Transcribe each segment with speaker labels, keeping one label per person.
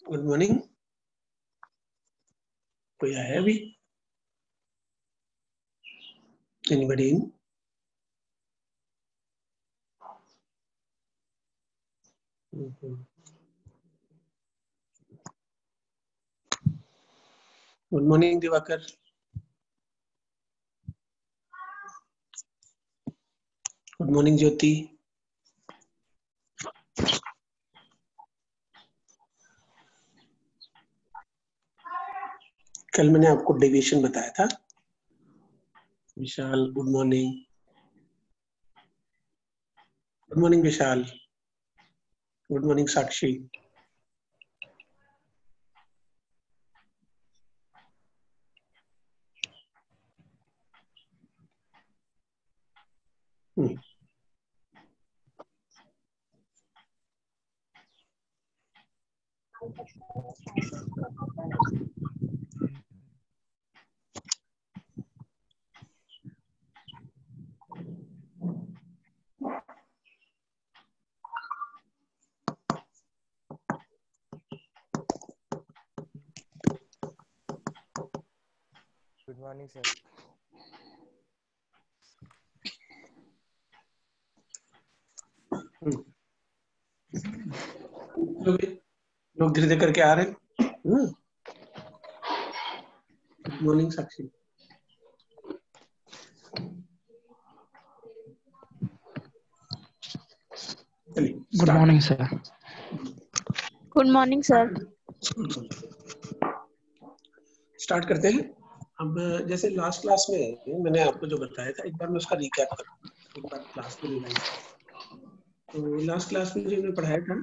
Speaker 1: Good morning. कोई आया अभी? Anybody in? Good morning Divakar. Good morning Jyoti. कल मैंने आपको डेविएशन बताया था। Vishal good morning. Good morning Vishal. Good morning Sakshi.
Speaker 2: Good morning, sir.
Speaker 1: लोग धीरे धीरे करके आ रहे हैं। Good morning Sakshi.
Speaker 3: Good morning sir.
Speaker 4: Good morning sir.
Speaker 1: Start करते हैं। अब जैसे लास्ट क्लास में मैंने आपको जो बताया था, एक बार मैं उसका रिकैप करूँ, एक बार क्लास को रिवाइज। तो लास्ट क्लास में जो मैंने पढ़ाया था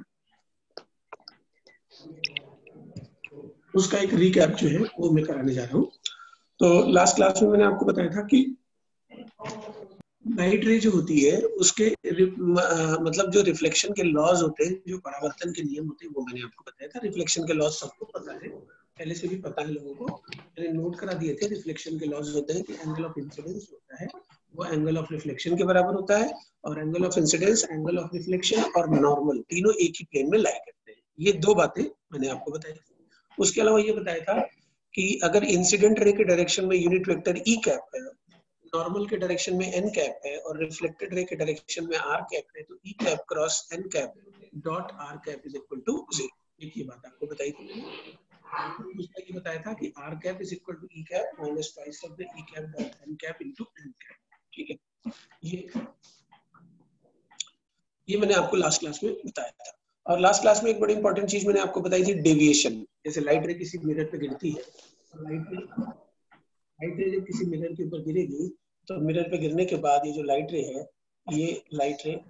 Speaker 1: उसका एक रिकैप जो है वो मैं कराने जा रहा हूँ। तो लास्ट क्लास में मैंने आपको बताया था कि लाइट रे जो होती है उसके मतलब जो रिफ्लेक्शन के लॉज होते हैं, जो परावर्तन के नियम होते हैं, वो मैंने आपको बताया था। रिफ्लेक्शन के लॉज सबको पता है, पहले से भी पता है लोगों को, मैंने नोट करा दिए थे। रिफ्लेक्शन के लॉज होते हैं कि एंगल ऑफ इंसिडेंस होता है वो एंगल ऑफ रिफ्लेक्शन के बराबर होता है, और angle of incidence, angle of reflection और नॉर्मल तीनों एक ही प्लेन में लाई करते हैं। ये दो बातें मैंने आपको बताई थी। उसके अलावा ये बताया था कि अगर इंसिडेंट रे के डायरेक्शन में यूनिट वेक्टर ई कैप है, नॉर्मल के डायरेक्शन में एन कैप है, और रिफ्लेक्टेड रे के डायरेक्शन में आर कैप है, तो E cap cross N cap dot R cap is equal to 0। एक ये बात आपको बताई थी मैंने। दूसरा ये बताया था कि R cap is equal to E cap minus twice of the E cap dot N cap into N cap. ठीक है, ये मैंने आपको लास्ट क्लास में बताया था। और लास्ट क्लास में एक बड़ी इंपॉर्टेंट चीज मैंने आपको बताई थी, डेविएशन। जैसे लाइट रे किसी मिरर पे गिरती है, लाइट रे जब किसी मिरर के ऊपर गिरेगी तो मिरर पे गिरने के बाद ये जो लाइट रे है, ये लाइट रे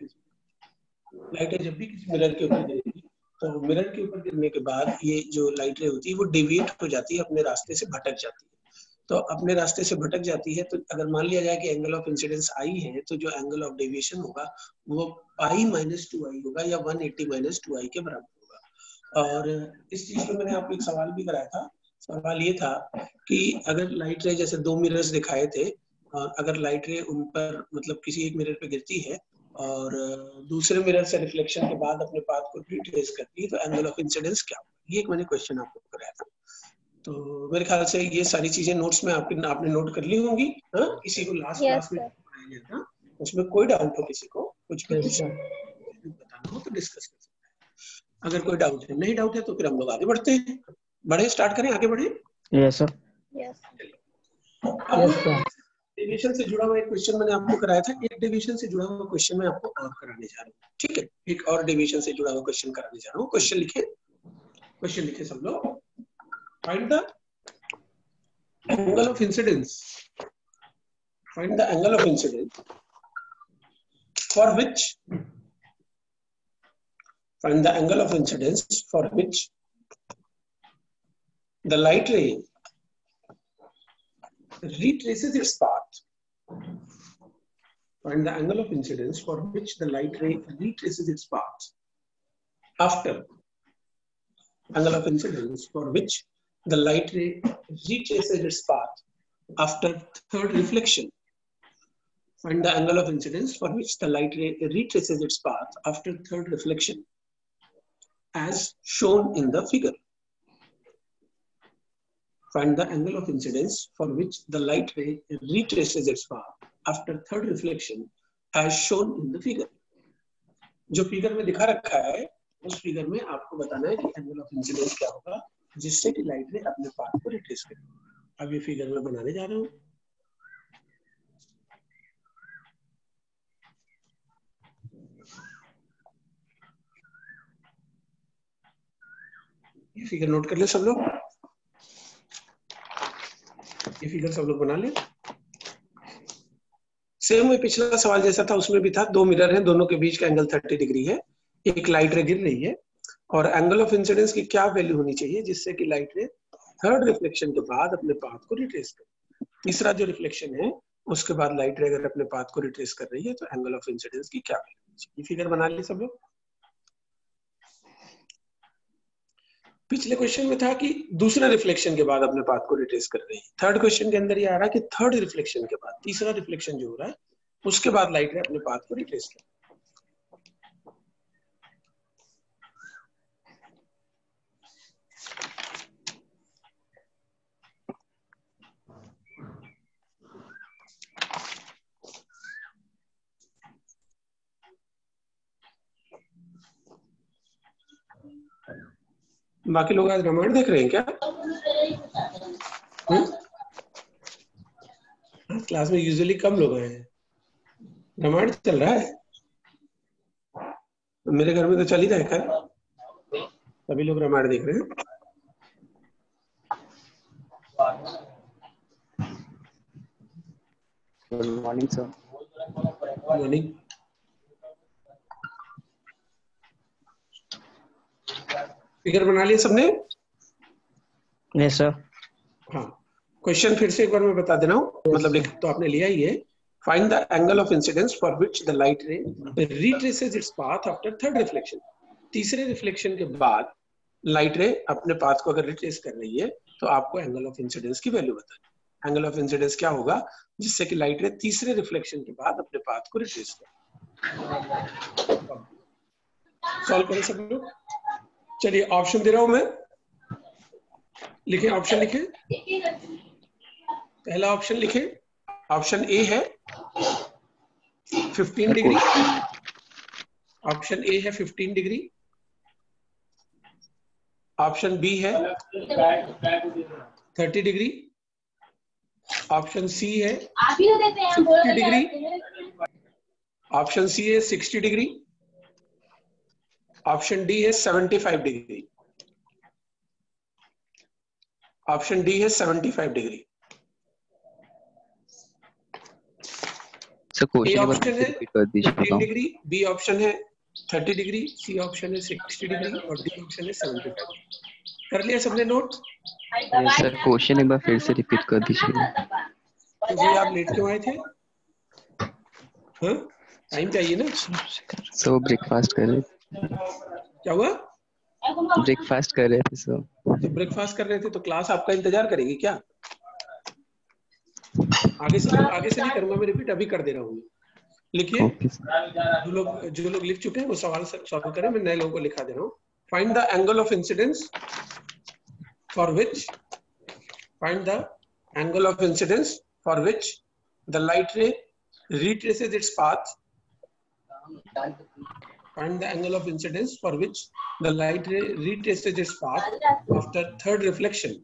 Speaker 1: जब भी किसी मिरर के ऊपर गिरेगी तो मिरर के ऊपर गिरने के बाद ये जो लाइट रे होती है वो डेविएट हो जाती है, अपने रास्ते से भटक जाती है। तो अपने रास्ते से भटक जाती है, तो अगर मान लिया जाए कि एंगल ऑफ इंसिडेंस आई है, तो जो एंगल ऑफ डेविएशन होगा वो पाई माइनस 2i होगा, या 180 माइनस 2i के बराबर होगा। और इस चीज पे मैंने आपको एक सवाल भी कराया था। सवाल ये था कि अगर लाइट रे, जैसे दो मिरर्स दिखाए थे, और अगर लाइट रे उन पर मतलब किसी एक मिरर पे गिरती है और दूसरे मिरर से रिफ्लेक्शन के बाद अपने पाथ को रिट्रेस करती है, तो एंगल ऑफ इंसिडेंस क्या होगा। ये एक मैंने क्वेश्चन आपको कराया था। तो मेरे ख्याल से ये सारी चीजें नोट्स में आपने नोट कर ली होंगी। हाँ, किसी को लास्ट क्लास में पढ़ाया गया था, उसमें कोई डाउट हो, किसी को कुछ भी बताना हो तो डिस्कस कर सकते हैं। अगर कोई डाउट है, नहीं डाउट है तो फिर हम लोग आगे बढ़ते हैं। बढ़े, स्टार्ट करें, आगे बढ़े।
Speaker 3: Yes sir.
Speaker 1: डेविएशन से जुड़ा हुआ एक क्वेश्चन मैंने आपको कराया था। एक डेविएशन से जुड़ा हुआ क्वेश्चन मैं आपको और कराने जा रहा हूँ। ठीक है, एक और डेविएशन से जुड़ा हुआ क्वेश्चन कराने जा रहा हूँ। क्वेश्चन लिखे सब लोग। Find the angle of incidence. Find the angle of incidence for which the light ray retraces its path. Find the angle of incidence for which the light ray retraces its path after angle of incidence for which the light ray retraces its path after third reflection. Find the angle of incidence for which the light ray retraces its path after third reflection. as shown in the figure. Find the angle of incidence for which the light ray retraces its path after third reflection as shown in the figure. जो figure में दिखा रखा है उस figure में आपको बताना है कि एंगल ऑफ इंसिडेंस क्या होगा जिससे कि लाइट रे अपने पाथ को रिट्रेस करे. अब ये फिगर में बनाने जा रहा हूं. ये फिगर नोट कर ले सब लोग. ये फिगर सब लोग बना ले. सेम में पिछला सवाल जैसा था उसमें भी था. दो मिरर हैं, दोनों के बीच का एंगल 30 डिग्री है. एक लाइट रे गिर रही है और एंगल ऑफ इंसिडेंस की क्या वैल्यू होनी चाहिए जिससे कि लाइट रे थर्ड रिफ्लेक्शन के बाद अपने पाथ को रिट्रेस करे. तीसरा जो रिफ्लेक्शन है उसके बाद लाइट रे अगर अपने पाथ को रिट्रेस कर रही है तो एंगल ऑफ इंसिडेंस की क्या वैल्यू होनी चाहिए. ये फिगर बना ली सब लोग. पिछले क्वेश्चन में था कि दूसरे रिफ्लेक्शन के बाद अपने पाथ को रिट्रेस कर रही है. थर्ड क्वेश्चन के अंदर ये आ रहा है कि थर्ड रिफ्लेक्शन के बाद, तीसरा रिफ्लेक्शन जो हो रहा है उसके बाद लाइट रे अपने पाथ को रिट्रेस कर. बाकी लोग आज रामायण देख रहे हैं क्या? क्लास में यूजुअली कम लोग आए हैं. रामायण चल रहा है. मेरे घर में तो चल ही रहा है. सभी लोग रामायण देख रहे हैं.
Speaker 2: Good morning sir.
Speaker 1: Morning. Figure बना लिया सबने?
Speaker 3: Yes sir.
Speaker 1: हाँ. क्वेश्चन फिर से एक बार मैं बता दे रहा हूँ. मतलब लिख तो आपने लिया ही है. Find the angle of incidence for which the light ray retraces its path after third reflection. तीसरे रिफ्लेक्शन के बाद लाइट रे अपने पाथ को अगर रिट्रेस कर रही है तो आपको एंगल ऑफ इंसिडेंस की वैल्यू बतानी. एंगल ऑफ इंसिडेंस क्या होगा जिससे कि लाइट रे तीसरे रिफ्लेक्शन के बाद अपने पाथ को रिट्रेस करे. सॉल्व करें सब लोग. चलिए ऑप्शन दे रहा हूं मैं. लिखे ऑप्शन. लिखे पहला ऑप्शन. लिखे ऑप्शन ए है 15 डिग्री. ऑप्शन ए है 15 डिग्री. ऑप्शन बी है 30 डिग्री. ऑप्शन सी है 50 डिग्री. ऑप्शन सी है 60 डिग्री. ऑप्शन डी है 75 डिग्री. ऑप्शन डी है 75 डिग्री. ए ऑप्शन है 15 डिग्री, बी ऑप्शन है 30 डिग्री, सी ऑप्शन है 60 डिग्री और डी ऑप्शन है 75 डिग्री. कर लिया सबने नोट?
Speaker 2: Yes sir. क्वेश्चन एक बार फिर से रिपीट कर दीजिए.
Speaker 1: तो भाई आप लेट क्यों आए थे? हाँ, टाइम चाहिए ना.
Speaker 2: सो ब्रेकफास्ट कर रहे.
Speaker 1: क्या हुआ?
Speaker 2: ब्रेकफास्ट कर रहे थे सर.
Speaker 1: तो ब्रेकफास्ट कर रहे थे तो क्लास आपका इंतजार करेगी क्या? आगे से नहीं करूंगा मैं. रिपीट अभी कर दे रहा हूँ. लिखिए. जो लोग लिख चुके हैं वो सवाल सॉल्व करें. मैं नए लोगों को लिखा दे रहा हूँ. Find the angle of incidence for which the light ray retraces its path. Find the angle of incidence for which the light ray retraces its path after third reflection.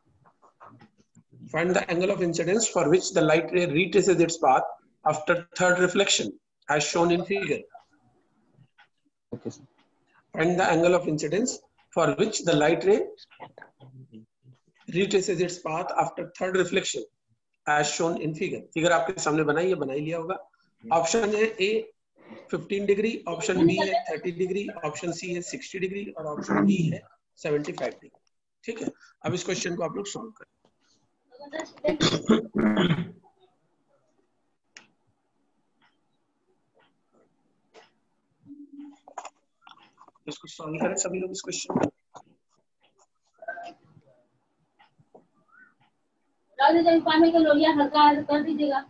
Speaker 1: Find the angle of incidence for which the light ray retraces its path after third reflection, as shown in figure.
Speaker 2: Okay, sir.
Speaker 1: Find the angle of incidence for which the light ray retraces its path after third reflection, as shown in figure. Figure आपके सामने बनाई लिया होगा. Option है ए 15 degree, option B है 30 degree, option C है 60 degree और option D है 75 डिग्री. ठीक है. अब इस क्वेश्चन को आप लोग सॉल्व करें. इसको सॉल्व करें सभी लोग इस क्वेश्चन को.
Speaker 5: पानी का लोहिया हल्का कर दीजिएगा.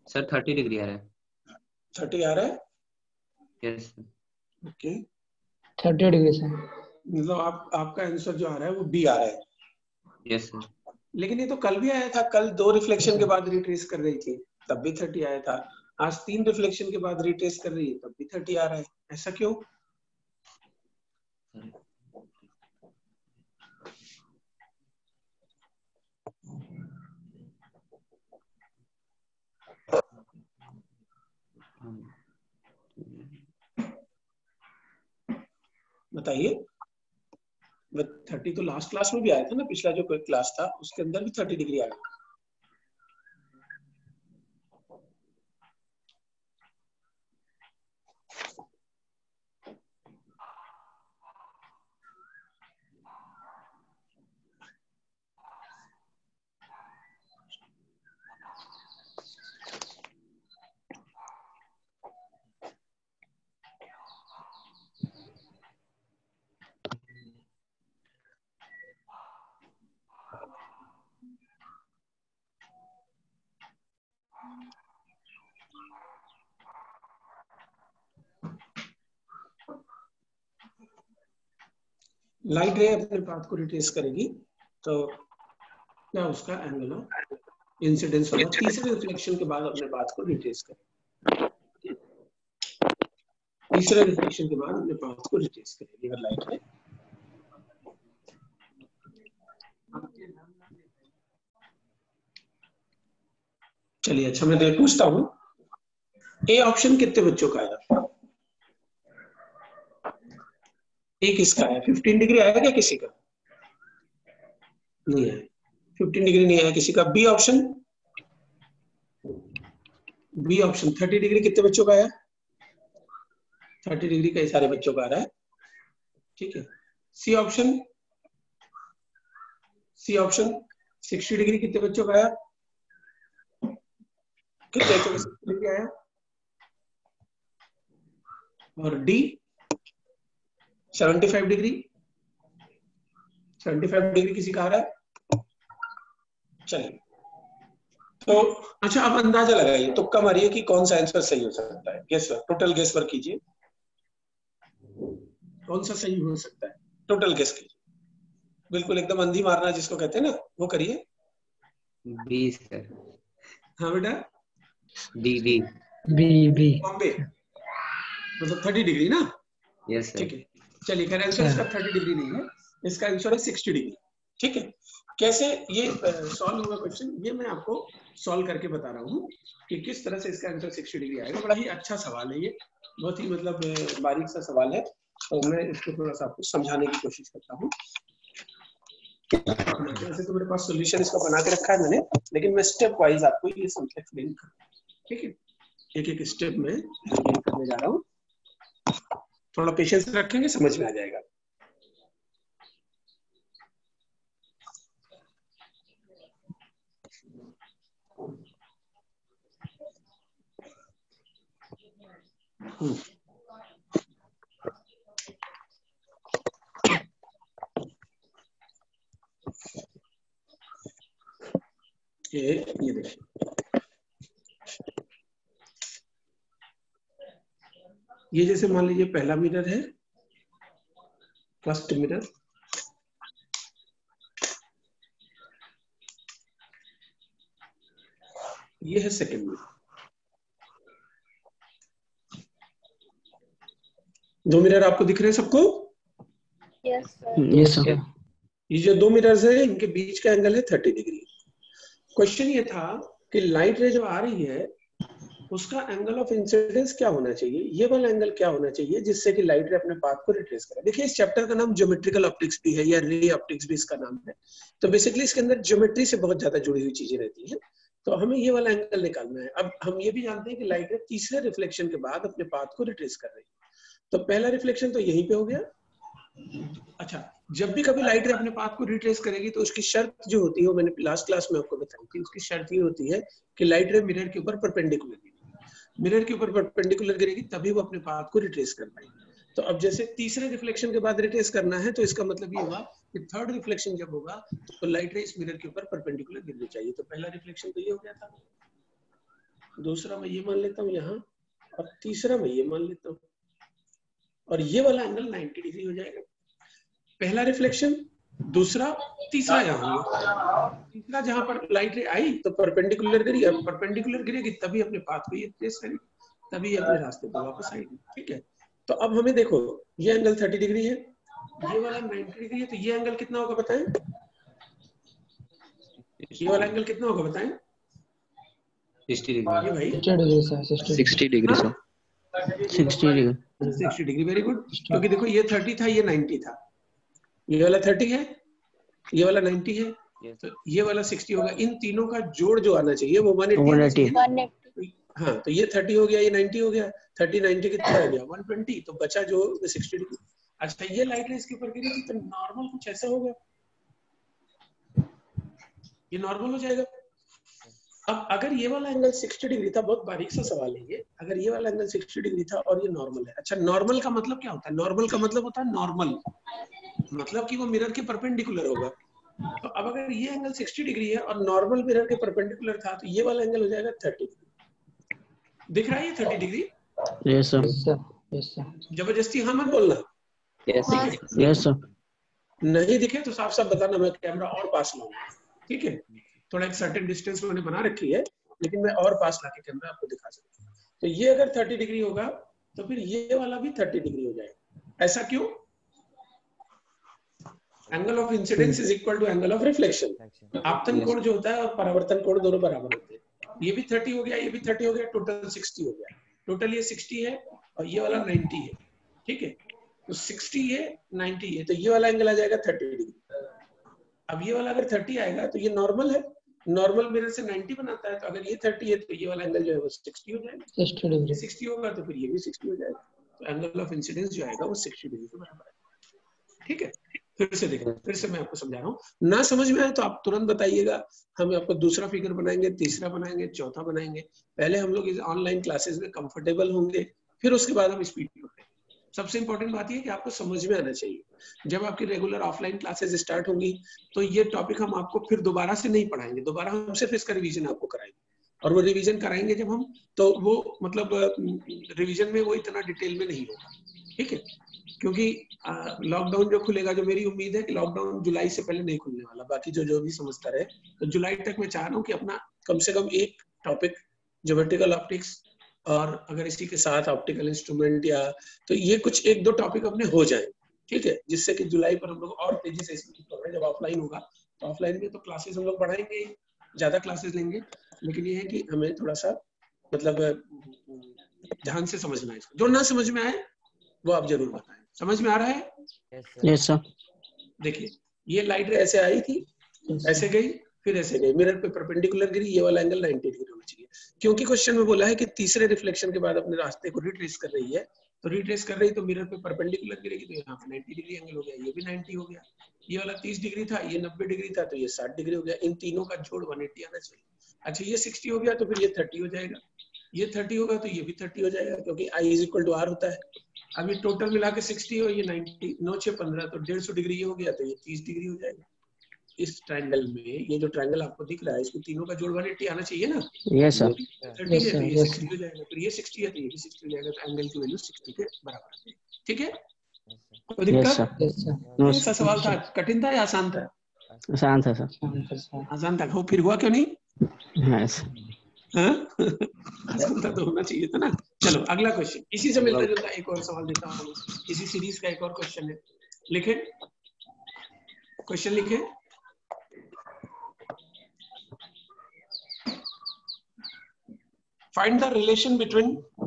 Speaker 2: सर 30 डिग्री आ रहा है।
Speaker 1: 30 आ रहा है।
Speaker 2: Yes sir.
Speaker 1: ओके,
Speaker 3: 30 डिग्री से।
Speaker 1: मतलब आपका आंसर जो आ रहा है वो बी आ रहा है।
Speaker 2: Yes sir.
Speaker 1: लेकिन ये तो कल भी आया था, कल 2 रिफ्लेक्शन के बाद रिट्रेस कर रही थी तब भी 30 आया था। आज 3 रिफ्लेक्शन के बाद रिट्रेस कर रही है तब भी 30 आ रहा है, ऐसा क्यों? बताइए। 30 तो लास्ट क्लास में भी आया था ना, पिछला जो कोई क्लास था उसके अंदर भी 30 डिग्री आया। लाइट रे अपने पाथ को रिट्रेस करेगी तो क्या उसका एंगल ऑफ इंसिडेंस होगा। तीसरे रिफ्लेक्शन के बाद अपने पाथ को रिट्रेस करेगी। तीसरे रिफ्लेक्शन के बाद अपने पाथ को रिट्रेस करेगी अगर लाइट रे। चलिए, अच्छा मैं पूछता हूँ, ए ऑप्शन कितने बच्चों का आया? ए किसका है? 15 डिग्री आया क्या किसी का? नहीं आया, 15 डिग्री नहीं आया किसी का। B option, B option 30 degree कितने बच्चों का आया? 30 डिग्री कई सारे बच्चों का आ रहा है, ठीक है। C option, C option 60 degree कितने बच्चों का आया? कितने बच्चों का 60 डिग्री आया? और डी 75 डिग्री, 75 डिग्री किसी का आ रहा है। चलिए, तो अच्छा आप अंदाजा लगाइए, तुक्का मारिए कि कौन सा आंसर सही हो सकता है। Guess work, total guess work कीजिए, कौन सा सही हो सकता है, टोटल गेस कीजिए। बिल्कुल एकदम अंधी मारना जिसको कहते हैं ना, वो करिए।
Speaker 2: B sir.
Speaker 1: हाँ बेटा,
Speaker 2: बी बी
Speaker 3: बी
Speaker 1: बॉम्बे, मतलब 30 डिग्री ना।
Speaker 2: Yes sir.
Speaker 1: ठीक है, चलिए खैर आंसर इसका 30 डिग्री नहीं है, इसका आंसर है 60 डिग्री। ठीक है, कैसे ये सॉल्व होगा क्वेश्चन, ये मैं आपको सॉल्व करके बता रहा हूँ कि किस तरह से इसका आंसर 60 डिग्री आएगा। बड़ा ही अच्छा सवाल है ये, बहुत ही मतलब बारीक सा सवाल है, तो मैं इसको थोड़ा सा आपको समझाने की कोशिश करता हूँ। वैसे तो मेरे पास सोल्यूशन इसका बना के रखा है मैंने, लेकिन मैं स्टेप वाइज आपको ये एक्सप्लेन कर, ठीक है, एक एक स्टेप में एक्सप्लेन करने जा रहा हूँ। थोड़ा पेशेंस रखेंगे, समझ में आ जाएगा। ये देखिए, ये जैसे मान लीजिए पहला मिरर है, फर्स्ट मिरर, ये है सेकंड मिरर। दो मिरर आपको दिख रहे हैं सबको?
Speaker 4: Yes sir.
Speaker 3: Yes sir.
Speaker 1: ये जो दो मिरर्स है इनके बीच का एंगल है 30 डिग्री। क्वेश्चन ये था कि लाइट रे जो आ रही है उसका एंगल ऑफ इंसिडेंस क्या होना चाहिए, ये वाला एंगल क्या होना चाहिए जिससे कि लाइट रे अपने पाथ को रिट्रेस करे। देखिए इस चैप्टर का नाम ज्योमेट्रिकल ऑप्टिक्स भी है या रे ऑप्टिक्स भी इसका नाम है, तो बेसिकली इसके अंदर ज्योमेट्री से बहुत ज्यादा जुड़ी हुई चीजें रहती हैं, तो हमें ये वाला एंगल निकालना है। अब हम ये भी जानते हैं कि लाइट रे तीसरे रिफ्लेक्शन के बाद अपने पाथ को रिट्रेस कर रही है, तो पहला रिफ्लेक्शन तो यहीं पे हो गया। अच्छा, जब भी कभी लाइट रे अपने पाथ को रिट्रेस करेगी तो उसकी शर्त जो होती है, वो मैंने लास्ट क्लास में आपको बताई थी, उसकी शर्त ये होती है कि लाइट रे मिरर के ऊपर परपेंडिकुलर गिरेगी। मिरर के ऊपर परपेंडिकुलर गिरेगी तभी वो अपने पाथ को रिट्रेस कर पाएगी। तो अब जैसे तीसरे रिफ्लेक्शन के बाद रिट्रेस करना है, तो इसका मतलब ये हुआ कि थर्ड रिफ्लेक्शन जब होगा तो लाइट रे इस मिरर के ऊपर परपेंडिकुलर गिरनी चाहिए। तो पहला रिफ्लेक्शन तो ये हो गया था, दूसरा मैं ये मान लेता हूँ यहाँ, और तीसरा मैं ये मान लेता हूँ, और ये वाला एंगल 90 डिग्री हो जाएगा। पहला रिफ्लेक्शन, दूसरा, तीसरा यहाँ होगा। तीसरा जहां पर लाइट रे आई तो परपेंडिकुलर गिरी, अब परपेंडिकुलर गिरेगी तभी अपने पाथ को ये ट्रेस करेगी, तभी अपने रास्ते पर वापस आएगी। ठीक है, तो अब हमें देखो ये एंगल 30 डिग्री है, ये वाला 90 डिग्री है, तो ये एंगल कितना होगा बताएं? ये वाला एंगल कितना होगा बताएं?
Speaker 6: 60 डिग्री।
Speaker 1: ये भाई
Speaker 3: 60 degree sir,
Speaker 2: 60 degree sir.
Speaker 6: 60 degree.
Speaker 1: 60 degree, very good. क्योंकि देखो ये 30 था, ये 90 था, ये वाला 30 है, ये वाला 90 है, तो ये वाला 60 होगा। इन तीनों का जोड़ जो आना चाहिए वो 180 आना चाहिए। हाँ, तो ये 30 हो गया, ये 90 हो गया, 30 90 कितना हो गया 120, तो बचा जो 60 डिग्री। अच्छा, ये लाइट इसके ऊपर गिरी थी तो नॉर्मल कुछ ऐसा होगा, ये नॉर्मल हो जाएगा। अब अगर ये वाला एंगल 60 डिग्री था, बहुत बारीक सा सवाल है ये, अगर ये वाला एंगल 60 डिग्री था और ये नॉर्मल है। अच्छा, नॉर्मल का मतलब क्या होता है? नॉर्मल का मतलब होता है नॉर्मल, मतलब कि वो मिरर के परपेंडिकुलर होगा। तो अब अगर ये एंगल 60 डिग्री है और नॉर्मल मिरर के परपेंडिकुलर था, तो ये वाला एंगल हो जाएगा 30 डिग्री। दिख रहा है ये 30 degree?
Speaker 2: Yes sir.
Speaker 3: Yes sir.
Speaker 1: जबरदस्ती हाँ मत बोलना।
Speaker 2: Yes sir.
Speaker 1: नहीं दिखे तो साफ साफ बताना, मैं कैमरा और पास लाऊंगा। ठीक है, थोड़ा एक सर्टेन डिस्टेंस मैंने बना रखी है, लेकिन मैं और पास लाके कैमरा आपको दिखा सकता हूँ। तो ये अगर 30 डिग्री होगा तो फिर ये वाला भी 30 डिग्री हो जाएगा। ऐसा क्यों? Angle of incidence is equal to angle of reflection. आपतन कोण जो होता है और परावर्तन कोण दोनों बराबर होते हैं। ये भी 30 हो गया, ये भी 30 हो गया, टोटल 60 हो गया। टोटल ये 60 है और ये वाला 90 है। ठीक है, तो 60 है 90 है, तो ये वाला एंगल आ जाएगा 30 डिग्री। अब ये वाला अगर 30 आएगा तो ये नॉर्मल है, नॉर्मल मिरर से 90 बनाता है, तो अगर ये 30 है तो ये वाला एंगल जो है वो 60 हो जाएगा।
Speaker 3: 60 डिग्री
Speaker 1: 60 होगा तो फिर ये भी 60 हो जाएगा। तो एंगल ऑफ इंसिडेंस जो आएगा वो 60 डिग्री के बराबर है। ठीक है, फिर से देखो, फिर से मैं आपको समझा रहा हूँ, ना समझ में आए तो आप तुरंत बताइएगा। हम आपको दूसरा फिगर बनाएंगे, तीसरा बनाएंगे, चौथा बनाएंगे। पहले हम लोग इस ऑनलाइन क्लासेस में कंफर्टेबल होंगे, फिर उसके बाद हम स्पीड में। सबसे इंपॉर्टेंट बात यह कि आपको समझ में आना चाहिए। जब आपकी रेगुलर ऑफलाइन क्लासेस स्टार्ट होंगी तो ये टॉपिक हम आपको फिर दोबारा से नहीं पढ़ाएंगे, दोबारा हम सिर्फ इसका रिवीजन आपको कराएंगे। और वो रिवीजन कराएंगे जब हम, तो वो मतलब रिवीजन में वो इतना डिटेल में नहीं होगा। ठीक है, क्योंकि लॉकडाउन जो खुलेगा, जो मेरी उम्मीद है कि लॉकडाउन जुलाई से पहले नहीं खुलने वाला, बाकी जो भी समझता रहे, तो जुलाई तक मैं चाह रहा हूँ कि अपना कम से कम एक टॉपिक ज्योमेट्रिकल ऑप्टिक्स और अगर इसी के साथ ऑप्टिकल इंस्ट्रूमेंट या तो ये कुछ एक दो टॉपिक अपने हो जाए। ठीक है, जिससे कि जुलाई पर हम लोग और तेजी से इसमें पढ़ें। जब ऑफलाइन होगा तो ऑफलाइन में तो क्लासेस हम लोग बढ़ाएंगे, ज्यादा क्लासेस लेंगे, लेकिन ये है कि हमें थोड़ा सा मतलब ध्यान से समझना है इसको। जो ना समझ में आए वो आप जरूर बताएं। समझ में आ रहा है?
Speaker 2: Yes sir.
Speaker 1: देखिए, ये लाइट ऐसे आई थी, ऐसे गई, फिर ऐसे गई, मिरर पे परपेंडिकुलर गिरी, ये वाला एंगल 90 डिग्री होना चाहिए। क्योंकि क्वेश्चन में बोला है कि तीसरे रिफ्लेक्शन के बाद अपने रास्ते को रिट्रेस कर रही है, तो रिट्रेस कर रही तो मिरर पे परपेंडिकुलर गिरेगी, तो यहाँ पे 90 डिग्री एंगल हो गया, ये भी 90 हो गया। ये वाला 30 डिग्री था, ये 90 डिग्री था, तो ये 60 डिग्री हो गया। इन तीनों का जोड़ 180 आना चाहिए। अच्छा, ये 60 हो गया तो फिर ये 30 हो जाएगा, ये 30 होगा तो ये भी 30 हो जाएगा, क्योंकि I is equal to R होता है। अब ये टोटल मिला के 60 हो, ये 90, 9 6 15, तो 150 डिग्री ये हो गया, तो ये 30 डिग्री हो जाएगा। इस ट्रायंगल में ये जो ट्रायंगल आपको दिख रहा है, इसको तीनों का जोड़ 180 आना चाहिए ना।
Speaker 2: Yes sir.
Speaker 1: 30 है तो ये 60 हो जाएगा, फिर ये 60 है तो ये भी 60 हो जाएगा, तो एंगल की वैल्यू 60 के बराबर है। ठीक है, कोई दिक्कत? कौन सा सवाल था? कठिन था या आसान था?
Speaker 2: आसान था सर।
Speaker 1: आसान था, हो फिर हुआ क्यों नहीं?
Speaker 2: यस।
Speaker 1: आसान था तो होना चाहिए था ना। चलो अगला क्वेश्चन, इसी से मिलता जुलता एक और सवाल देता हूँ। इसी सीरीज का एक और क्वेश्चन है, लिखे क्वेश्चन लिखे। Find the relation between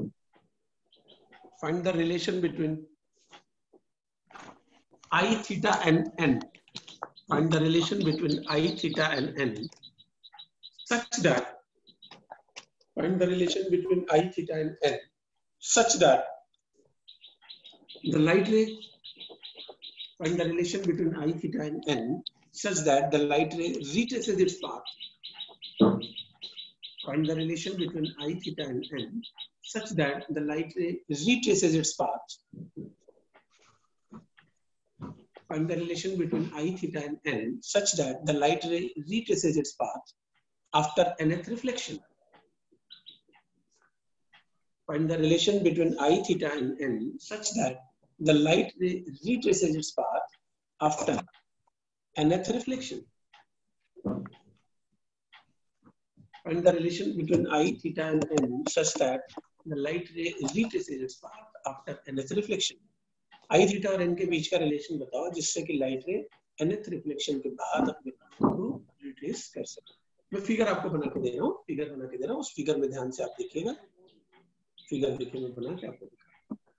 Speaker 1: I theta and n. Find the relation between I theta and n such that the light ray. Find the relation between I theta and n such that the light ray retraces its path. Find the relation between I theta and n such that the light ray retraces its path. Find the relation between I theta and n such that the light ray retraces its path after nth reflection. Find the relation between I, theta and n such that the light ray retraces its path after nth reflection. Find the relation between I, theta and n such that the light ray retraces its path after nth reflection. I, theta और n के बीच का relation बताओ जिससे कि light रे nth reflection के बाद अपने पाथ को रिट्रेस कर सके। मैं फिगर आपको बना के दे रहा हूँ, फिगर बना के दे रहा हूँ, उस फिगर में ध्यान से आप देखिएगा। फिगर देखिए मैं बना के आपको दिखा।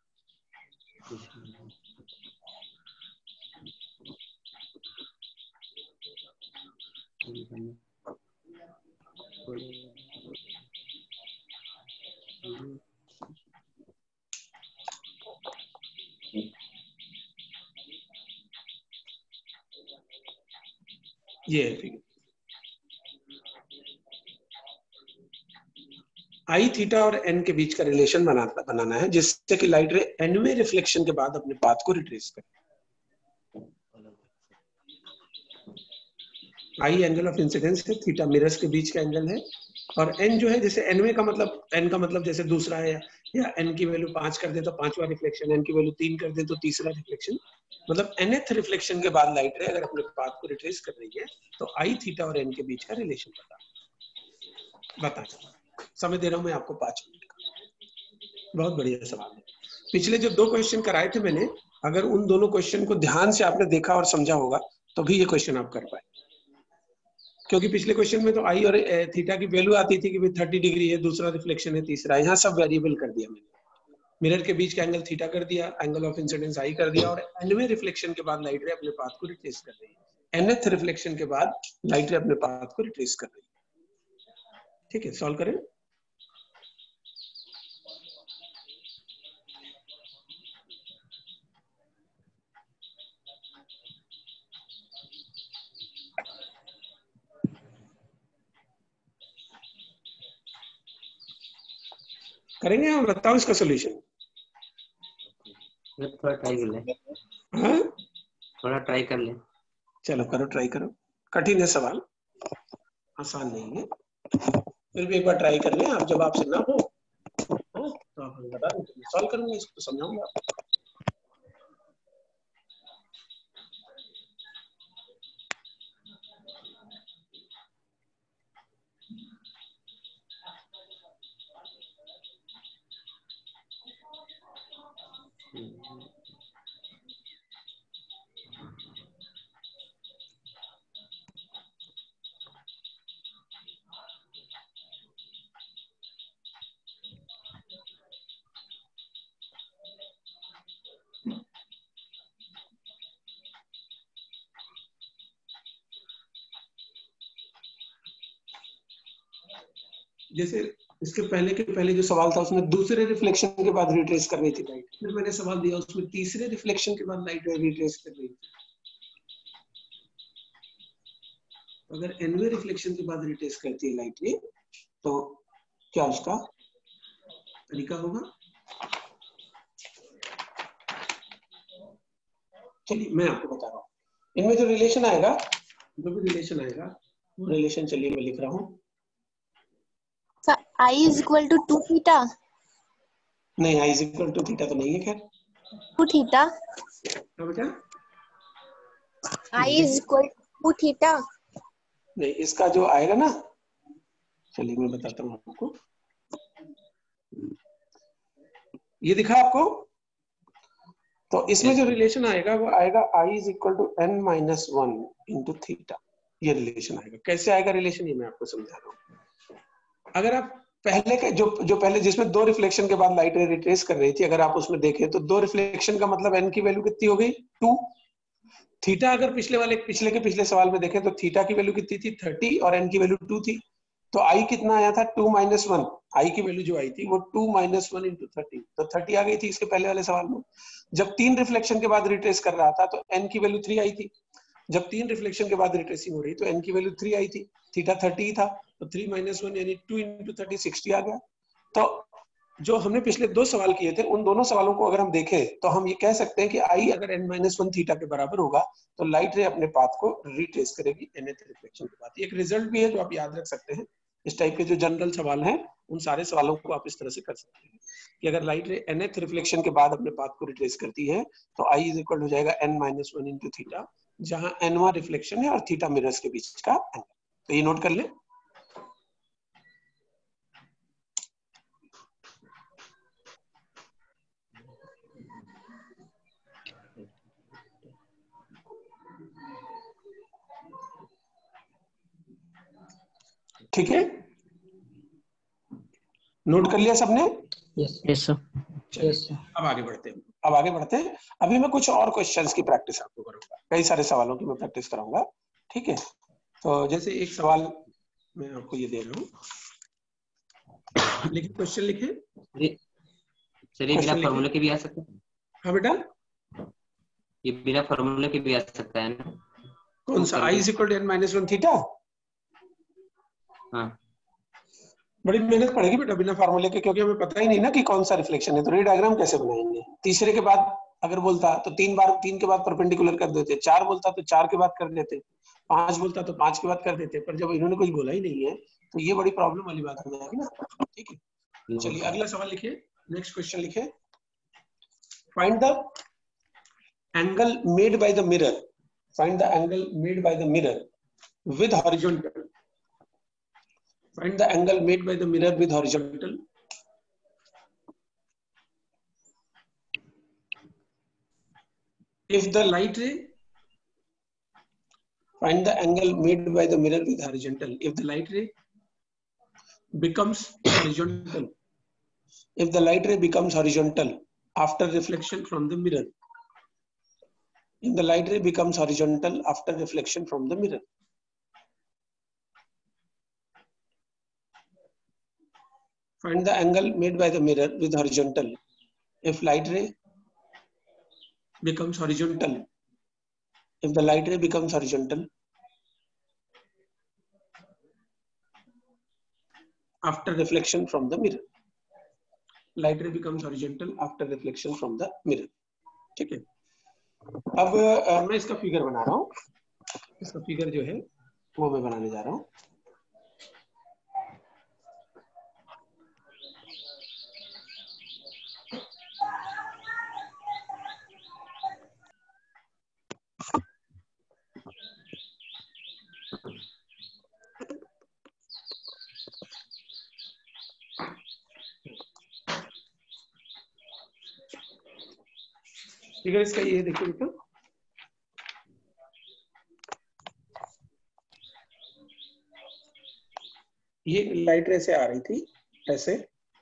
Speaker 1: ये है फिगर। आई, थीटा और एन के बीच का रिलेशन बनाना है जिससे कि लाइट रे एनवे रिफ्लेक्शन के बाद अपने पाथ को रिट्रेस करे। आई एंगल ऑफ इंसिडेंस है, थीटा मिरर्स के बीच का एंगल है, और एन जो है जैसे एनवे का मतलब, एन का मतलब जैसे दूसरा है, या एन की वैल्यू 5 कर दे तो पांचवा रिफ्लेक्शन, एन की वैल्यू 3 कर दे तो तीसरा रिफ्लेक्शन। मतलब nth रिफ्लेक्शन के बाद लाइट रे अगर अपने पाथ को रिट्रेस कर रही है तो आई, थीटा और एन के बीच का रिलेशन बता। समय दे रहा हूं मैं आपको 5 मिनट का। बहुत बढ़िया सवाल है। पिछले जो 2 क्वेश्चन कराए थे मैंने, अगर उन दोनों क्वेश्चन को ध्यान से आपने देखा और समझा होगा तो भी ये क्वेश्चन आप कर पाए, क्योंकि पिछले क्वेश्चन में तो आई और थीटा की वैल्यू आती थी कि 30 डिग्री है, दूसरा रिफ्लेक्शन है, तीसरा। यहाँ सब वेरिएबल कर दिया मैंने। मिरर के बीच का एंगल थीटा कर दिया, एंगल ऑफ इंसिडेंस आई कर दिया, और एनवे रिफ्लेक्शन के बाद लाइट रे अपने पाथ को रिट्रेस कर रही है। nth रिफ्लेक्शन के बाद लाइट रे अपने पाथ को रिट्रेस कर रही है। ठीक है, सॉल्व करें। करेंगे हम, बताओ इसका सोल्यूशन।
Speaker 6: थोड़ा ट्राई कर ले।
Speaker 1: हाँ,
Speaker 6: थोड़ा ट्राई कर ले।
Speaker 1: चलो करो, ट्राई करो। कठिन है सवाल, आसान नहीं है, फिर भी एक बार ट्राई कर लें। आप जब आपसे ना हो तो आप हमें बता दें, सॉल्व करूंगा, इसको समझाऊंगा आपको। जैसे इसके पहले जो सवाल था उसमें दूसरे रिफ्लेक्शन के बाद रिट्रेस कर रही थी लाइट, फिर मैंने सवाल दिया उसमें तीसरे रिफ्लेक्शन के बाद लाइट रिट्रेस कर रही थी। अगर एनवे रिफ्लेक्शन के बाद रिट्रेस करती है लाइट रे तो क्या उसका तरीका होगा? चलिए मैं आपको बता रहा हूँ। इनमें जो रिलेशन आएगा, जो भी रिलेशन आएगा वो रिलेशन चलिए मैं लिख रहा हूँ।
Speaker 4: I is equal to 2 theta.
Speaker 1: नहीं, I is equal to theta तो नहीं है, खैर
Speaker 4: 2 theta.
Speaker 1: क्या बेटा?
Speaker 4: I is equal to 2 theta.
Speaker 1: नहीं, इसका जो आएगा ना, चलिए मैं बताता हूँ आपको। ये दिखा आपको? तो इसमें जो रिलेशन आएगा वो आएगा I is equal to n minus 1 into theta। ये रिलेशन आएगा। कैसे आएगा रिलेशन, ये मैं आपको समझा रहा हूँ। अगर आप पहले के जो पहले जिसमें 2 रिफ्लेक्शन के बाद लाइट रे रिट्रेस कर रही थी, अगर आप उसमें देखें तो 2 रिफ्लेक्शन का मतलब n की वैल्यू कितनी हो गई? 2। थीटा अगर पिछले सवाल में देखें तो थीटा की वैल्यू कितनी थी? 30, और n की वैल्यू 2 थी। तो i कितना आया था? 2 minus 1। i की वैल्यू जो आई थी वो 2 minus 1 into 30, तो 30 आ गई थी इसके पहले वाले सवाल में। जब 3 रिफ्लेक्शन के बाद रिट्रेस कर रहा था तो n की वैल्यू 3 आई थी। जब 3 रिफ्लेक्शन के बाद रिट्रेसिंग हो रही तो n की वैल्यू 3 आई थी, थीटा 30 था, तो 3 minus 1 यानी 2 into 30 60 आ गया। तो जो हमने पिछले 2 सवाल किए थे उन दोनों सवालों को अगर हम देखें तो हम ये कह सकते हैं कि i अगर n minus 1 थीटा के बराबर होगा तो लाइट रे अपने पाथ को रिट्रेस करेगी nth रिफ्लेक्शन के बाद। एक रिजल्ट भी है जो आप याद रख सकते हैं। इस टाइप के जो जनरल सवाल हैं उन सारे सवालों को आप इस तरह से कर सकते हैं। कि अगर लाइट रे nth रिफ्लेक्शन के बाद अपने पाथ को रिट्रेस करती है तो I इज इक्वल हो जाएगा n-1 इंटू थीटा, जहां n वां रिफ्लेक्शन है और थीटा मिरर्स के बीच का एंगल। तो ये नोट कर ले। ठीक है, नोट कर लिया सबने?
Speaker 3: Yes
Speaker 2: yes sir.
Speaker 1: चलिए
Speaker 3: यस सर।
Speaker 1: अब आगे बढ़ते हैं। अब आगे बढ़ते हैं। अभी मैं कुछ और क्वेश्चंस की प्रैक्टिस आपको करूंगा, कई सारे सवालों की मैं प्रैक्टिस कराऊंगा। ठीक है, तो जैसे एक सवाल मैं आपको ये दे रहा हूँ, लिखे क्वेश्चन लिखे।
Speaker 6: सर ये बिना फॉर्मूले के भी आ सकता है?
Speaker 1: हाँ बेटा,
Speaker 6: ये बिना फॉर्मूले के भी आ सकता है ना?
Speaker 1: कौन सा? I is equal to n-1 थीटा?
Speaker 6: हाँ
Speaker 1: बड़ी मेहनत पड़ेगी बेटा बिना फार्मूले के, क्योंकि हमें पता ही नहीं ना कि कौन सा रिफ्लेक्शन है, तो रे डायग्राम कैसे बनाएंगे? तीसरे के बाद अगर बोलता तो 3 के बाद परपेंडिकुलर कर देते, 4 बोलता तो 4 के बाद कर देते, 5 बोलता तो 5 के बाद कर देते, पर जब इन्होंने कुछ बोला ही नहीं है तो ये बड़ी प्रॉब्लम वाली बात हो जाएगी ना। ठीक है, चलिए अगला सवाल लिखिए, नेक्स्ट क्वेश्चन लिखिए। Find the angle made by the mirror, find the angle made by the mirror with horizontal, find the angle made by the mirror with horizontal. If the light ray, find the angle made by the mirror with horizontal. If the light ray becomes horizontal, if the light ray becomes horizontal after reflection from the mirror, if the light ray becomes horizontal after reflection from the mirror, find the angle made by the mirror with horizontal. If light ray becomes horizontal, if the light ray becomes horizontal after reflection from the mirror, light ray becomes horizontal after reflection from the mirror. ठीक है, अब मैं इसका figure बना रहा हूँ, इसका figure जो है वो मैं बनाने जा रहा हूँ। फिगर इसका ये देखिए बेटा, ये लाइट रे से आ रही थी ऐसे,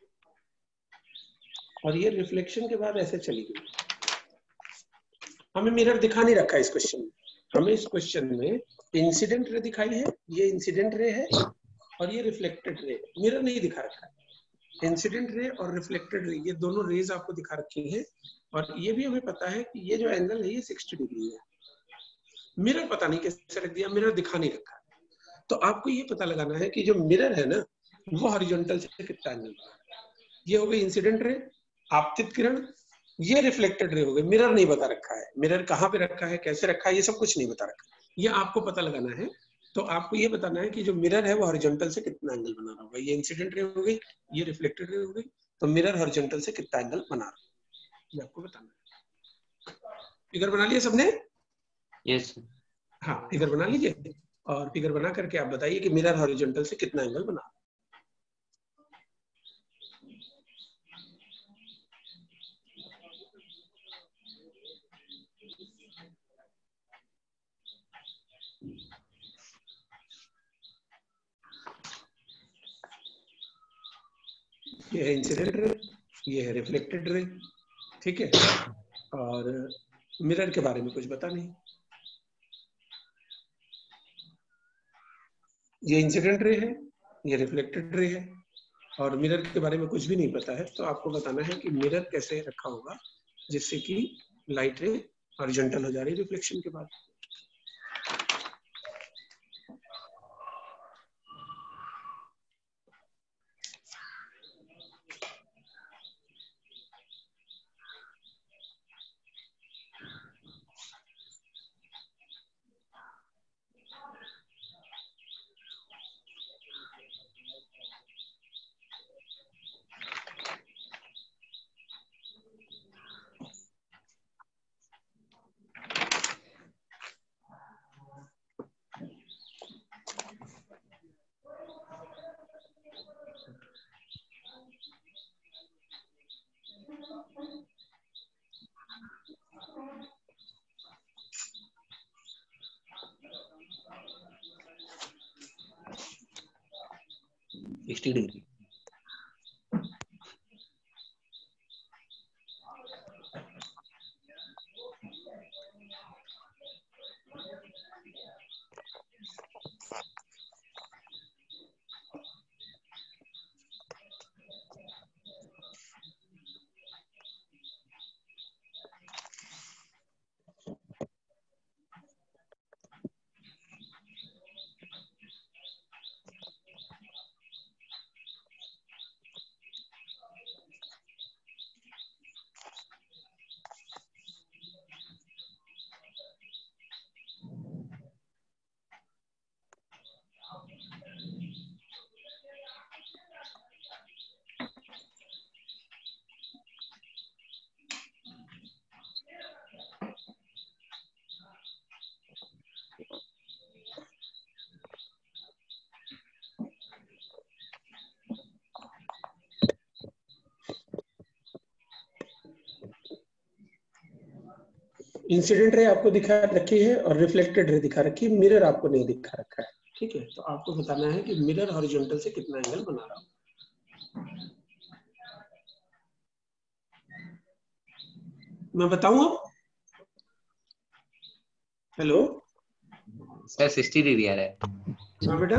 Speaker 1: और ये रिफ्लेक्शन के बाद ऐसे चली गई। हमें मिरर दिखा नहीं रखा इस क्वेश्चन में, हमें इस क्वेश्चन में इंसिडेंट रे दिखाई है, ये इंसिडेंट रे है और ये रिफ्लेक्टेड रे, मिरर नहीं दिखा रखा है। इंसिडेंट रे और रिफ्लेक्टेड रे ये दोनों रेज आपको दिखा रखी है, और ये भी हमें पता है कि ये जो एंगल है ये 60 डिग्री है। मिरर पता नहीं कैसे रख दिया, मिरर दिखा नहीं रखा। तो आपको ये पता लगाना है कि जो मिरर है ना वो हॉरिजॉन्टल से कितना एंगल, ये हो गई इंसिडेंट रे, आपतित किरण, ये रिफ्लेक्टेड रे हो गई। मिरर नहीं बता रखा है, मिरर कहाँ पे रखा है, कैसे रखा है, ये सब कुछ नहीं बता रखा, ये आपको पता लगाना है। तो आपको ये बताना है कि जो मिरर है वो हॉरिजॉन्टल से कितना एंगल बना रहा होगा। ये इंसिडेंट रे हो गई, ये रिफ्लेक्टेड रे हो गई, तो मिरर हॉरिजॉन्टल से कितना एंगल बना रहा है ये आपको बताना है। फिगर बना लिया सबने?
Speaker 6: यस
Speaker 1: हाँ, फिगर बना लीजिए, और फिगर बना करके आप बताइए कि मिरर हॉरिजॉन्टल से कितना एंगल बना। ये है इंसिडेंट रे, ये है रिफ्लेक्टेड रे, ठीक है, और मिरर के बारे में कुछ पता नहीं। ये इंसिडेंट रे है, ये रिफ्लेक्टेड रे है, और मिरर के बारे में कुछ भी नहीं पता है। तो आपको बताना है कि मिरर कैसे रखा होगा जिससे कि लाइट रे हॉरिजॉन्टल हो जा रही रिफ्लेक्शन के बाद।
Speaker 6: 60 डिग्री।
Speaker 1: इंसिडेंट रे आपको दिखा रखी है और रिफ्लेक्टेड रे दिखा रखी है, मिरर आपको नहीं दिखा रखा है। ठीक है, तो आपको बताना है कि मिरर हॉरिजॉन्टल से कितना एंगल बना रहा हूं। मैं बताऊं अब? हेलो
Speaker 6: सर 60 डिग्री आ रहा है।
Speaker 1: हाँ बेटा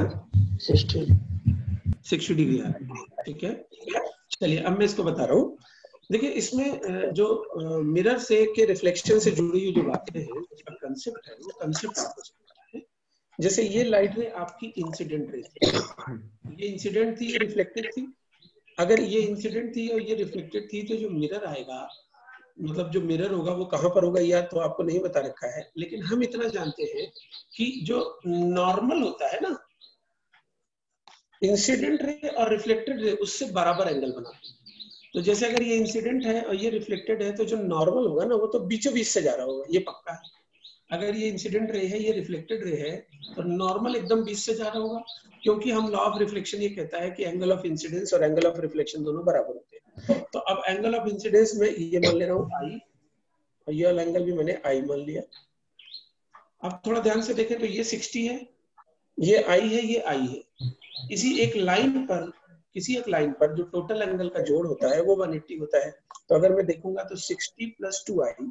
Speaker 1: 60 डिग्री आ रहा है। ठीक है, चलिए अब मैं इसको बता रहा हूँ। देखिए इसमें जो मिरर से के रिफ्लेक्शन से जुड़ी हुई जो बातें हैं, उसका कंसेप्ट है, वो कंसेप्ट आपको समझना है। जैसे ये लाइट रे आपकी इंसिडेंट रे थी, ये इंसिडेंट थी, ये रिफ्लेक्टेड थी। अगर ये इंसिडेंट थी और ये रिफ्लेक्टेड थी, तो जो मिरर आएगा, मतलब जो मिरर होगा वो कहां पर होगा या तो आपको नहीं बता रखा है, लेकिन हम इतना जानते हैं कि जो नॉर्मल होता है ना, इंसिडेंट रे और रिफ्लेक्टेड रे उससे बराबर एंगल बनाते हैं। तो जैसे अगर ये इंसिडेंट है और ये रिफ्लेक्टेड है, तो जो नॉर्मल होगा ना वो तो बीचों बीच से जा रहा होगा, ये पक्का है। अगर ये इंसिडेंट रे है, ये रिफ्लेक्टेड रे है, तो नॉर्मल एकदम बीच से जा रहा होगा, क्योंकि हम लॉ ऑफ रिफ्लेक्शन ये कहता है कि एंगल ऑफ इंसिडेंस और एंगल ऑफ रिफ्लेक्शन दोनों बराबर होते हैं। तो अब एंगल ऑफ इंसिडेंस में ये मान ले रहा हूँ आई, और ये वाला एंगल भी मैंने आई मान लिया। अब थोड़ा ध्यान से देखें तो ये 60 है, ये आई है, ये आई है। किसी एक लाइन पर जो टोटल एंगल का जोड़ होता है वो 180 होता है। तो अगर मैं देखूंगा तो 60 plus 2i,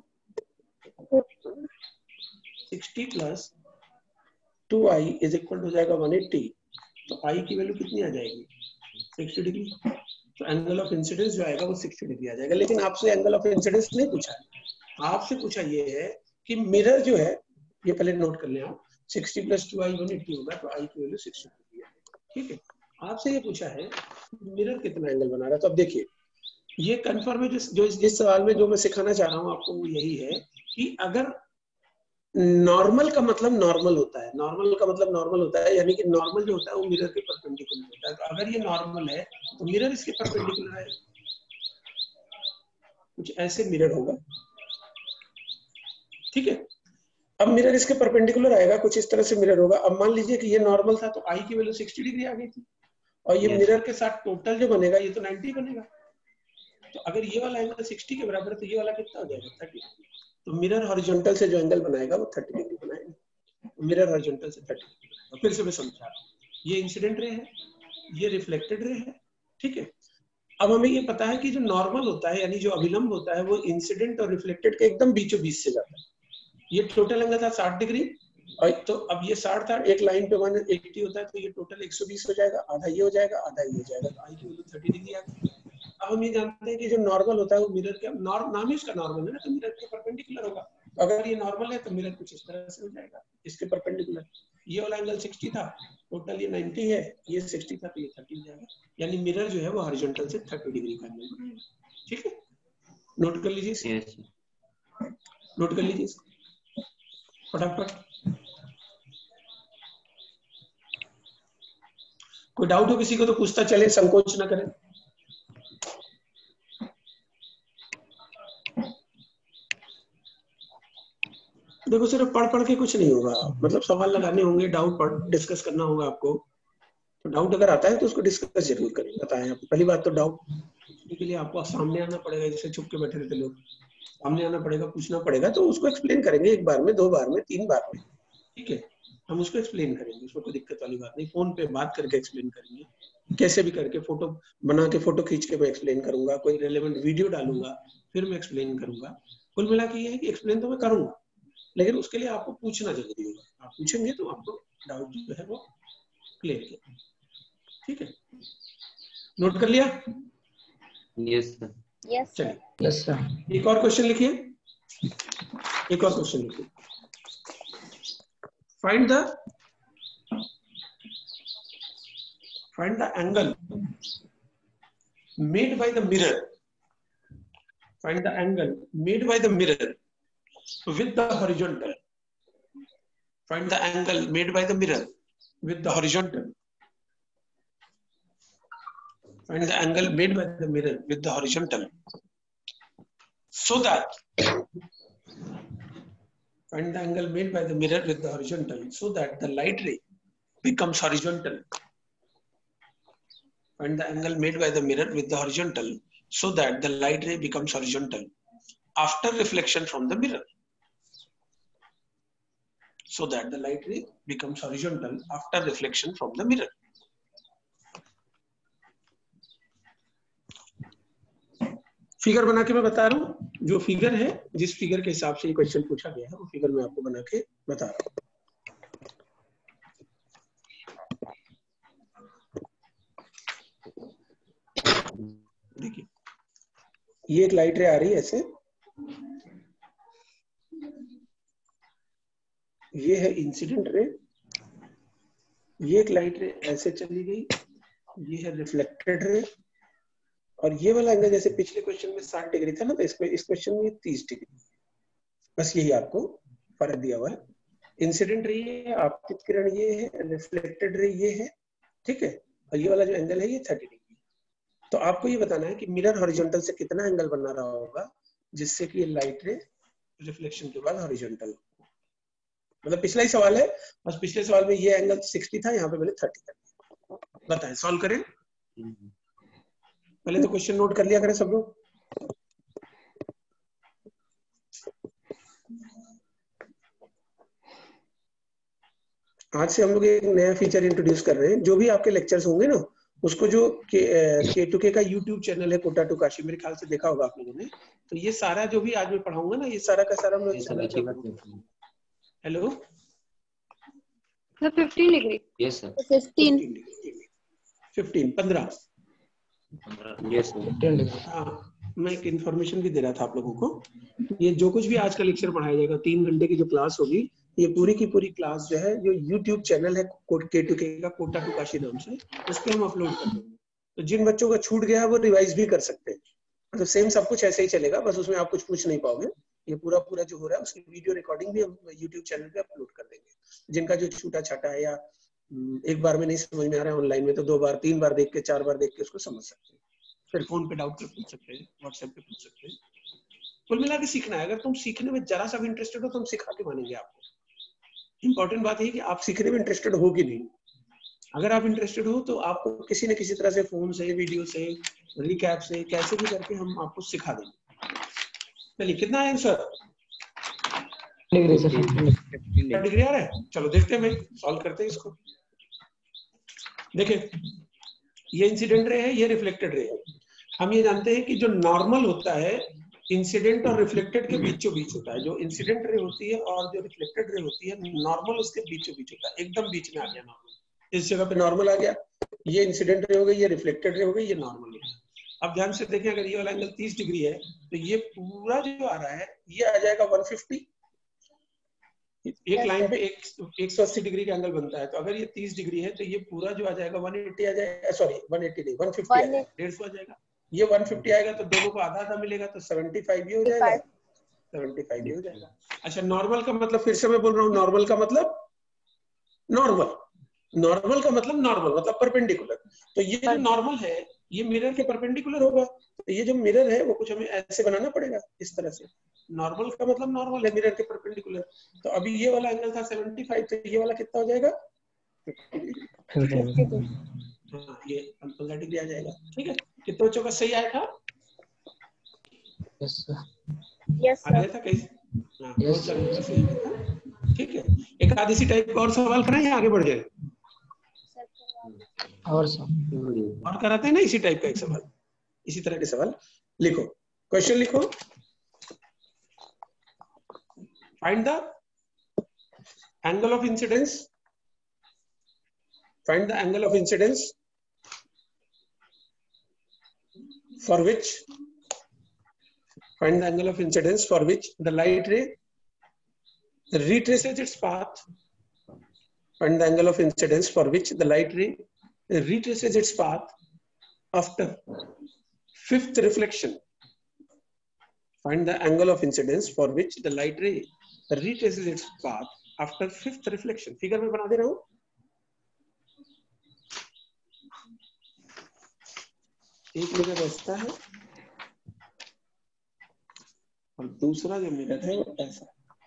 Speaker 1: 60 plus 2i is equal हो जाएगा 180। तो i की वैल्यू कितनी आ जाएगी? 60 डिग्री। तो एंगल ऑफ इंसिडेंस जो आएगा वो 60 डिग्री आ जाएगा। लेकिन आपसे एंगल ऑफ इंसिडेंस नहीं पूछा है, आपसे पूछा ये है कि मिरर जो है, ये पहले नोट कर लें आप, 60 प्लस 2i 180 होगा, तो i की वैल्यू 60 डिग्री है। ठीक है, आपसे ये पूछा है मिरर कितना एंगल बना रहा है। तो अब देखिए ये कंफर्म है, जिस सवाल में जो मैं सिखाना चाह रहा हूँ आपको वो यही है कि अगर नॉर्मल का मतलब नॉर्मल होता है, नॉर्मल का मतलब नॉर्मल होता है, यानी कि नॉर्मल जो होता है वो मिरर के परपेंडिकुलर होता है। तो अगर ये नॉर्मल है तो मिरर इसके परपेंडिकुलर है, कुछ ऐसे मिरर होगा। ठीक है, अब मिरर इसके परपेंडिकुलर आएगा, कुछ इस तरह से मिरर होगा। अब मान लीजिए कि ये नॉर्मल था, तो आई की वैल्यू 60 डिग्री आ गई थी, और ये मिरर के साथ टोटल जो बनेगा ये तो 90 बनेगा। तो अगर ये वाला एंगल 60 के बराबर है, तो ये वाला कितना हो जाएगा? 30। तो मिरर हॉरिजॉन्टल से जो एंगल बनाएगा वो 30 डिग्री बनाएगा। मिरर हॉरिजॉन्टल से 30 डिग्री बनाएगा। फिर से मैं समझा रहा हूँ, ये इंसिडेंट रे है, ये रिफ्लेक्टेड रे है। ठीक है, अब हमें ये पता है कि जो नॉर्मल होता है, यानी जो अभिलंब होता है, वो इंसिडेंट और रिफ्लेक्टेड के एकदम बीचों बीच से जाता है। ये टोटल एंगल था 60 डिग्री, और तो अब ये 60 था, एक लाइन पे 180 होता है, तो ये टोटल 120 हो जाएगा, आधा ये हो जाएगा, आधा ये हो जाएगा। तो आई की वैल्यू 30 डिग्री आ गई। अब हम ये जानते हैं कि जो नॉर्मल होता है वो मिरर के, नाम ही उसका नॉर्मल है ना, तो मिरर के परपेंडिकुलर होगा। अगर ये नॉर्मल है तो मिरर कुछ इस तरह से हो जाएगा, इसके परपेंडिकुलर। ये वाला एंगल 60 था, टोटल ये 90 है, ये 60 था, तो ये 30 हो जाएगा। यानी मिरर जो है वो हॉरिजॉन्टल से 30 डिग्री का एंगल बनाएगा। ठीक है, नोट कर लीजिए, नोट कर लीजिए फटाफट। कोई डाउट हो किसी को तो पूछता चले, संकोच ना करें। देखो सिर्फ पढ़ पढ़ के कुछ नहीं होगा, मतलब सवाल लगाने होंगे, डाउट डिस्कस करना होगा आपको। तो डाउट अगर आता है तो उसको डिस्कस जरूर करें, बताएं आप। पहली बात तो डाउट के लिए आपको सामने आना पड़ेगा, जैसे छुप के बैठे रहते लोग, सामने आना पड़ेगा, पूछना पड़ेगा, तो उसको एक्सप्लेन करेंगे 1 बार में, 2 बार में, 3 बार में। ठीक है, हम उसको एक्सप्लेन करेंगे, उसमें कोई दिक्कत वाली बात नहीं, फोन पे बात करके एक्सप्लेन करेंगे। कैसे भी करके फोटो बना के, फोटो खींच के मैं एक्सप्लेन करूंगा, कोई रेलेवेंट वीडियो डालूंगा, फिर मैं एक्सप्लेन करूंगा। कुल मिला के ये है कि एक्सप्लेन तो मैं करूंगा, लेकिन उसके लिए आपको पूछना जरूरी होगा। आप पूछेंगे तो आपको डाउट जो है वो क्लियर किया। ठीक है, नोट कर लिया?
Speaker 6: Yes sir.
Speaker 4: Yes, sir.
Speaker 1: चलिए
Speaker 3: यस सर।
Speaker 1: एक और क्वेश्चन लिखिए, एक और क्वेश्चन लिखिए। Find the angle made by the mirror. Find the angle made by the mirror with the horizontal. Find the angle made by the mirror with the horizontal. Find the angle made by the mirror with the horizontal. So that find the angle made by the mirror with the horizontal, so that the light ray becomes horizontal. Find the angle made by the mirror with the horizontal, so that the light ray becomes horizontal after reflection from the mirror. So that the light ray becomes horizontal after reflection from the mirror. Figure बना के मैं बता रहा हूँ, जो figure है, जिस figure के हिसाब से ये क्वेश्चन पूछा गया है, वो फिगर मैं आपको बना के बता रहा हूँ। देखिए, ये एक लाइट रे आ रही है ऐसे, ये है इंसिडेंट रे, ये एक लाइट रे ऐसे चली गई, ये है रिफ्लेक्टेड रे, और ये वाला एंगल जैसे पिछले क्वेश्चन में 60 डिग्री था ना, तो इस क्वेश्चन में 30 डिग्री। बस यही आपको फर्क दिया हुआ है। इंसिडेंट रे ये है, आपतित किरण ये है, रिफ्लेक्टेड रे ये है, ठीक है, और ये वाला जो एंगल है ये 30 डिग्री। तो आपको ये बताना है कि मिरर हॉरिजॉन्टल से कितना एंगल बना रहा होगा जिससे कि ये लाइट रे रिफ्लेक्शन के बाद हॉरिजॉन्टल। मतलब पिछला ही सवाल है, बस पिछले सवाल में ये एंगल 60 था, यहाँ पे मैंने 30 कर दिया। बताएं, सॉल्व करें। पहले तो क्वेश्चन नोट कर लिया करें सब लोग। आज से हम लोग एक नया फीचर इंट्रोड्यूस कर रहे हैं। जो भी आपके लेक्चर्स होंगे ना, उसको जो K2K का यूट्यूब चैनल है कोटा टू काशी, मेरे ख्याल से देखा होगा आप लोगों ने, तो ये सारा जो भी आज मैं पढ़ाऊंगा ना, ये सारा का सारा मैं hello
Speaker 4: 15 degree.
Speaker 6: Yes sir.
Speaker 1: 15
Speaker 6: yes sir.
Speaker 3: 15 degree.
Speaker 1: हाँ, मैं एक इन्फॉर्मेशन भी दे रहा था आप लोगों को। ये जो कुछ भी आज का लेक्चर पढ़ाया जाएगा, 3 घंटे की जो क्लास होगी, ये पूरी की पूरी क्लास जो है, जो यूट्यूब चैनल है K2K का कोटा टू काशी नाम से, उस पर हम अपलोड कर देंगे। तो जिन बच्चों का छूट गया है वो रिवाइज भी कर सकते हैं। मतलब सेम सब कुछ ऐसे ही चलेगा, बस उसमें आप कुछ पूछ नहीं पाओगे। ये पूरा पूरा जो हो रहा है उसकी वीडियो रिकॉर्डिंग भी हम यूट्यूब चैनल पे अपलोड कर देंगे। जिनका जो छूटा छाटा है या एक बार में नहीं समझ में आ रहा है ऑनलाइन में, तो 2 बार 3 बार देख के 4 बार देख के उसको समझ सकते हैं। फिर फोन पे डाउट पे पूछ सकते हैं, व्हाट्सएप पे पूछ सकते हैं। कुल मिला के सीखना है। अगर तुम सीखने में जरा सा भी इंटरेस्टेड हो तो हम सिखा के मानेंगे आपको। इंपॉर्टेंट बात है कि आप सीखने में इंटरेस्टेड हो कि नहीं। अगर आप इंटरेस्टेड हो तो आपको किसी न किसी तरह से, फोन से, वीडियो से, रिकैप से, कैसे भी करके हम आपको सिखा देंगे। चलिए, कितना है आंसर?
Speaker 3: डिग्री से
Speaker 1: 15 डिग्री आ रहा है। चलो देखते हैं, मैं सॉल्व करते हैं इसको। देखिए, ये इंसिडेंट रे है, ये रिफ्लेक्टेड रे है। हम ये जानते हैं कि जो नॉर्मल होता है इंसिडेंट और रिफ्लेक्टेड के बीचों बीच होता है। जो इंसिडेंट रे होती है और जो रिफ्लेक्टेड रे होती है, नॉर्मल उसके बीचों बीच होता है। एकदम बीच में आ गया नॉर्मल, इस जगह पे नॉर्मल आ गया। ये इंसिडेंट रे हो गई, ये रिफ्लेक्टेड रे हो गई, ये नॉर्मल हो गया। अब ध्यान से देखें, अगर ये वाला एंगल 30 डिग्री है तो ये पूरा जो आ रहा है ये आ जाएगा 150। एक लाइन पे 180 डिग्री का एंगल बनता है, तो अगर ये 30 डिग्री है तो ये पूरा जो आ जाएगा 180 आ जाएगा। सॉरी 180 नहीं, 150 आ जाएगा, 150 आ जाएगा। ये 150 आएगा तो दोनों को आधा आधा मिलेगा, तो 75 ये हो जाएगा, 75 ये हो जाएगा। अच्छा, नॉर्मल का मतलब फिर से मैं बोल रहा हूँ, नॉर्मल का मतलब नॉर्मल का मतलब परपेंडिकुलर। तो ये जो नॉर्मल है ये मिरर के परपेंडिकुलर होगा। तो ये जो मिरर है वो कुछ हमें ऐसे बनाना पड़ेगा, इस तरह से। नॉर्मल का मतलब नॉर्मल है, मिरर के परपेंडिकुलर। तो अभी ये वाला एंगल था 75, तो ये वाला कितना हो जाएगा? 50 डिग्री। हाँ, ये 15 डिग्री आ जाएगा। ठीक है, कितने बच्चों का सही आया था?
Speaker 3: Yes sir.
Speaker 4: Yes,
Speaker 1: आ गया
Speaker 4: sir.
Speaker 1: था कैसे? हाँ, बहुत सारे बच्चे सही आया था। ठीक है, एक आधी सी टाइप का और सवाल कराएं या आगे बढ़ जाए?
Speaker 3: और सर
Speaker 1: और कराते हैं ना इसी टाइप का एक सवाल, इसी तरह के सवाल लिखो, क्वेश्चन लिखो। Find the angle of incidence, find the angle of incidence for which, find the angle of incidence for which the light ray retraces its path. Find the angle of incidence for which the light ray retraces its path after fifth reflection. Find the angle of incidence for which the light ray retraces its path after fifth reflection. Figure में बना दे रहा हूं। एक mirror ऐसा है और दूसरा जो मिरर है वो ऐसा।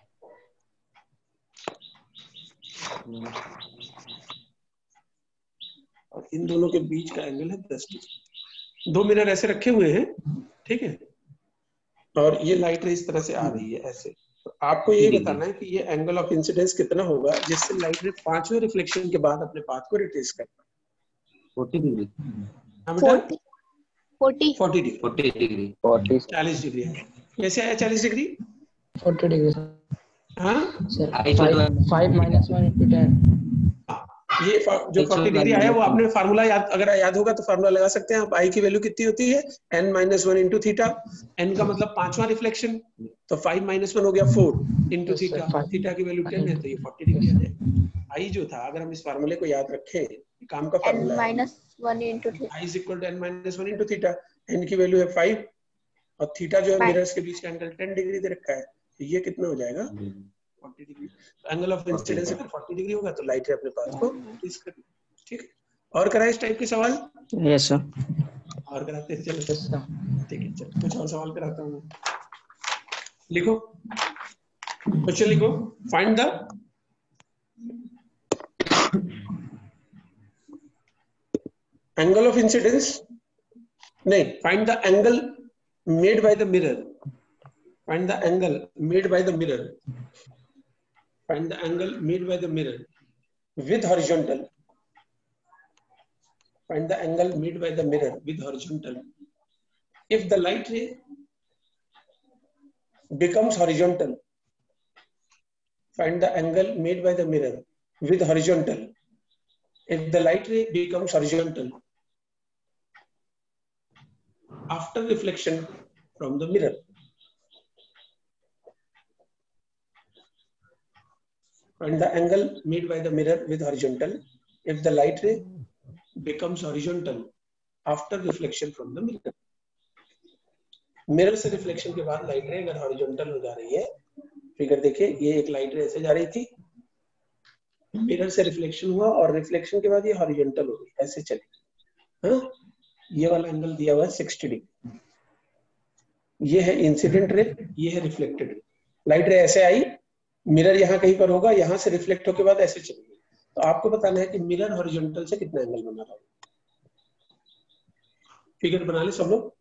Speaker 1: और इन दोनों के बीच का एंगल है 10 डिग्री। दो मिरर ऐसे रखे हुए हैं, ठीक है, और ये लाइट रे इस तरह से आ रही है ऐसे। तो आपको ये बताना है कि ये एंगल ऑफ इंसिडेंस कितना होगा जिससे लाइट रे पांचवें रिफ्लेक्शन के बाद अपने पाथ को रिट्रेस कर पाए।
Speaker 6: 40 डिग्री।
Speaker 1: हाँ बेटा,
Speaker 4: 40
Speaker 1: डिग्री,
Speaker 6: 40 डिग्री,
Speaker 1: 40 डिग्री है। कैसे आया 40 डिग्री?
Speaker 3: 40 डिग्री
Speaker 1: हाँ
Speaker 3: सर, 5 minus 1 into 10।
Speaker 1: ये जो 40 डिग्री आया वो आपने फार्मूला याद, अगर याद होगा तो फार्मूला लगा सकते हैं आप। आई की वैल्यू कितनी होती है? n - 1 into theta. n का मतलब पांचवा रिफ्लेक्शन, तो 5 - 1 हो गया 4 into
Speaker 3: Yes, sir,
Speaker 1: theta.
Speaker 3: 5
Speaker 1: theta की वैल्यू 10 है तो ये 40 डिग्री आ जाएगा। आई जो था, अगर हम इस फार्मूले को याद रखें, काम का
Speaker 4: n
Speaker 1: फार्मूला है,
Speaker 4: - 1 into theta।
Speaker 1: I is equal to n - 1 into theta. n की वैल्यू है 5 और थीटा जो है मिरर्स के बीच का एंगल 10 डिग्री दे रखा है, तो ये कितना हो जाएगा? 40 डिग्री। तो एंगल ऑफ इंसिडेंस अगर 40 डिग्री होगा तो लाइट रे अपने पाथ को रिट्रेस कर, ठीक है। और कराए इस टाइप के सवाल?
Speaker 2: Yes sir.
Speaker 1: और कराते हैं, चलो
Speaker 3: Yes, sir.
Speaker 1: ठीक है। चलो कुछ और सवाल कराता हूँ। लिखो, क्वेश्चन लिखो। Find the angle of incidence, नहीं, find the angle made by the mirror. Find the angle made by the mirror. Find the angle made by the mirror with horizontal. Find the angle made by the mirror with horizontal. If the light ray becomes horizontal, find the angle made by the mirror with horizontal. If the light ray becomes horizontal after reflection from the mirror, find the angle made by the mirror with horizontal. If the light ray becomes horizontal after reflection from the mirror. Mirror से reflection के बाद light रे अगर horizontal हो जा रही है, figure देखिए, ये एक लाइट रे ऐसे जा रही थी, मिरर से रिफ्लेक्शन हुआ और रिफ्लेक्शन के बाद ये हॉरिजॉन्टल हो गई, ऐसे चली। हाँ, ये वाला एंगल दिया हुआ है 60 डिग्री। ये है इंसिडेंट रे, ये है रिफ्लेक्टेड रे। लाइट रे ऐसे आई, मिरर यहाँ कहीं पर होगा, यहाँ से रिफ्लेक्ट होके बाद ऐसे चली गई। तो आपको बताना है कि मिरर हॉरिजॉन्टल से कितना एंगल बना रहा है। फिगर बना ले सब लोग।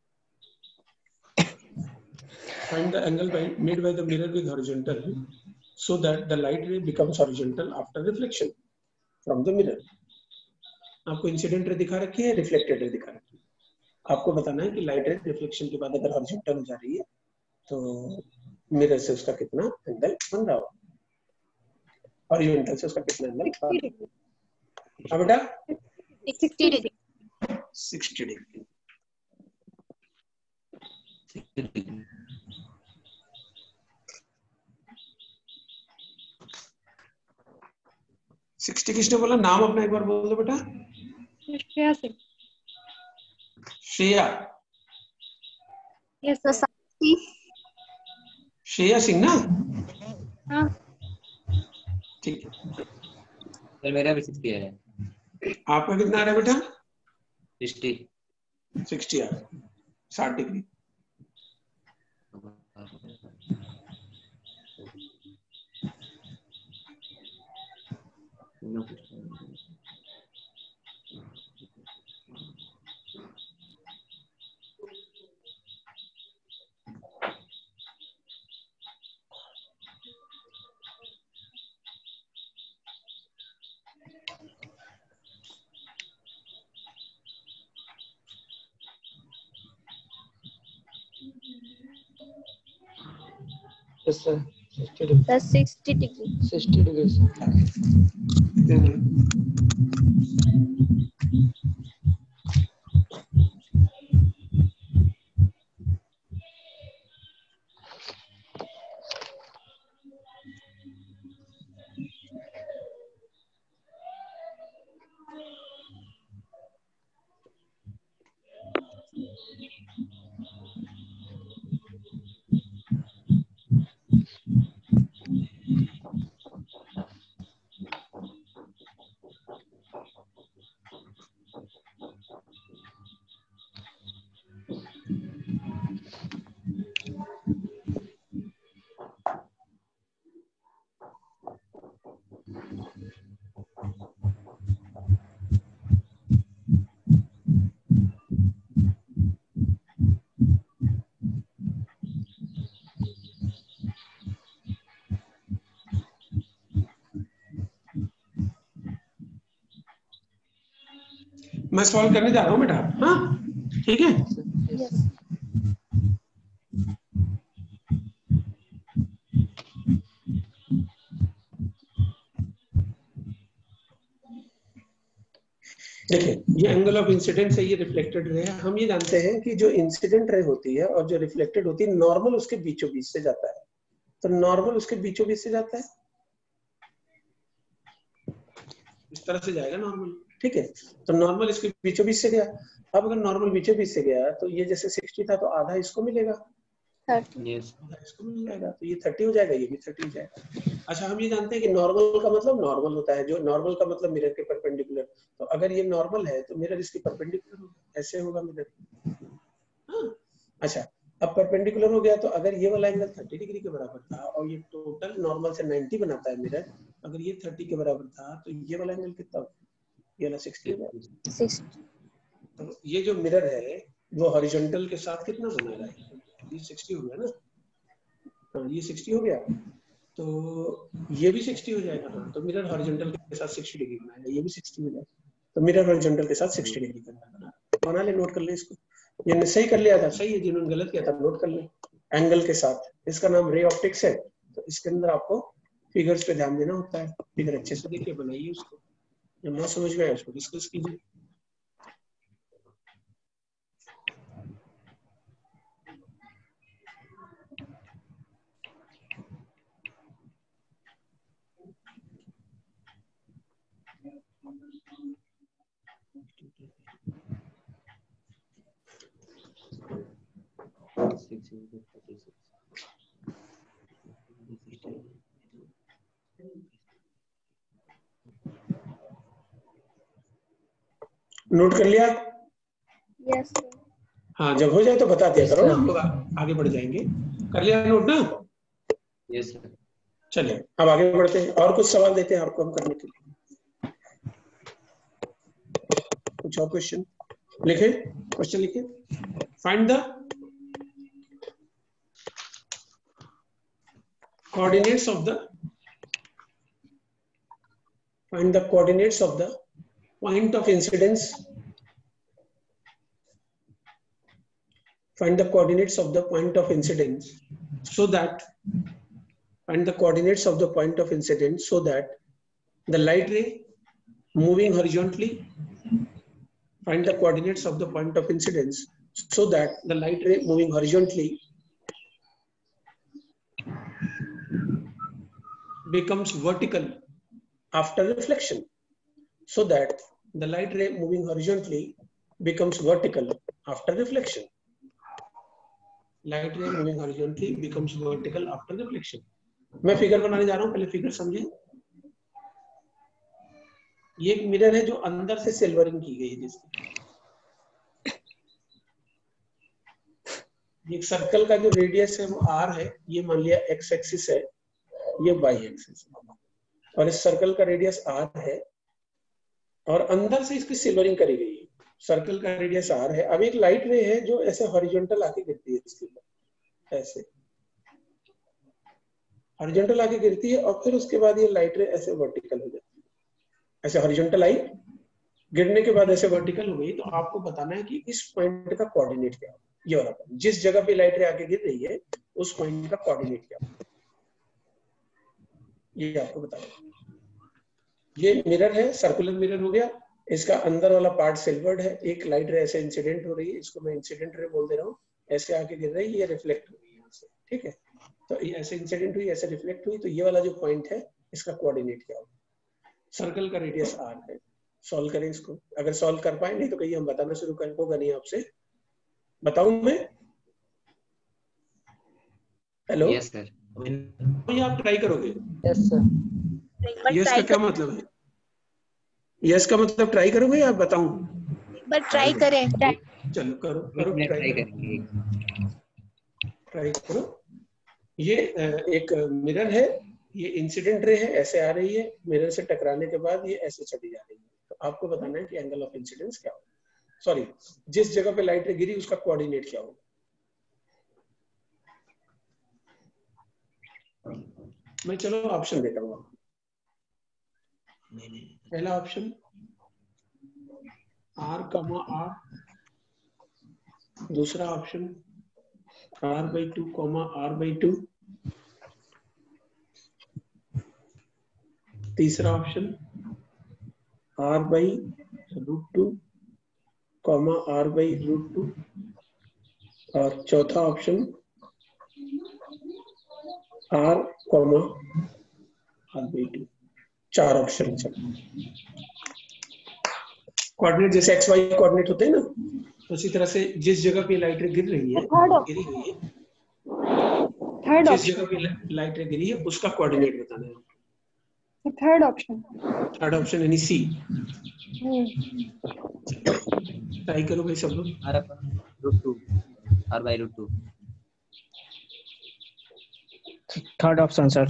Speaker 1: Find the angle made by the mirror with horizontal so that the light ray becomes horizontal after reflection from the mirror. आपको इंसिडेंट रे दिखा रखी है, रिफ्लेक्टेड रे दिखा रखी है। आपको बताना है कि लाइट रे रिफ्लेक्शन के बाद अगर हॉरिजॉन्टल हो जा रही है तो मिरर से उसका कितना एंगल बन रहा हो, हॉरिजॉन्टल से उसका कितना एंगल बन रहा हो। हाँ बेटा,
Speaker 4: 60 डिग्री।
Speaker 1: 60 डिग्री। 60 किसने बोला? नाम अपना एक बार बोल दो बेटा।
Speaker 5: श्रेया सिंह।
Speaker 1: Shreya,
Speaker 4: yes sir.
Speaker 1: श्रेया सिंह ना?
Speaker 5: हाँ
Speaker 1: ठीक है।
Speaker 6: सर मेरा भी 60 है।
Speaker 1: आपका कितना आ रहा है बेटा?
Speaker 6: 60
Speaker 1: आ रहा है, 60 degree.
Speaker 3: Yes, sir. 60 degree.
Speaker 4: Plus 60 degree.
Speaker 3: 60 degree, sir.
Speaker 1: मैं सॉल्व करने जा रहा हूँ बेटा। हाँ ठीक है।
Speaker 4: Yes.
Speaker 1: देखिए ये एंगल ऑफ इंसिडेंट से ये रिफ्लेक्टेड रे है। हम ये जानते हैं कि जो इंसिडेंट रे होती है और जो रिफ्लेक्टेड होती है नॉर्मल उसके बीचों बीच से जाता है। तो नॉर्मल उसके बीचों बीच से जाता है, इस तरह से जाएगा नॉर्मल। ठीक है, तो नॉर्मल इसके बीचों बीच से गया। अब अगर नॉर्मल बीचों बीच से गया तो ये जैसे 60 था तो आधा इसको मिलेगा,
Speaker 4: 30.
Speaker 6: यस
Speaker 1: आधा इसको मिल जाएगा, तो ये 30 हो जाएगा, ये भी 30 हो जाएगा। अच्छा हम ये जानते हैं कि नॉर्मल का मतलब नॉर्मल होता है, जो नॉर्मल का मतलब मिरर के परपेंडिकुलर। तो अगर ये नॉर्मल है तो मिरर इसके परपेंडिकुलर होगा, ऐसे होगा मिरर। हाँ अच्छा, अब परपेंडिकुलर हो गया तो अगर ये वाला एंगल 30 डिग्री के बराबर था और ये टोटल नॉर्मल से 90 बनाता है मिरर, अगर ये 30 के बराबर था तो ये वाला एंगल कितना होगा? ये वाला 60 हो जाएगा।
Speaker 4: 60.
Speaker 1: तो ये जो मिरर है वो हॉरिजॉन्टल के साथ कितना बना रहा है? ये 60 हो गया ना। हाँ ये 60 हो गया, तो ये भी 60 हो जाएगा। हाँ तो मिरर हॉरिजॉन्टल के साथ 60 डिग्री बनाएगा, ये भी 60 हो जाएगा। तो मिरर हॉरिजॉन्टल के साथ 60 डिग्री बना ले, नोट कर ले इसको। ये सही कर लिया था, सही है, जिन्होंने गलत किया था नोट कर ले। एंगल के साथ, इसका नाम रे ऑप्टिक्स है। तो इसके अंदर आपको फिगर्स पे ध्यान देना होता है। फिगर अच्छे से देखिए, बनाइए उसको, जब ना समझ में आए उसको डिस्कस कीजिए। नोट कर लिया?
Speaker 4: Yes, sir.
Speaker 1: हाँ जब हो जाए तो बता दिया
Speaker 3: Yes,
Speaker 1: करो ना,
Speaker 3: sir.
Speaker 1: हम लोग आगे बढ़ जाएंगे। कर लिया नोट ना?
Speaker 6: Yes sir.
Speaker 1: चलिए अब आगे बढ़ते हैं, और कुछ सवाल देते हैं आपको हम करने के लिए। कुछ और क्वेश्चन लिखे, क्वेश्चन लिखे। Find the coordinates of the find the coordinates of the point of incidence. Find the coordinates of the point of incidence so that find the coordinates of the point of incidence so that the light ray moving horizontally, find the coordinates of the point of incidence so that the light ray moving horizontally becomes vertical after reflection, so that the light ray moving horizontally becomes vertical after reflection. Light ray moving horizontally becomes vertical after reflection. मैं figure बनाने जा रहा हूं, पहले figure समझे। ये एक mirror है जो अंदर से सिल्वरिंग की गई है, जिसकी एक सर्कल का जो रेडियस है वो r है, ये मान लिया x एक्सिस है, ये y एक्सिस है, और इस सर्कल का रेडियस r है और अंदर से इसकी सिल्वरिंग करी गई है। सर्कल का रेडियस r है। अब एक लाइट रे है जो ऐसे हॉरिजॉन्टल आके गिरती है इसके ऊपर, ऐसे हॉरिजॉन्टल आके गिरती है और फिर उसके बाद ये लाइट रे ऐसे वर्टिकल हो जाती है। ऐसे हॉरिजॉन्टल आई, गिरने के बाद ऐसे वर्टिकल हो गई। तो आपको बताना है कि इस पॉइंट का कोऑर्डिनेट क्या है। ये वाला जिस जगह पे लाइट रे आके गिर रही है उस पॉइंट का कोऑर्डिनेट क्या है। ये आपको बता दूं। ये मिरर है, सर्कुलर मिरर हो गया, इसका अंदर वाला पार्ट सिल्वर्ड है, एक लाइट रे ऐसे इंसिडेंट हो रही है, इसको मैं इंसिडेंट रे बोल दे रहा हूँ, ऐसे आके गिर रही है, ये रिफ्लेक्ट हो रही है यहाँ से, ठीक है। तो ये ऐसे इंसिडेंट हुई, ऐसे रिफ्लेक्ट हुई, तो ये वाला जो पॉइंट है इसका कोऑर्डिनेट क्या होगा? सर्कल का रेडियस r है। सॉल्व करें इसको, अगर सॉल्व कर पाए, नहीं तो कहीं हम बताना शुरू कर, होगा नहीं आपसे, बताऊं मैं? Hello,
Speaker 6: yes sir.
Speaker 1: ये आप ट्राई करोगे?
Speaker 3: Yes sir.
Speaker 1: यस का क्या मतलब है? यस का मतलब ट्राई करोगे या बताऊं?
Speaker 4: बट ट्राई करें।
Speaker 1: चलो करो करो,
Speaker 6: ट्राई करेंगे।
Speaker 1: ट्राई करो। ये एक मिरर है, ये इंसिडेंट रे है, ऐसे आ रही है, मिरर से टकराने के बाद ये ऐसे चली जा रही है, तो आपको बताना है कि एंगल ऑफ इंसिडेंस क्या होगा, सॉरी जिस जगह पे लाइट रे गिरी उसका कोऑर्डिनेट क्या होगा। मैं चलो ऑप्शन देता हूँ आपको। पहला ऑप्शन r, r, दूसरा ऑप्शन r/2, r/2, तीसरा ऑप्शन r/√2, r/√2, और चौथा ऑप्शन r, r/2। चार ऑप्शन। कोऑर्डिनेट जैसे एक्स वाई कोऑर्डिनेट होते हैं ना, उसी तरह से जिस जगह पे लाइट रे गिर रही है, गिरी हुई है, जिस जगह पे लाइट रे गिरी है उसका कोऑर्डिनेट बताना है।
Speaker 5: Third option.
Speaker 1: थर्ड ऑप्शन यानी सी। ट्राई करो भाई सब लोग।
Speaker 6: r/√2, r/√2।
Speaker 3: Third option sir.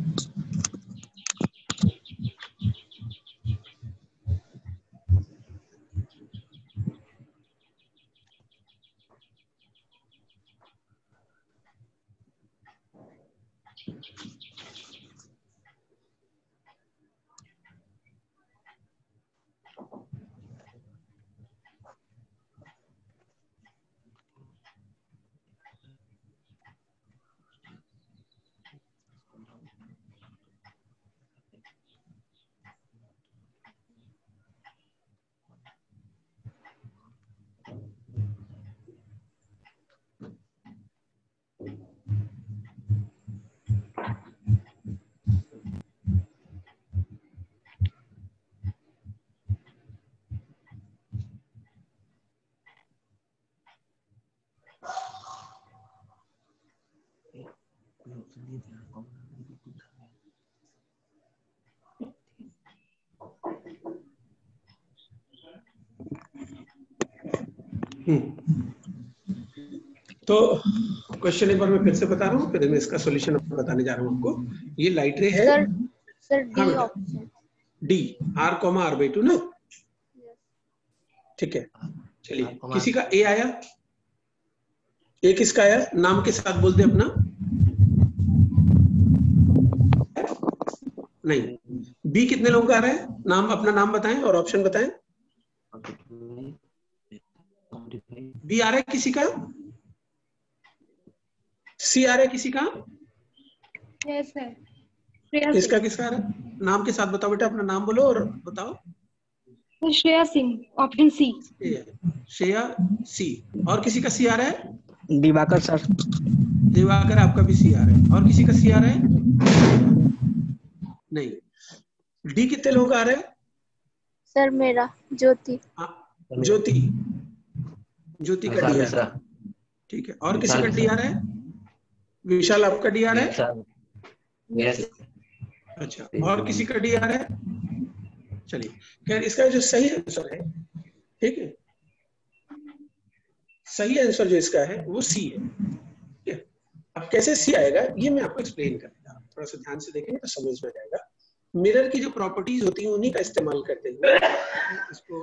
Speaker 1: तो क्वेश्चन एक बार मैं फिर से बता रहा हूँ, फिर मैं इसका सॉल्यूशन बताने जा रहा हूँ आपको। ये लाइट रे है
Speaker 4: सर डी
Speaker 1: हाँ
Speaker 4: ऑप्शन।
Speaker 1: डी, r, r/2 ना, ठीक है। चलिए किसी का ए आया, ए किसका आया, नाम के साथ बोल दे अपना। नहीं, बी कितने लोगों का आ रहा है, नाम अपना नाम बताएं और ऑप्शन बताएं। बी आ रहा है किसी का, सी आ रहा है किसी का,
Speaker 5: यस सर।
Speaker 1: किसका किसका आ रहा है, नाम के साथ बताओ बेटा, अपना नाम बोलो और बताओ।
Speaker 5: Shreya Singh, option C.
Speaker 1: Shreya C, और किसी का सी आ रहा है।
Speaker 3: दिवाकर सर।
Speaker 1: दिवाकर आपका भी सी आ रहा है, और किसी का सी आ रहा है नहीं। डी कितने लोगों का आ रहा है
Speaker 4: सर मेरा ज्योति।
Speaker 1: ज्योति, ज्योति का डी आ रहा है, ठीक है। और किसी का डी आ रहा है, विशाल आपका डी आ रहा है।
Speaker 6: यस।
Speaker 1: अच्छा, और किसी का डी आ रहा है। चलिए खैर, इसका जो सही आंसर है, ठीक है, सही आंसर जो इसका है वो सी है, ठीक है। अब कैसे सी आएगा ये मैं आपको एक्सप्लेन करूंगा, थोड़ा सा ध्यान से देखेंगे तो समझ में आएगा। मिरर की जो प्रॉपर्टीज होती हैं उन्हीं का इस्तेमाल करते हुए इसको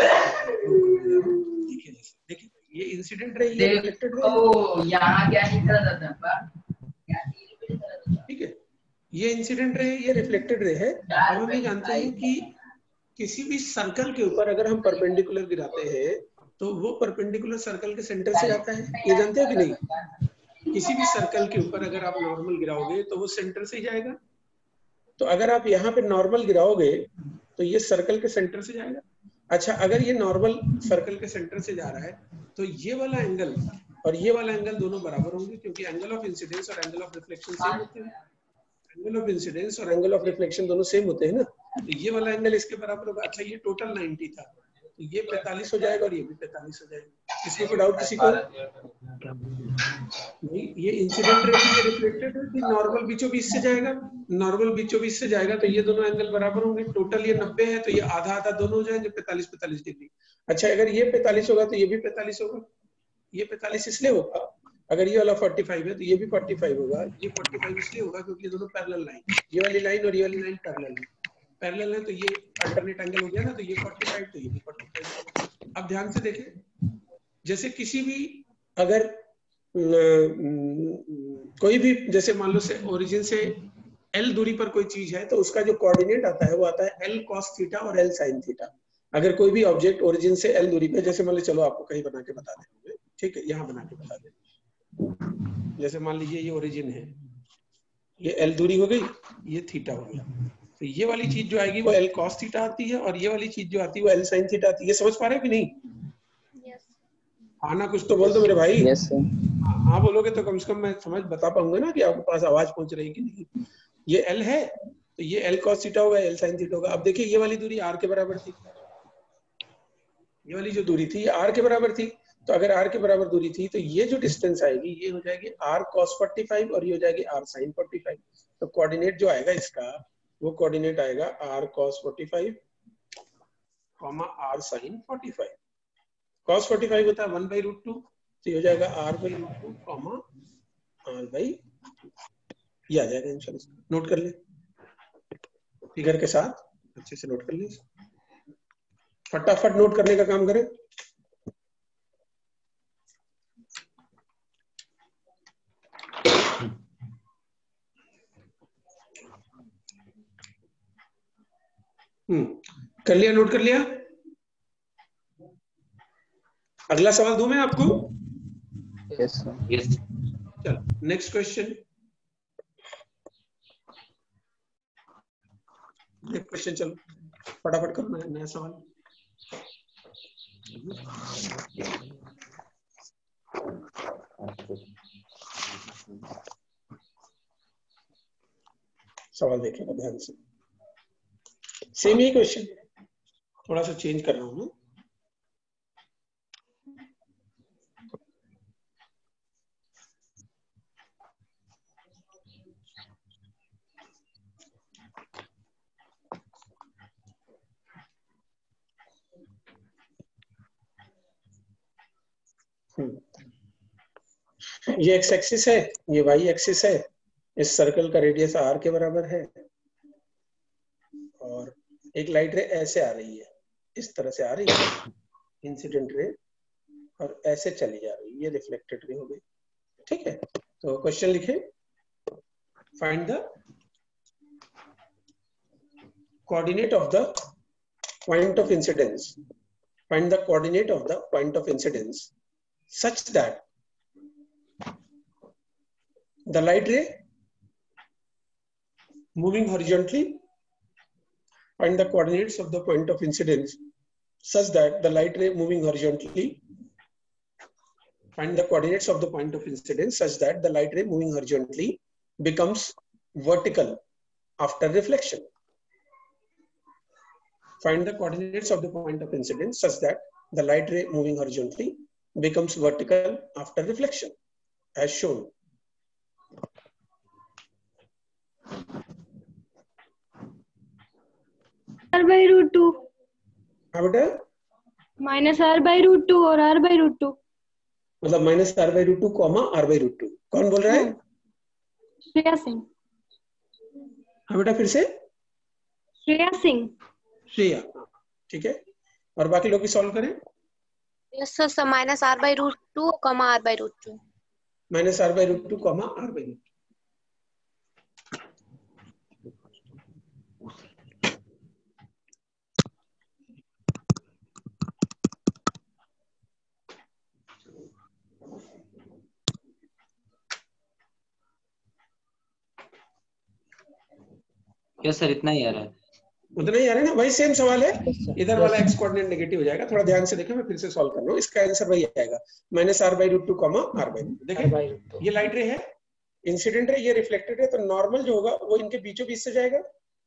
Speaker 1: देखिए, देखिए ये इंसिडेंट रे, ये रिफ्लेक्टेड रे,
Speaker 7: यहाँ क्या नहीं करा जाता,
Speaker 1: ठीक है। ये इंसिडेंट रे, ये रिफ्लेक्टेड रे है। अब हम ये जानते हैं कि किसी भी सर्कल के ऊपर अगर हम परपेंडिकुलर गिराते हैं तो वो परपेंडिकुलर सर्कल के सेंटर से आता है, ये जानते हो कि नहीं। किसी भी सर्कल के ऊपर अगर आप नॉर्मल गिराओगे तो वो सेंटर से ही जाएगा, तो अगर आप यहाँ पे नॉर्मल गिराओगे तो ये सर्कल के सेंटर से जाएगा। अच्छा, अगर ये नॉर्मल सर्कल के सेंटर से जा रहा है तो ये वाला एंगल और ये वाला एंगल दोनों बराबर होंगे, क्योंकि एंगल ऑफ इंसिडेंस और एंगल ऑफ रिफ्लेक्शन सेम होते हैं। एंगल ऑफ इंसिडेंस और एंगल ऑफ रिफ्लेक्शन दोनों सेम होते हैं ना, तो ये वाला एंगल इसके बराबर होगा। अच्छा, ये टोटल 90 था, तो ये 45 हो जाएगा और ये भी 45 हो जाएगा। इसमें कोई डाउट किसी को? नहीं, ये इंसिडेंट रे थी, ये रिफ्लेक्टेड रे थी, नॉर्मल बीचों बीच से जाएगा, नॉर्मल बीचों बीच से जाएगा तो ये दोनों एंगल बराबर होंगे। टोटल ये 90 है तो ये आधा आधा दोनों हो जाएंगे, 45-45 डिग्री। अच्छा, अगर ये 45 होगा तो ये भी 45 होगा। ये 45 इसलिए होगा, अगर ये वाला 45 है तो ये भी 45 होगा। ये 45 इसलिए होगा क्योंकि ये दोनों पैरेलल लाइन, ये वाली लाइन और ये वाली लाइन पैरेलल है, तो ये अल्टरनेट एंगल हो गया ना, तो ये 45 तो ये भी 45। अब ध्यान से देखें, जैसे किसी भी अगर कोई भी, जैसे मान लो से ओरिजिन से L दूरी पर कोई चीज है तो उसका जो कोऑर्डिनेट आता है वो आता है L cos थीटा और L sin थीटा। अगर कोई भी ऑब्जेक्ट ओरिजिन से L दूरी पे, जैसे मान लो, चलो आपको कहीं बना के बता देंगे, ठीक है, यहाँ बना के बता दें। जैसे मान लीजिए ये ओरिजिन है, ये L दूरी हो गई, ये थीटा हो गया, तो ये वाली चीज जो आएगी वो L cos थीटा आती है और ये वाली चीज जो आती है वो L sin थीटा आती है। ये समझ पा रहे हो कि नहीं? हाँ ना, कुछ तो बोल दो मेरे भाई।
Speaker 2: Yes sir.
Speaker 1: हाँ बोलोगे तो कम से कम मैं समझ बता पाऊंगा ना कि आपके पास आवाज पहुंच रही कि नहीं। ये L है तो ये L cos थीटा होगा, L sin थीटा होगा। अब देखिए, ये वाली दूरी R के बराबर थी, ये वाली जो दूरी थी ये R के बराबर थी, तो अगर R के बराबर दूरी थी तो ये जो डिस्टेंस आएगी ये हो जाएगी R cos 45 और ये हो जाएगी R sin 45। तो कोऑर्डिनेट जो आएगा इसका, वो कोऑर्डिनेट आएगा R cos 45, R sin 45। cos 45 होता है 1/√2, तो ये हो जाएगा R/√2, R/2। ये आ जाएगा इंशाल्लाह। नोट कर ले फिगर के साथ, अच्छे से नोट कर ले, फटाफट नोट करने का काम करें। कर लिया? नोट कर लिया? अगला सवाल दूं मैं आपको?
Speaker 2: Yes sir.
Speaker 6: यस।
Speaker 1: चलो नेक्स्ट क्वेश्चन। नेक्स्ट क्वेश्चन, चलो फटाफट करो नया सवाल। सवाल देखिएगा ध्यान से, सेम ही क्वेश्चन, थोड़ा सा चेंज कर रहा हूं मैं। ये एक्स एक्सिस है, ये वाई एक्सिस है, इस सर्कल का रेडियस r के बराबर है और एक लाइट रे ऐसे आ रही है, इस तरह से आ रही है इंसिडेंट रे, और ऐसे चली जा रही है, ये रिफ्लेक्टेड रे हो गई। ठीक है, तो क्वेश्चन लिखे, find the coordinate of the point of incidence, find the coordinate of the point of incidence such that the light ray moving horizontally, find the coordinates of the point of incidence such that the light ray moving horizontally, find the coordinates of the point of incidence such that the light ray moving horizontally becomes vertical after reflection. Find the coordinates of the point of incidence such that the light ray moving horizontally becomes vertical after reflection as shown.
Speaker 5: R/√2
Speaker 1: हाँ बेटा,
Speaker 5: -R/√2 और R/√2।
Speaker 1: मतलब -R/√2, R/√2। कौन बोल रहा है?
Speaker 5: श्रेया सिंह।
Speaker 1: हाँ बेटा, फिर से।
Speaker 5: श्रेया सिंह।
Speaker 1: श्रेया, ठीक है। और बाकी लोग भी सॉल्व करें।
Speaker 4: Yes sir, -R/√2, R/√2।
Speaker 1: -R/√2, R/√2।
Speaker 6: Yes sir, इतना ही आ रहा है।
Speaker 1: उतना ही आ रहा है ना, वही सेम सवाल है। इधर वाला x कोऑर्डिनेट नेगेटिव हो जाएगा। थोड़ा ध्यान से देखें, मैं फिर से सॉल्व कर रहा हूँ। इसका आंसर वही आएगा -r/√2, r/2। देखें ये लाइट रे है, इंसिडेंट है, ये रिफ्लेक्टेड है, तो नॉर्मल जो होगा वो इनके बीचों बीच से जाएगा,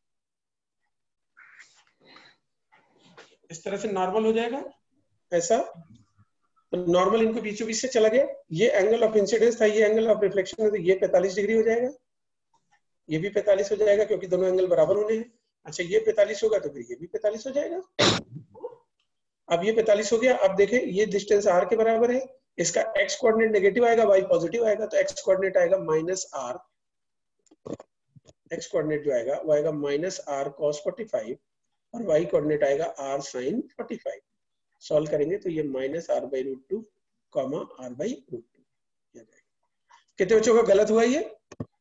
Speaker 1: इस तरह से नॉर्मल हो जाएगा ऐसा। तो नॉर्मल इनको बीचों बीच से चला गया। ये एंगल ऑफ इंसिडेंस था, ये एंगल ऑफ रिफ्लेक्शन है, तो ये 45 डिग्री हो जाएगा, ये भी 45 हो जाएगा क्योंकि दोनों एंगल बराबर होने हैं। अच्छा ये 45 होगा तो फिर ये भी 45 हो जाएगा। अब ये 45 हो गया। अब देखें ये डिस्टेंस r के बराबर है, इसका x कोऑर्डिनेट नेगेटिव आएगा, y पॉजिटिव आएगा, तो x कोऑर्डिनेट आएगा -r, x कोऑर्डिनेट जो आएगा वो आएगा -r cos 45 और y कोऑर्डिनेट आएगा r sin 45। सॉल्व करेंगे तो ये -r/√2, r/√2। कितने बच्चों का गलत हुआ? ये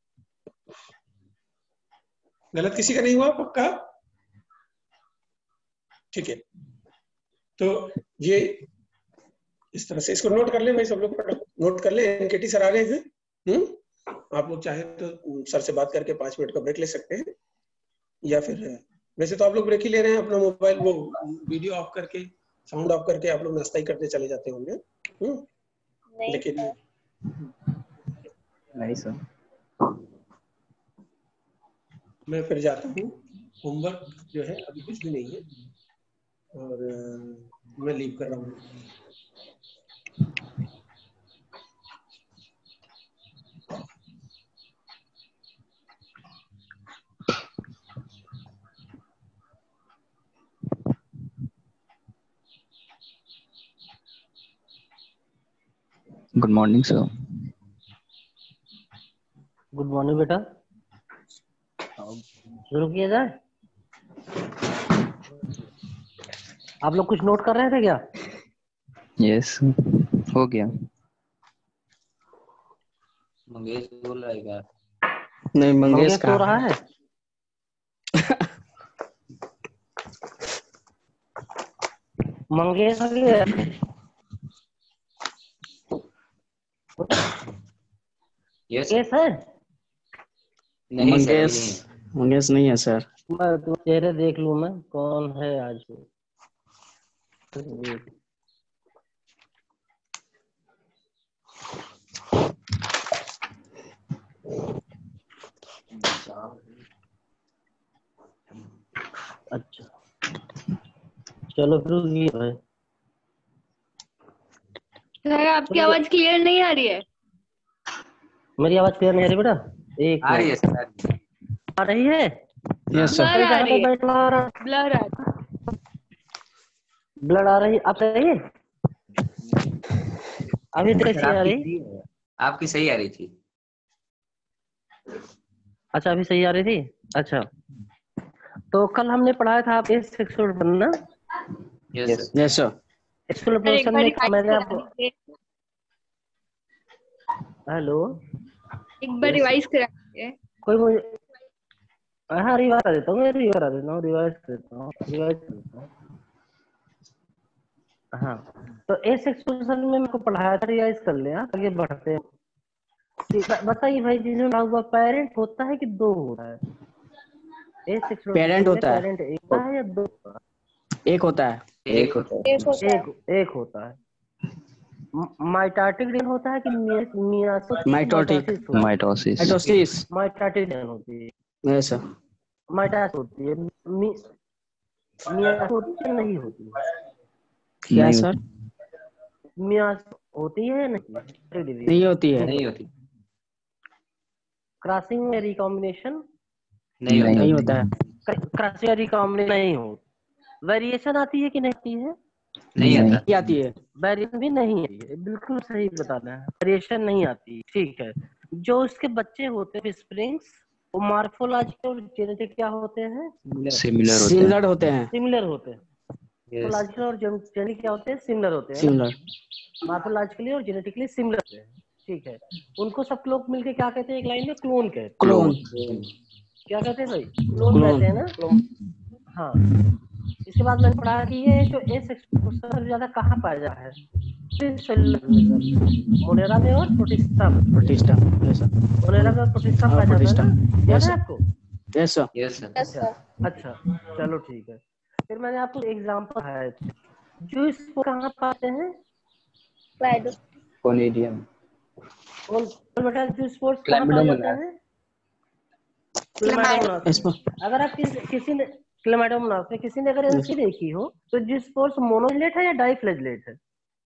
Speaker 1: गलत किसी का नहीं हुआ पक्का? ठीक है, तो ये इस तरह से इसको नोट कर ले भाई, सब लोग नोट कर ले। एनकेटी सर आ गए थे। आप लोग चाहे तो सर से बात करके 5 मिनट का ब्रेक ले सकते हैं, या फिर वैसे तो आप लोग ब्रेक ही ले रहे हैं, अपना मोबाइल वो वीडियो ऑफ करके, साउंड ऑफ करके आप लोग नाश्ता ही करते चले जाते होंगे। लेकिन
Speaker 3: नहीं सर,
Speaker 1: मैं फिर जाता हूँ। होमवर्क जो है अभी कुछ भी नहीं है और मैं लीव कर रहा हूँ।
Speaker 2: Good morning sir.
Speaker 8: Good morning बेटा, शुरू किया जाए। आप लोग कुछ नोट कर रहे थे क्या?
Speaker 2: यस हो गया।
Speaker 6: मंगेश बोल रहा है क्या?
Speaker 3: नहीं मंगेश
Speaker 8: सो रहा है। मंगेश
Speaker 6: यस
Speaker 8: है?
Speaker 6: नहीं सर,
Speaker 3: मंगेश नहीं है सर।
Speaker 8: मैं तो चेहरे देख लूं मैं कौन है आज। अच्छा चलो फिर ये है।
Speaker 5: सर आपकी आवाज क्लियर नहीं आ रही है।
Speaker 8: मेरी आवाज क्लियर नहीं आ रही बेटा? एक
Speaker 6: आ रही है सर।
Speaker 8: आ रही है?
Speaker 3: Yes sir.
Speaker 5: ब्लर आ रही है,
Speaker 8: बैठा रहा,
Speaker 5: ब्लर आ रही है।
Speaker 8: ब्लड आ रही। अब सही है? अभी कैसी आ रही?
Speaker 6: आपकी सही आ रही थी।
Speaker 8: अच्छा अभी सही आ रही थी। अच्छा तो कल हमने पढ़ाया था आप एस सेक्सुअल बनना।
Speaker 6: Yes
Speaker 3: yes sir.
Speaker 8: एक्सप्लोरेशन में था मैंने आपको। हेलो
Speaker 5: एक बार रिवाइज करा दीजिए।
Speaker 8: कोई मुझे, हाँ रिवाइज कर देता हूँ, मैं रिवाइज कर देता हूँ, रिवाइज करता हूँ। हाँ तो एस एक्सप्लोरेशन में मेरे को पढ़ाया था, रिवाइज कर ले। आगे बढ़ते हैं। बताइए भाई, जिन्होंने हुआ पेरेंट होता है कि दो होता है? एस एक्सप्लोरेशन
Speaker 3: पेरेंट होता है।
Speaker 8: पेरेंट एक होता है या दो?
Speaker 3: एक होता है।
Speaker 6: एक होता है।
Speaker 8: एक होता है। माइटोटिक डीएनए होता है कि
Speaker 3: माइटोटिक
Speaker 2: माइटोसिस
Speaker 8: माइटोटिक डीएनए होती है।
Speaker 3: Yes sir.
Speaker 8: माइटोसिस होती है, मियासिस नहीं होती है।
Speaker 3: क्या सर?
Speaker 8: मियासिस होती है या नहीं?
Speaker 3: नहीं होती है।
Speaker 6: नहीं होती।
Speaker 8: क्रॉसिंग में रिकॉम्बिनेशन
Speaker 3: नहीं होता है।
Speaker 8: क्रॉसिंग में रिकॉम्बिनेशन नहीं हो। वेरिएशन आती है कि नहीं आती है?
Speaker 6: नहीं
Speaker 3: आती है।
Speaker 8: वेरिएशन भी नहीं है, बिल्कुल सही बताना है, वेरिएशन नहीं आती। ठीक है, जो उसके बच्चे होते हैं स्प्रिंग्स, वो मार्फोलॉजिकल और जेनेटिक क्या होते हैं?
Speaker 3: सिमिलर होते हैं।
Speaker 8: सिमिलर होते हैं। मार्फोलॉजिकल और जेनेटिक क्या होते हैं? सिमिलर होते हैं।
Speaker 3: सिमिलर।
Speaker 8: मार्फोलॉजिकली और जेनेटिकली सिमिलर होते हैं। ठीक है, उनको सब लोग मिलके क्या कहते हैं? एक लाइन में क्लोन कहते हैं।
Speaker 3: क्लोन।
Speaker 8: क्या कहते हैं भाई? क्लोन कहते हैं ना। हाँ, इसके बाद मैंने पढ़ा कि ये जो एस एक्सपोजर ज्यादा कहाँ पाया जाता है? मोनेरा में और प्रोटिस्टा में।
Speaker 3: प्रोटिस्टा।
Speaker 8: मोनेरा में और प्रोटिस्टा पाया जाता है ना? याद है आपको?
Speaker 3: Yes sir.
Speaker 6: Yes sir.
Speaker 4: Yes sir.
Speaker 8: अच्छा चलो ठीक है। फिर मैंने आपको एग्जांपल है, जो इसको कहाँ पाते हैं?
Speaker 4: क्लाइडो।
Speaker 2: कोनिडियम।
Speaker 8: और बेटा जो स्पोर्ट्स कहाँ पाए जाते
Speaker 2: क्लैमिडोमोनास।
Speaker 8: हैं? क्लेमाइडोमोनास
Speaker 3: यस
Speaker 8: में। अगर आप किसी ने क्लेमाइडोमोनास में किसी ने अगर एनसी देखी हो तो जो स्पोर्ट्स मोनोफ्लैजेलेट है या डाइफ्लैजेलेट है?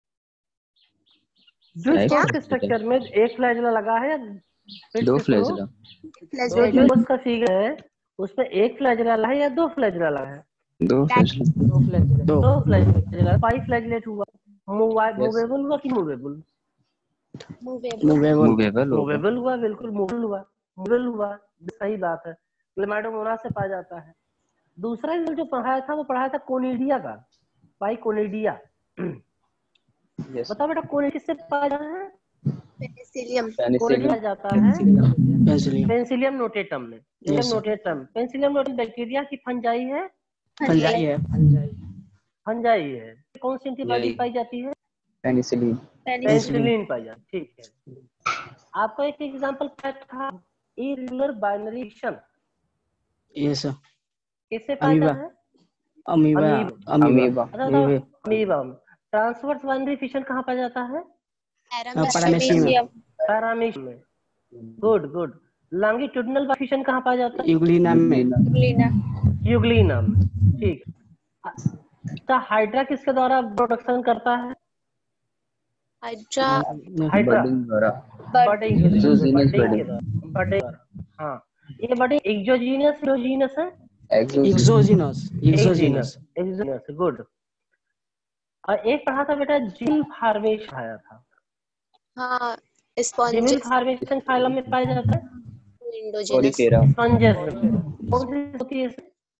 Speaker 8: जो स्पोर्ट्स के स्ट्रक्चर में एक फ्लैजेला लगा है या फिर
Speaker 2: दो
Speaker 8: से सुनो,
Speaker 2: फ्लैजेला।
Speaker 8: जो जो स्पोर्ट्स का फिगर है उसमें एक फ्लैजेला है या दो फ्लैजेला है?
Speaker 2: दो फ्लैजेला।
Speaker 8: दो फ्लैजेला। 5 फ्लैजेलेट हुआ। मूवेबल हुआ कि मूवेबल?
Speaker 4: मूवेबल।
Speaker 3: मूवेबल।
Speaker 2: मूवेबल होगा।
Speaker 8: मूवेबल हुआ, बिल्कुल मूवेबल हुआ। मूवेबल हुआ, सही बात है। क्लेमाइडोमोनास से पाया जाता है। दूसरा जो पढ़ाया था वो पढ़ाया था कोनिडिया का, पाइकोनिडिया।
Speaker 2: यस।
Speaker 8: बताओ बेटा कोनिडिया किससे पाया जाता है?
Speaker 4: पेनिसिलियम।
Speaker 8: कोनिडिया जाता है
Speaker 3: पेंसिलियम।
Speaker 8: पेंसिलियम नोटेटम में।
Speaker 3: Yes, sir.
Speaker 8: Penicillium notatum bacteria की फंजाई है,
Speaker 3: फंजाई है।
Speaker 8: फंजाई है। कौन सी एंटीबॉडी
Speaker 6: यही।
Speaker 8: पाई जाती है?
Speaker 2: पेनिसिलिन।
Speaker 8: पेनिसिलिन पाई जाती है। ठीक है। आपका एक एग्जांपल था irregular binary fission,
Speaker 3: yes sir.
Speaker 8: किससे पाया
Speaker 3: अमीबा।
Speaker 8: जाता है?
Speaker 3: अमीबा।
Speaker 2: अमीबा।
Speaker 8: अच्छा बताओ, अमीबा में। ट्रांसवर्स बाइनरी फिशन कहाँ पाया जाता है?
Speaker 4: पैरामीशियम।
Speaker 8: पैरामीशियम में। Good good. लॉन्गिट्यूडिनल फिशन कहाँ पाया जाता है?
Speaker 3: यूग्लिना में।
Speaker 4: यूग्लिना।
Speaker 8: यूग्लिना में। ठीक। अच्छा हाइड्रा किसके द्वारा प्रोडक्शन करता है?
Speaker 4: हाइड्रा।
Speaker 8: हाइड्रा
Speaker 2: बडिंग द्वारा।
Speaker 8: बडिंग के द्वारा।
Speaker 2: एक्सोजीनियस
Speaker 8: बडिंग के
Speaker 2: बडिंग।
Speaker 8: द्वारा। बडिंग। हाँ, ये बडिंग एक्सोजीनियस एक्सोजीनियस है।
Speaker 3: एक्सोजिनस। एक्सोजिनस।
Speaker 8: Exogenous good. और एक पढ़ा था बेटा जिल फॉर्मेशन आया था।
Speaker 4: हाँ,
Speaker 8: जिमिल
Speaker 4: स्पॉन्जेस।
Speaker 8: फॉर्मेशन फाइलम में पाया जाता है।
Speaker 4: इंडोजिनस।
Speaker 2: पॉलीफेरा।
Speaker 8: स्पंजेस में। कौन सी होती है?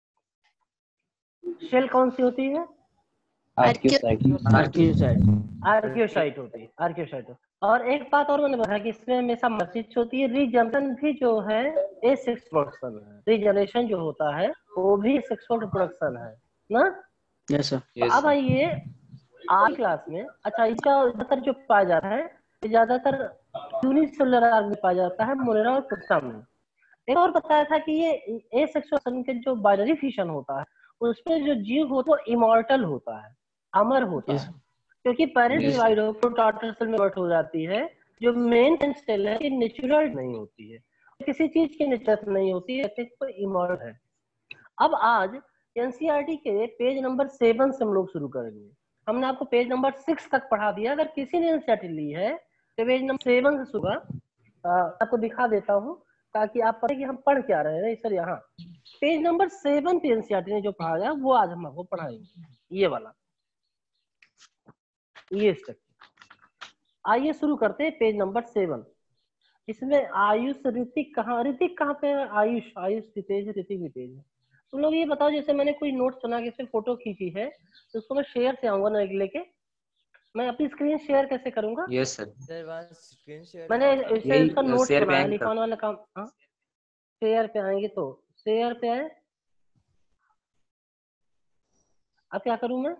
Speaker 8: शेल कौन सी होती है?
Speaker 2: आर्कियोसाइट।
Speaker 3: आर्कियोसाइट।
Speaker 8: आर्कियोसाइट होती है। आर्कियोसाइट। और एक बात और मैंने बताया कि इसमें हमेशा मस्जिद होती है। रीजनरेशन भी जो है ए6 प्रोडक्शन है। रीजनरेशन जो होता है वो भी सेक्सुअल प्रोडक्शन है ना।
Speaker 3: Yes sir.
Speaker 8: तो अब आइए आज क्लास में। अच्छा इसका ज्यादातर जो पाया जाता है ये ज्यादातर यूनिसेलुलर आर्ग में पाया जाता है, मोनेरा और पुस्ता में। एक और बताया था कि ये एसेक्सुअल के जो बाइनरी फिशन होता है उसमें जो जीव होता है वो इमॉर्टल होता है, अमर होता है। क्योंकि पेरेंट डिवाइड हो टार्टर सेल में कन्वर्ट हो जाती है। जो मेन सेल है ये नेचुरल नहीं होती है, किसी चीज की नेचर नहीं होती है, तो इमॉर्टल है। अब आज एनसीईआरटी के पेज नंबर 7 से हम लोग शुरू करेंगे। हमने आपको पेज नंबर 6 तक पढ़ा दिया। अगर किसी ने एनसीईआरटी ली है तो पेज नंबर 7 से शुरू। आपको दिखा देता हूँ ताकि आप पढ़े कि हम पढ़ क्या रहे हैं। सर यहाँ पेज नंबर 7 पे एनसीईआरटी ने जो पढ़ाया वो आज हम आपको पढ़ाएंगे। ये वाला, ये स्ट्रक्चर। आइए शुरू करते हैं पेज नंबर 7। इसमें आयुष ऋतिक कहाँ पे है? आयुष आयुष रितेज ऋतिक रितेज। तुम लोग ये बताओ, जैसे मैंने कोई नोट सुना कि इसमें फोटो खींची है तो उसको मैं शेयर से आऊंगा ना लेके। मैं अपनी स्क्रीन शेयर कैसे करूंगा?
Speaker 6: Yes sir.
Speaker 8: मैंने इसे इसका
Speaker 6: यही
Speaker 8: नोट
Speaker 6: शेयर पे
Speaker 8: सुना है,
Speaker 6: आएंगे
Speaker 8: लिखवाने वाला काम। हाँ शेयर पे आएंगे तो शेयर पे आए। अब क्या करूं मैं?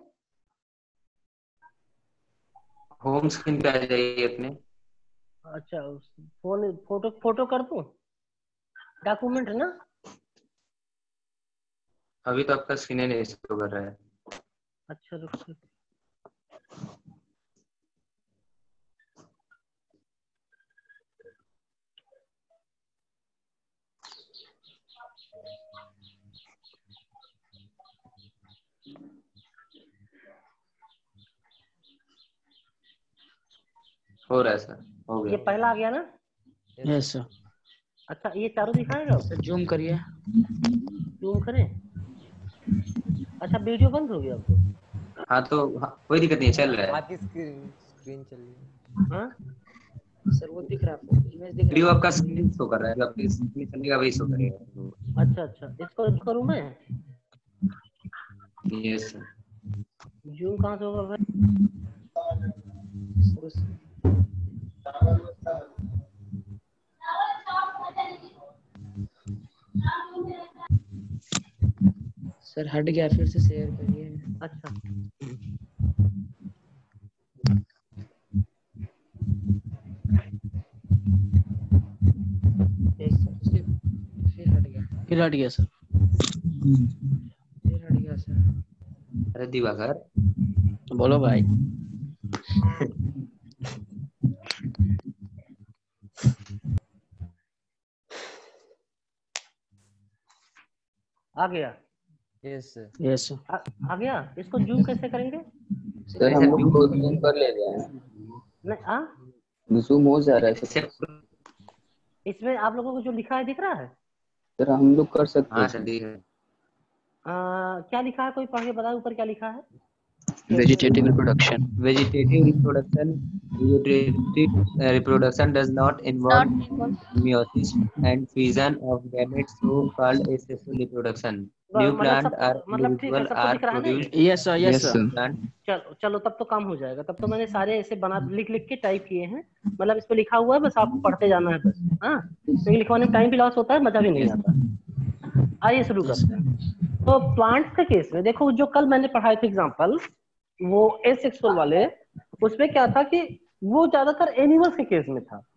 Speaker 6: होम स्क्रीन पे आ जाइए अपने।
Speaker 8: अच्छा फोन फोटो फोटो कर दूं? डॉक्यूमेंट है ना?
Speaker 6: अभी तो आपका स्क्रीन नहीं शो कर रहा है।
Speaker 8: अच्छा रुको।
Speaker 6: हो रहा है सर, हो
Speaker 8: ये
Speaker 6: गया।
Speaker 8: पहला आ गया ना?
Speaker 3: Yes sir.
Speaker 8: अच्छा ये चारों दिखाएगा?
Speaker 3: सर जूम करिए।
Speaker 8: जूम करें? अच्छा वीडियो बंद हो गया अब तो।
Speaker 6: हाँ तो कोई दिक्कत नहीं है, चल रहा है।
Speaker 9: आपकी स्क्रीन चल रही है।
Speaker 8: हाँ
Speaker 3: सर वो दिख रहा है आपको? इमेज दिख
Speaker 6: वीडियो
Speaker 3: रहा है?
Speaker 6: आपका स्क्रीन शो कर रहा है, जो आपकी स्क्रीन चलेगा वही शो करेगा।
Speaker 8: अच्छा अच्छा इसको करूं मैं?
Speaker 6: Yes sir.
Speaker 8: जूम कहाँ से होगा भाई?
Speaker 3: सर हट गया, फिर से शेयर करिए।
Speaker 8: अच्छा
Speaker 3: फिर हट गया। फिर हट गया सर। फिर हट गया सर।
Speaker 6: अरे दिवाकर,
Speaker 3: बोलो भाई।
Speaker 8: आ गया?
Speaker 9: Yes sir.
Speaker 3: Yes sir.
Speaker 8: आ गया? इसको जूम कैसे करेंगे?
Speaker 2: सर हम लोग को जूम कर ले रहे हैं,
Speaker 8: नहीं आ
Speaker 2: जूम हो जा रहा है सर।
Speaker 8: इसमें आप लोगों को जो लिखा है दिख रहा है?
Speaker 2: सर हम लोग कर सकते
Speaker 6: हाँ
Speaker 2: हैं
Speaker 6: सर
Speaker 2: सर।
Speaker 6: दिख रहा है।
Speaker 8: क्या लिखा है? कोई पढ़ के बताओ ऊपर क्या लिखा है?
Speaker 2: Vegetative reproduction.
Speaker 6: Vegetative reproduction does not involve meiosis and fission of gametes, so called asexual reproduction. New
Speaker 8: मतलब
Speaker 6: plant
Speaker 8: सब
Speaker 6: are
Speaker 8: मतलब ठीक है,
Speaker 6: individual
Speaker 8: सबको
Speaker 6: are
Speaker 8: दिख रहा है ना ये?
Speaker 6: produced
Speaker 3: yes sir. Yes
Speaker 2: yes
Speaker 3: sir.
Speaker 2: Sir.
Speaker 6: plant.
Speaker 8: चलो चलो तब तो काम हो जाएगा। तब तो मैंने सारे ऐसे बना लिख लिख के टाइप किए हैं, मतलब इस पे लिखा हुआ है, बस आपको पढ़ते जाना है बस। हाँ, क्योंकि लिखवाने में टाइम भी लॉस होता है, मजा भी नहीं आता। आइए शुरू करते हैं। तो प्लांट्स के केस में देखो, जो कल मैंने पढ़ाए थे एग्जांपल, वो एसेक्सुअल वाले, उसमें क्या था कि वो ज्यादातर एनिमल्स के केस में था।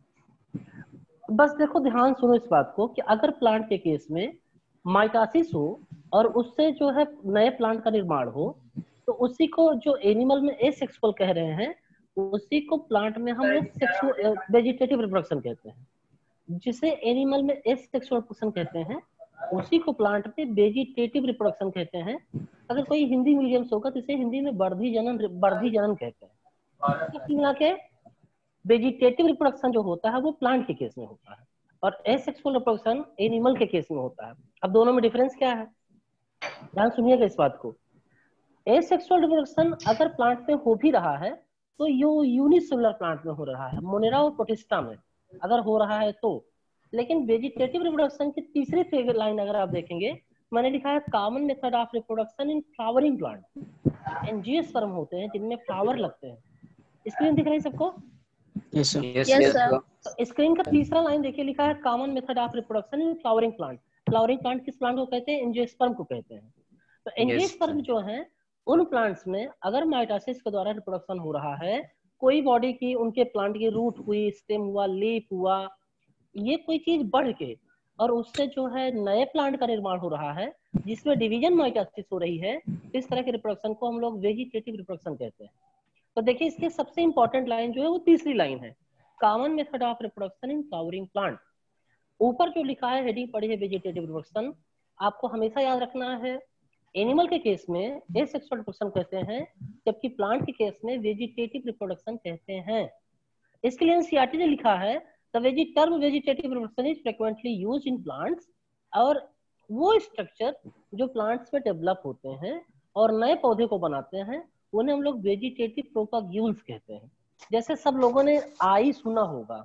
Speaker 8: बस देखो ध्यान सुनो इस बात को कि अगर प्लांट के केस में माइटोसिस हो और उससे जो है नए प्लांट का निर्माण हो, तो उसी को जो एनिमल में एसेक्सुअल कह रहे हैं, उसी को प्लांट में हम लोग सेक्सुअल वेजिटेटिव रिप्रोडक्शन कहते हैं। जिसे एनिमल में एसेक्सुअल रिप्रोडक्शन कहते हैं, उसी को प्लांट में वेजिटेटिव रिप्रोडक्शन कहते हैं। अगर कोई हिंदी मीडियम से होगा तो इसे हिंदी में वर्धी जनन कहते हैं। तो मिला के वेजिटेटिव रिप्रोडक्शन जो होता है वो प्लांट के केस में होता है, और एसेक्सुअल रिप्रोडक्शन एनिमल के केस में होता है। अब दोनों में डिफरेंस क्या है, ध्यान सुनिएगा इस बात को। एसेक्सुअल रिप्रोडक्शन अगर प्लांट में हो भी रहा है तो यूनिसेलुलर प्लांट में हो रहा है, मोनेरा और प्रोटिस्टा में अगर हो रहा है तो। लेकिन वेजिटेटिव रिप्रोडक्शन की तीसरी लाइन अगर आप देखेंगे, मैंने लिखा है common method of reproduction in flowering plant. Angiosperm होते हैं जिनमें फ्लावर लगते हैं। स्क्रीन दिख रही है सबको?
Speaker 3: Yes sir.
Speaker 6: Yes,
Speaker 4: Yes,
Speaker 6: sir.
Speaker 4: sir.
Speaker 8: तो स्क्रीन का तीसरा लाइन देखिए, लिखा है common method of reproduction in flowering plant. Flowering plant किस प्लांट को कहते हैं? एंजियोस्पर्म को कहते हैं। तो एंजियोस्पर्म जो है उन प्लांट्स में अगर माइटोसिस के द्वारा रिप्रोडक्शन हो रहा है, कोई बॉडी की, उनके प्लांट की रूट हुई, स्टेम हुआ, लीफ हुआ, ये कोई चीज बढ़ के और उससे जो है नए प्लांट का निर्माण हो रहा है जिसमें डिवीजन माइटोसिस हो रही है, इस तरह के रिप्रोडक्शन को हम लोग वेजिटेटिव रिप्रोडक्शन कहते हैं। तो देखिए इसके सबसे इंपॉर्टेंट लाइन जो है वो तीसरी लाइन है, common method of reproduction in flowering plant. ऊपर जो लिखा है हेडिंग पड़ी है वेजिटेटिव रिप्रोडक्शन, आपको हमेशा याद रखना है एनिमल के केस में एसेक्सुअल रिप्रोडक्शन कहते हैं, जबकि प्लांट के केस में वेजिटेटिव रिप्रोडक्शन कहते हैं। इसके लिए एनसीईआरटी ने लिखा है the term vegetative reproduction is frequently used in plants, और वो स्ट्रक्चर जो प्लांट्स में डेवलप होते हैं और नए पौधे को बनाते हैं उन्हें हम लोग वेजिटेटिव प्रोपाग्यूल्स कहते हैं। जैसे सब लोगों ने आई सुना होगा,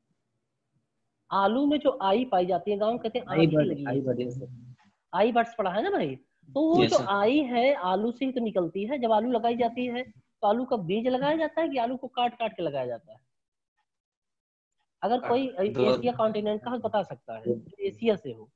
Speaker 8: आलू में जो आई पाई जाती है, गांव कहते हैं आंखें लगी है, आई बर्ड्स पढ़ा है ना भाई। तो वो जो आई है आलू से ही तो निकलती है। जब आलू लगाई जाती है तो आलू का बीज लगाया जाता है कि आलू को काट काट के लगाया जाता है? अगर कोई एशिया कॉन्टिनेंट का बता सकता है जो एशिया से हो?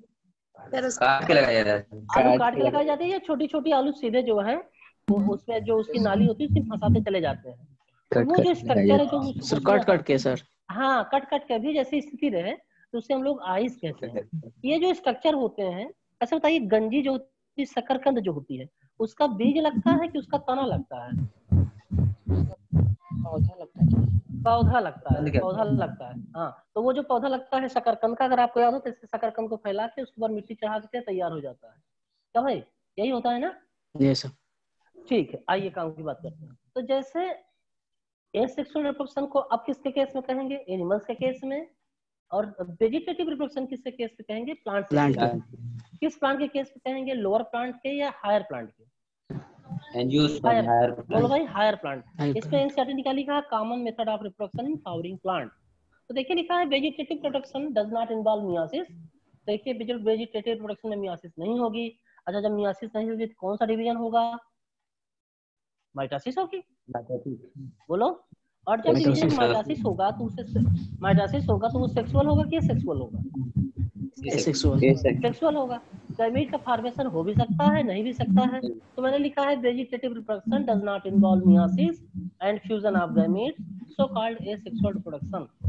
Speaker 6: काट के लगाया जाता है।
Speaker 8: आलू काट के लगाई जाती है या छोटी छोटी आलू सीधे जो है वो उसमें जो उसकी नाली होती है उसमें फंसाते चले जाते हैं? तो वो जो स्ट्रक्चर है जो
Speaker 3: सर कट कट के सर।
Speaker 8: हाँ, कट कट के भी जैसी स्थिति रहे तो उसे हम लोग आइस कहते हैं। ये जो स्ट्रक्चर होते हैं, अच्छा बताइए गंजी जो होती है, शकरकंद जो होती है, उसका बीज लगता है कि उसका तना लगता है?
Speaker 3: पौधा लगता है।
Speaker 8: पौधा लगता है, पौधा लगता है। हाँ, तो वो जो पौधा लगता है शकरकंद का, अगर आपको याद हो तो इससे शकरकंद को फैला के उसके ऊपर मिट्टी चढ़ा के तैयार हो जाता है। क्या भाई यही होता है ना?
Speaker 3: Yes sir.
Speaker 8: ठीक है, आइए काम की बात करते हैं। तो जैसे एसेक्सुअल रिप्रोडक्शन को अब किसके केस में कहेंगे? एनिमल्स के केस में। और वेजिटेटिव रिप्रोडक्शन किसके केस में कहेंगे? प्लांट के। किस प्लांट के केस में कहेंगे? लोअर प्लांट के या हायर प्लांट के? हायर। बोलो भाई हायर प्लांट। इसमें एनसीईआरटी निकाली है common method of reproduction in flowering plant. तो देखिए लिखा है vegetative production does not involve meiosis. देखिए वेजिटेटिव प्रोडक्शन में मियोसिस नहीं होगी। अच्छा, जब मियोसिस नहीं होगी तो कौन सा डिवीजन होगा? माइटोसिस होगी। बोलो। और जब डिवीजन माइटोसिस होगा तो वो सेक्सुअल होगा कि एसेक्सुअल होगा? सेक्सुअल होगा। गैमीट का फॉर्मेशन हो भी सकता है, नहीं भी सकता है। तो मैंने लिखा है vegetative reproduction does not involve meiosis and fusion of gametes, so called asexual reproduction.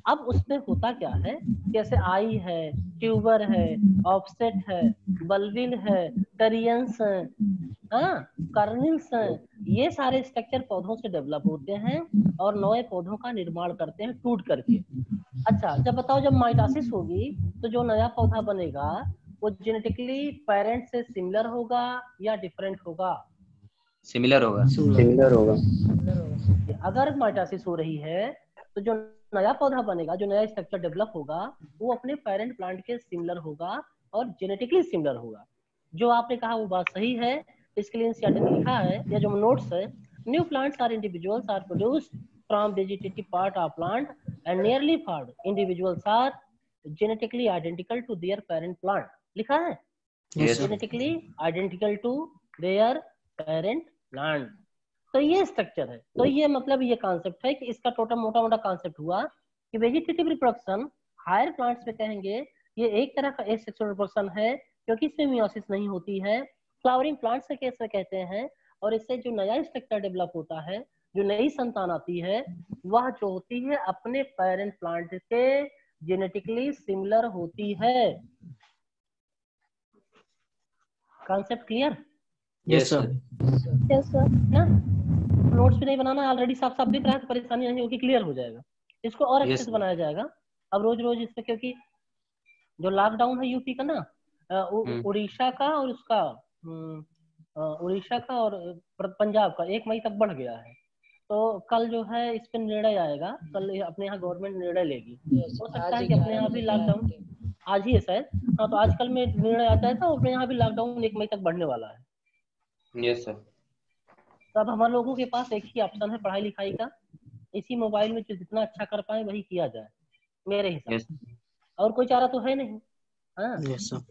Speaker 8: अब उसमें होता क्या है, जैसे आई है, ट्यूबर है, ऑफसेट है, बल्बिल है, टरियंस है, हाँ, कर्निल्स हैं, ये सारे स्ट्रक्चर पौधों से डेवलप होते हैं और नए पौधों का निर्माण करते हैं टूट करके। अच्छा, जब बताओ, जब माइटोसिस होगी तो जो नया पौधा बनेगा वो जेनेटिकली पेरेंट से सिमिलर होगा या डिफरेंट होगा?
Speaker 6: सिमिलर होगा।
Speaker 2: सिमिलर होगा।
Speaker 8: अगर माइटोसिस हो रही है तो जो नया पौधा बनेगा, जो नया स्ट्रक्चर डेवलप होगा, वो अपने पेरेंट प्लांट के सिमिलर होगा और जेनेटिकली सिमिलर होगा। जो आपने कहा वो बात सही है। इसके लिए एनसीईआरटी ने लिखा है, या जो नोट्स है, new plants or individuals are produced from vegetative part of plant and nearly found individuals are genetically identical to their parent plant. लिखा है
Speaker 6: Yes, sir.
Speaker 8: Genetically identical to their parent plant. तो ये structure है। तो ये मतलब ये concept है कि इसका टोटल मोटा मोटा कॉन्सेप्ट हुआ कि वेजिटेटिव रिप्रोडक्शन हायर प्लांट्स में कहेंगे ये एक तरह का एसेक्सुअल रिप्रोडक्शन है, क्योंकि इसमें मियोसिस नहीं होती है। फ्लावरिंग प्लांट्स के केस में कहते हैं, और इससे जो नया स्ट्रक्चर डेवलप होता है, जो नई संतान आती है, वह जो होती है अपने पेरेंट प्लांट के जेनेटिकली सिमिलर होती है। Concept clear?
Speaker 6: Yes, sir.
Speaker 4: Yes sir.
Speaker 8: ना नोट्स भी नहीं बनाना, ऑलरेडी साफ साफ दिख रहा है, तो परेशानी नहीं होगी, क्लियर हो जाएगा। इसको और अच्छे
Speaker 6: Yes,
Speaker 8: से
Speaker 6: sir.
Speaker 8: बनाया जाएगा। अब रोज रोज इसमें, क्योंकि जो लॉकडाउन है यूपी का ना, उड़ीसा का और उसका उड़ीसा का और पंजाब का 1 मई तक बढ़ गया है। तो कल जो है इस पे निर्णय आएगा, कल अपने यहाँ गवर्नमेंट निर्णय लेगी। हो सकता है कि अपने यहाँ भी लॉकडाउन आज ही है शायद, हाँ, तो आजकल में निर्णय आता है तो अपने यहाँ भी लॉकडाउन 1 मई तक बढ़ने वाला है।
Speaker 6: Yes, sir.
Speaker 8: तो अब हमारे लोगों के पास एक ही ऑप्शन है पढ़ाई लिखाई का, इसी मोबाइल में जो जितना अच्छा कर पाए वही किया जाए मेरे हिसाब
Speaker 6: Yes.
Speaker 8: से, और कोई चारा तो है नहीं। हाँ,
Speaker 1: यस सर।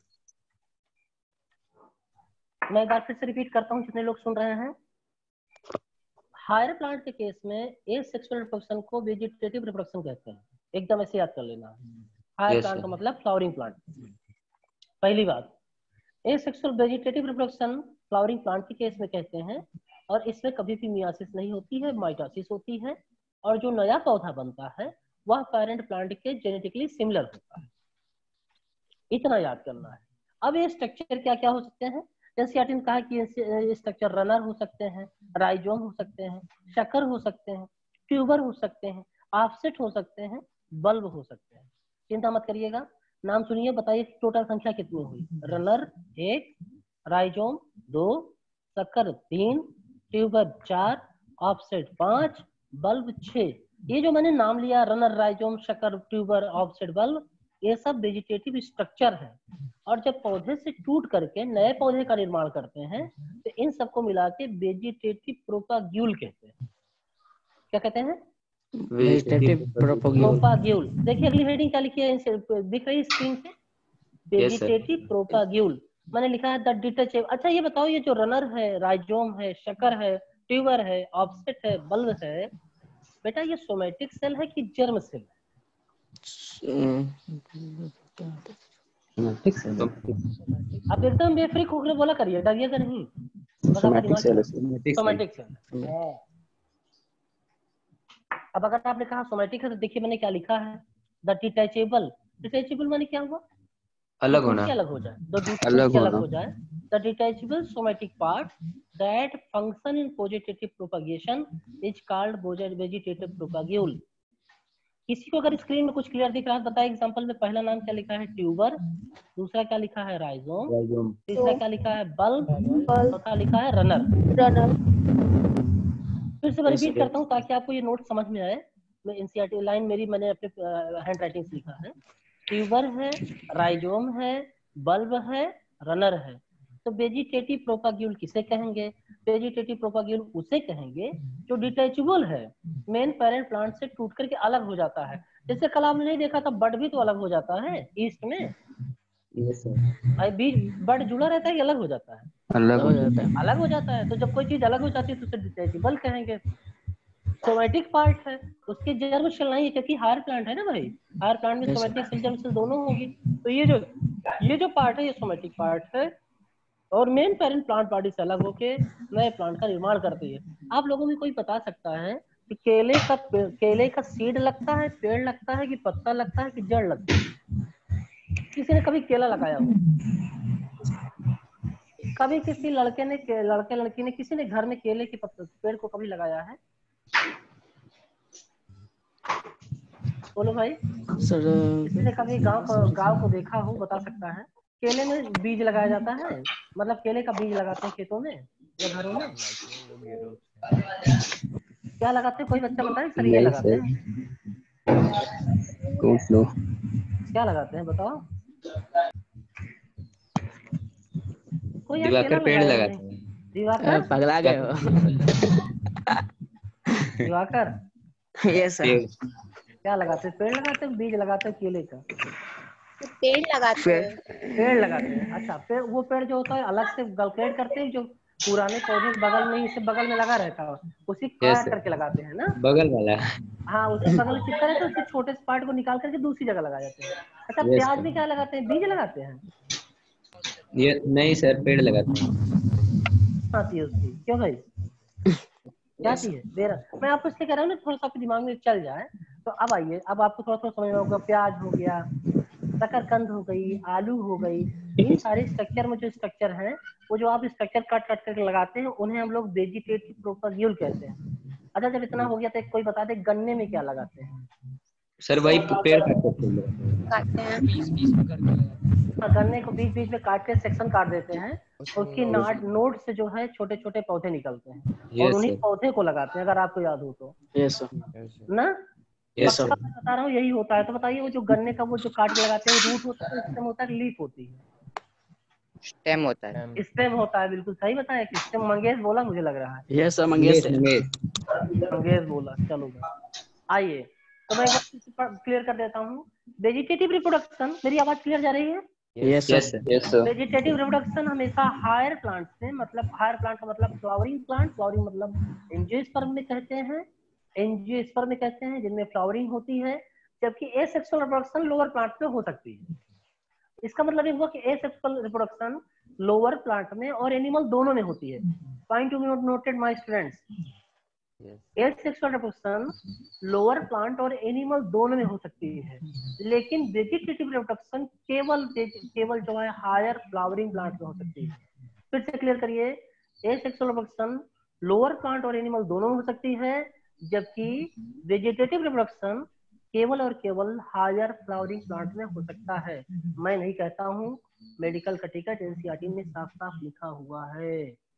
Speaker 8: मैं एक बार फिर से रिपीट करता हूँ जितने लोग सुन रहे हैं। हायर प्लांट के केस में एसेक्सुअल रिप्रोडक्शन को वेजिटेटिव रिप्रोडक्शन कहते हैं, एकदम ऐसे याद कर लेना। Higher
Speaker 6: Yes,
Speaker 8: plant
Speaker 6: sir.
Speaker 8: का मतलब फ्लावरिंग प्लांट। पहली बात, asexual vegetative reproduction flowering plant के केस में कहते हैं, और इसमें कभी भी मियोसिस नहीं होती है, माइटोसिस होती है, और जो नया पौधा बनता है वह पेरेंट प्लांट के जेनेटिकली सिमिलर होता है। इतना याद करना है। अब ये स्ट्रक्चर क्या क्या हो सकते हैं? एनसीईआरटी ने कहा कि ये स्ट्रक्चर रनर हो सकते हैं, राइजोम हो सकते हैं, शकर हो सकते हैं, ट्यूबर हो सकते हैं, ऑफसेट हो सकते हैं, बल्ब हो सकते हैं। चिंता मत करिएगा, नाम सुनिए, बताइए टोटल संख्या कितनी हुई? रनर 1, राइजोम 2, शक्कर 3, ट्यूबर 4, ऑफसेट 5, बल्ब 6। ये जो मैंने नाम लिया, runner, rhizome, sucker, tuber, offset, bulb, ये सब वेजिटेटिव स्ट्रक्चर है। और जब पौधे से टूट करके नए पौधे का निर्माण करते हैं तो इन सबको मिला के वेजिटेटिव प्रोपाग्यूल कहते हैं। क्या कहते हैं?
Speaker 2: Vegetative propagule.
Speaker 8: प्रोपाग्यूल। देखिए अगली हेडिंग क्या लिखी है, दिख रही है स्क्रीन पे?
Speaker 6: Yes, sir.
Speaker 8: Vegetative propagule. मैंने लिखा है द डिटेचेबल। अच्छा ये बताओ, ये जो रनर है, राइजोम है, शकर है, ट्यूबर है, ऑफसेट है, बल्ब है, बेटा ये सोमेटिक सेल है कि जर्म सेल है? अब एकदम बेफ्रिक होकर बोला करिए, डरिएगा नहीं, बस आपका दिमाग चला। Somatic cell. अब अगर आपने कहा सोमेटिक है तो देखिए मैंने क्या लिखा है, द डिटैचेबल। डिटैचेबल माने क्या हुआ?
Speaker 6: अलग
Speaker 8: टूट
Speaker 6: होना।
Speaker 8: के अलग हो जाए, तो टूट
Speaker 2: अलग
Speaker 8: के अलग
Speaker 2: होना।
Speaker 8: हो जाए। The detachable somatic part that function in vegetative propagation is called vegetative propagule. किसी को अगर स्क्रीन में कुछ क्लियर दिख रहा है बताइए। एग्जांपल में पहला नाम क्या लिखा है? ट्यूबर। दूसरा क्या लिखा है? राइजोम। तीसरा क्या लिखा है? बल्ब। चौथा लिखा है रनर। फिर से मैं रिपीट करता हूँ ताकि आपको ये नोट समझ में आए। मैं एनसीईआरटी लाइन मेरी मैंने अपने हैंड राइटिंग से लिखा है। ट्यूबर है, राइजोम है, बल्ब है, रनर है। तो वेजिटेटिव प्रोपाग्यूल किसे कहेंगे? वेजिटेटिव प्रोपाग्यूल उसे कहेंगे जो डिटैचेबल है, मेन पेरेंट प्लांट से टूट करके अलग हो जाता है। जैसे कल आपने नहीं देखा था, बड भी तो अलग हो जाता है ईस्ट में।
Speaker 6: Yes, sir.
Speaker 8: बीज बड जुड़ा रहता है कि अलग हो जाता है?
Speaker 2: अलग हो जाता है।
Speaker 8: अलग हो जाता है। तो जब कोई चीज अलग हो जाती है तो उसे डिटैचेबल कहेंगे। सोमेटिक पार्ट है, उसकी जर्म सेल नहीं है, क्योंकि हायर प्लांट है ना भाई, हायर प्लांट में सोमेटिक सेल जर्म सेल दोनों होगी। तो ये जो पार्ट है ये सोमेटिक पार्ट है, और मेन पेरेंट प्लांट बॉडी से अलग होके नए प्लांट का निर्माण करती है। आप लोगों में कोई बता सकता है कि केले का सीड लगता है, पेड़ लगता है, कि पत्ता लगता है, कि जड़ लगता है? किसी ने कभी केला लगाया हो? कभी किसी लड़के लड़की ने किसी ने घर में केले के पेड़ को कभी लगाया है? बोलो भाई।
Speaker 3: सर
Speaker 8: किसी ने कभी गांव को देखा हो, बता सकता है? केले में बीज लगाया जाता है, मतलब केले का बीज लगाते हैं खेतों में या घरों में। क्या लगाते हैं, कोई बच्चा बताए? सर ये
Speaker 2: नहीं
Speaker 8: लगाते
Speaker 2: सर,
Speaker 8: हैं।
Speaker 2: Don't know.
Speaker 8: क्या लगाते हैं बताओ? कोई यार केला
Speaker 6: दिवाकर पेड़
Speaker 8: लगाया
Speaker 6: लगाते
Speaker 8: नहीं।
Speaker 6: हैं।
Speaker 8: दिवाकर?
Speaker 3: पगला गए हो।
Speaker 8: Diwakar
Speaker 3: yes sir.
Speaker 6: पेड़
Speaker 8: क्या लगाते हैं? पेड़ लगाते हैं, बीज लगाते हैं केले का?
Speaker 4: पेड़ लगाते
Speaker 3: फिर
Speaker 4: हैं।
Speaker 8: पेड़ लगाते हैं। अच्छा, पेड़, वो पेड़ जो होता है अलग से कल्टीवेट करते हैं, जो पुराने पौधे के बगल में, इससे बगल में लगा रहता है, उसी
Speaker 6: यस
Speaker 8: काट करके लगाते हैं ना?
Speaker 6: बगल वाला।
Speaker 8: हाँ, उसी बगल में चिपका रहता है, उसके छोटे से पार्ट को निकाल करके दूसरी जगह लगा जाते हैं। अच्छा,
Speaker 6: यस
Speaker 8: प्याज
Speaker 6: सर।
Speaker 8: में क्या लगाते हैं? बीज लगाते हैं?
Speaker 6: ये नहीं सर, पेड़ लगाते हैं।
Speaker 8: आती है उसकी, क्यों भाई? क्या चीज है? दे रहा मैं आपको इसलिए कह रहा हूँ ना, थोड़ा सा आपके दिमाग में चल जाए। तो अब आइए, अब आपको थोड़ा थोड़ा समझ में होगा। प्याज हो गया, शकरकंद हो गई, आलू हो गई, इन सारे स्ट्रक्चर में जो स्ट्रक्चर है, वो जो आप स्ट्रक्चर काट काट करके लगाते हैं, उन्हें हम लोग वेजिटेटिव प्रोपगेल कहते हैं। अच्छा, जब इतना हो गया तो कोई बता दे गन्ने में क्या लगाते हैं?
Speaker 6: सर वही पेड़ काट के फूल लगाते हैं।
Speaker 4: काटते हैं।
Speaker 8: गन्ने को बीच बीच में काट के सेक्शन काट देते हैं, और उसकी नोड से जो है छोटे छोटे पौधे निकलते हैं, और
Speaker 6: यस
Speaker 8: उन्हीं
Speaker 6: सर।
Speaker 8: पौधे को लगाते हैं, अगर आपको याद हो तो।
Speaker 3: Yes sir.
Speaker 8: ना?
Speaker 6: यस
Speaker 8: पक्का
Speaker 6: सर।
Speaker 8: मैं बता रहा हूँ, यही होता है। तो बताइए, वो जो गन्ने का वो जो काट के लगाते हैं, वो रूट होता है, स्टेम होता है, लीफ होती है?
Speaker 3: स्टेम होता है।
Speaker 8: स्टेम होता है, बिल्कुल सही बताया। कि स्टेम? मंगेश बोला, मुझे लग रहा है
Speaker 3: यस सर, मंगेश
Speaker 6: मंगेश
Speaker 3: है।
Speaker 6: मंगेश।
Speaker 8: मंगेश बोला। चलो भाई, आइए, तो मैं एक बार क्लियर कर देता हूँ। वेजिटेटिव रिप्रोडक्शन, मेरी आवाज क्लियर जा रही है?
Speaker 3: Yes
Speaker 6: yes
Speaker 3: sir.
Speaker 6: Sir.
Speaker 2: Yes sir.
Speaker 8: Vegetative reproduction हमेशा हायर प्लांट से, मतलब हायर प्लांट का मतलब फ्लावरिंग प्लांट, फ्लावरिंग मतलब एंजियोस्पर्म में कहते हैं, एंजियोस्पर्म में कहते हैं, जिनमें फ्लावरिंग होती है। जबकि एसेक्सुअल रिप्रोडक्शन लोअर प्लांट में हो सकती है। इसका मतलब ये हुआ कि एसेक्सुअल रिप्रोडक्शन लोअर प्लांट में और एनिमल दोनों में होती है। Point to be noted my students, asexual reproduction lower plant और एनिमल दोनों में हो सकती है, लेकिन वेजिटेटिव रिप्रोडक्शन केवल जो है हायर फ्लावरिंग प्लांट में हो सकती है। फिर से क्लियर करिए, एसेक्सुअल रिप्रोडक्शन लोअर प्लांट और एनिमल दोनों में हो सकती है, जबकि वेजिटेटिव रिप्रोडक्शन केवल और केवल हायर फ्लावरिंग प्लांट में हो सकता है। मैं नहीं कहता हूँ, मेडिकल का टिकट एनसीईआरटी में साफ साफ लिखा हुआ है।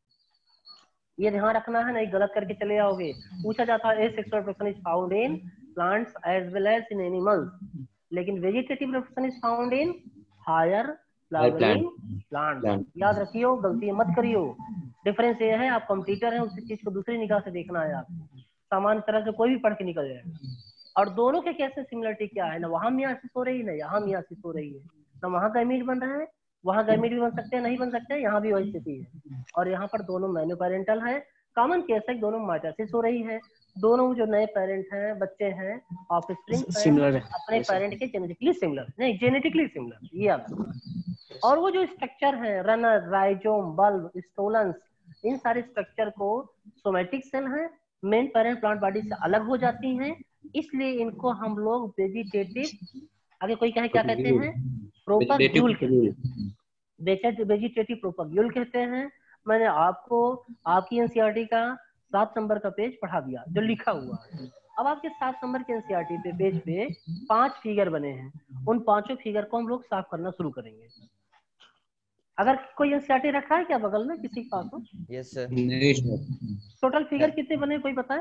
Speaker 8: ये ध्यान रखना है, नहीं गलत करके चले जाओगे। पूछा जाता है asexual reproduction is found in plants as well as in animals, लेकिन vegetative reproduction is found in higher flowering plant. याद रखियो, गलती मत करियो। डिफरेंस ये है, आप कंप्यूटर हैं, उसी चीज को दूसरी निगाह से देखना है। आप सामान्य तरह से कोई भी पढ़ के निकल जाएगा। और दोनों के कैसे सिमिलरिटी क्या है, ना वहां मियासिस हो रही है, ना यहाँ मियासिस हो रही है, ना वहां गैमीट बन रहा है, वहां गैमीट भी बन सकते हैं, नहीं बन सकते हैं, यहाँ भी वही स्थिति है। और यहाँ पर दोनों मैन्योपेरेंटल है। कॉमन केस है, दोनों माइटोसिस हो रही है। दोनों जो नए पेरेंट हैं, बच्चे हैं, ऑफस्प्रिंग
Speaker 3: सिमिलर है।
Speaker 8: अपने पेरेंट के जेनेटिकली सिमिलर, नहीं जेनेटिकली सिमिलर, ये याद रखना। और वो जो स्ट्रक्चर है, रनर, राइजोम, बल्ब, स्टोलन्स, इन सारे स्ट्रक्चर को सोमैटिक सेल है, मेन पेरेंट प्लांट बॉडी से अलग हो जाती हैं, इसलिए इनको हम लोग वेजिटेटिव, आगे कोई कहे क्या कहते हैं, प्रोपगेल कहते हैं, वेजिटेटिव प्रोपगेल कहते हैं। मैंने आपको आपकी एनसीईआरटी का 7 नंबर का पेज पढ़ा दिया जो लिखा हुआ है। अब आपके 7 नंबर के एनसीईआरटी पे पेज पे 5 फिगर बने हैं, उन पांचों फिगर को हम लोग साफ करना शुरू करेंगे। अगर कोई एनसीईआरटी रखा है क्या बगल में किसी के पास हो?
Speaker 9: Yes sir.
Speaker 8: टोटल फिगर कितने बने, कोई बताए?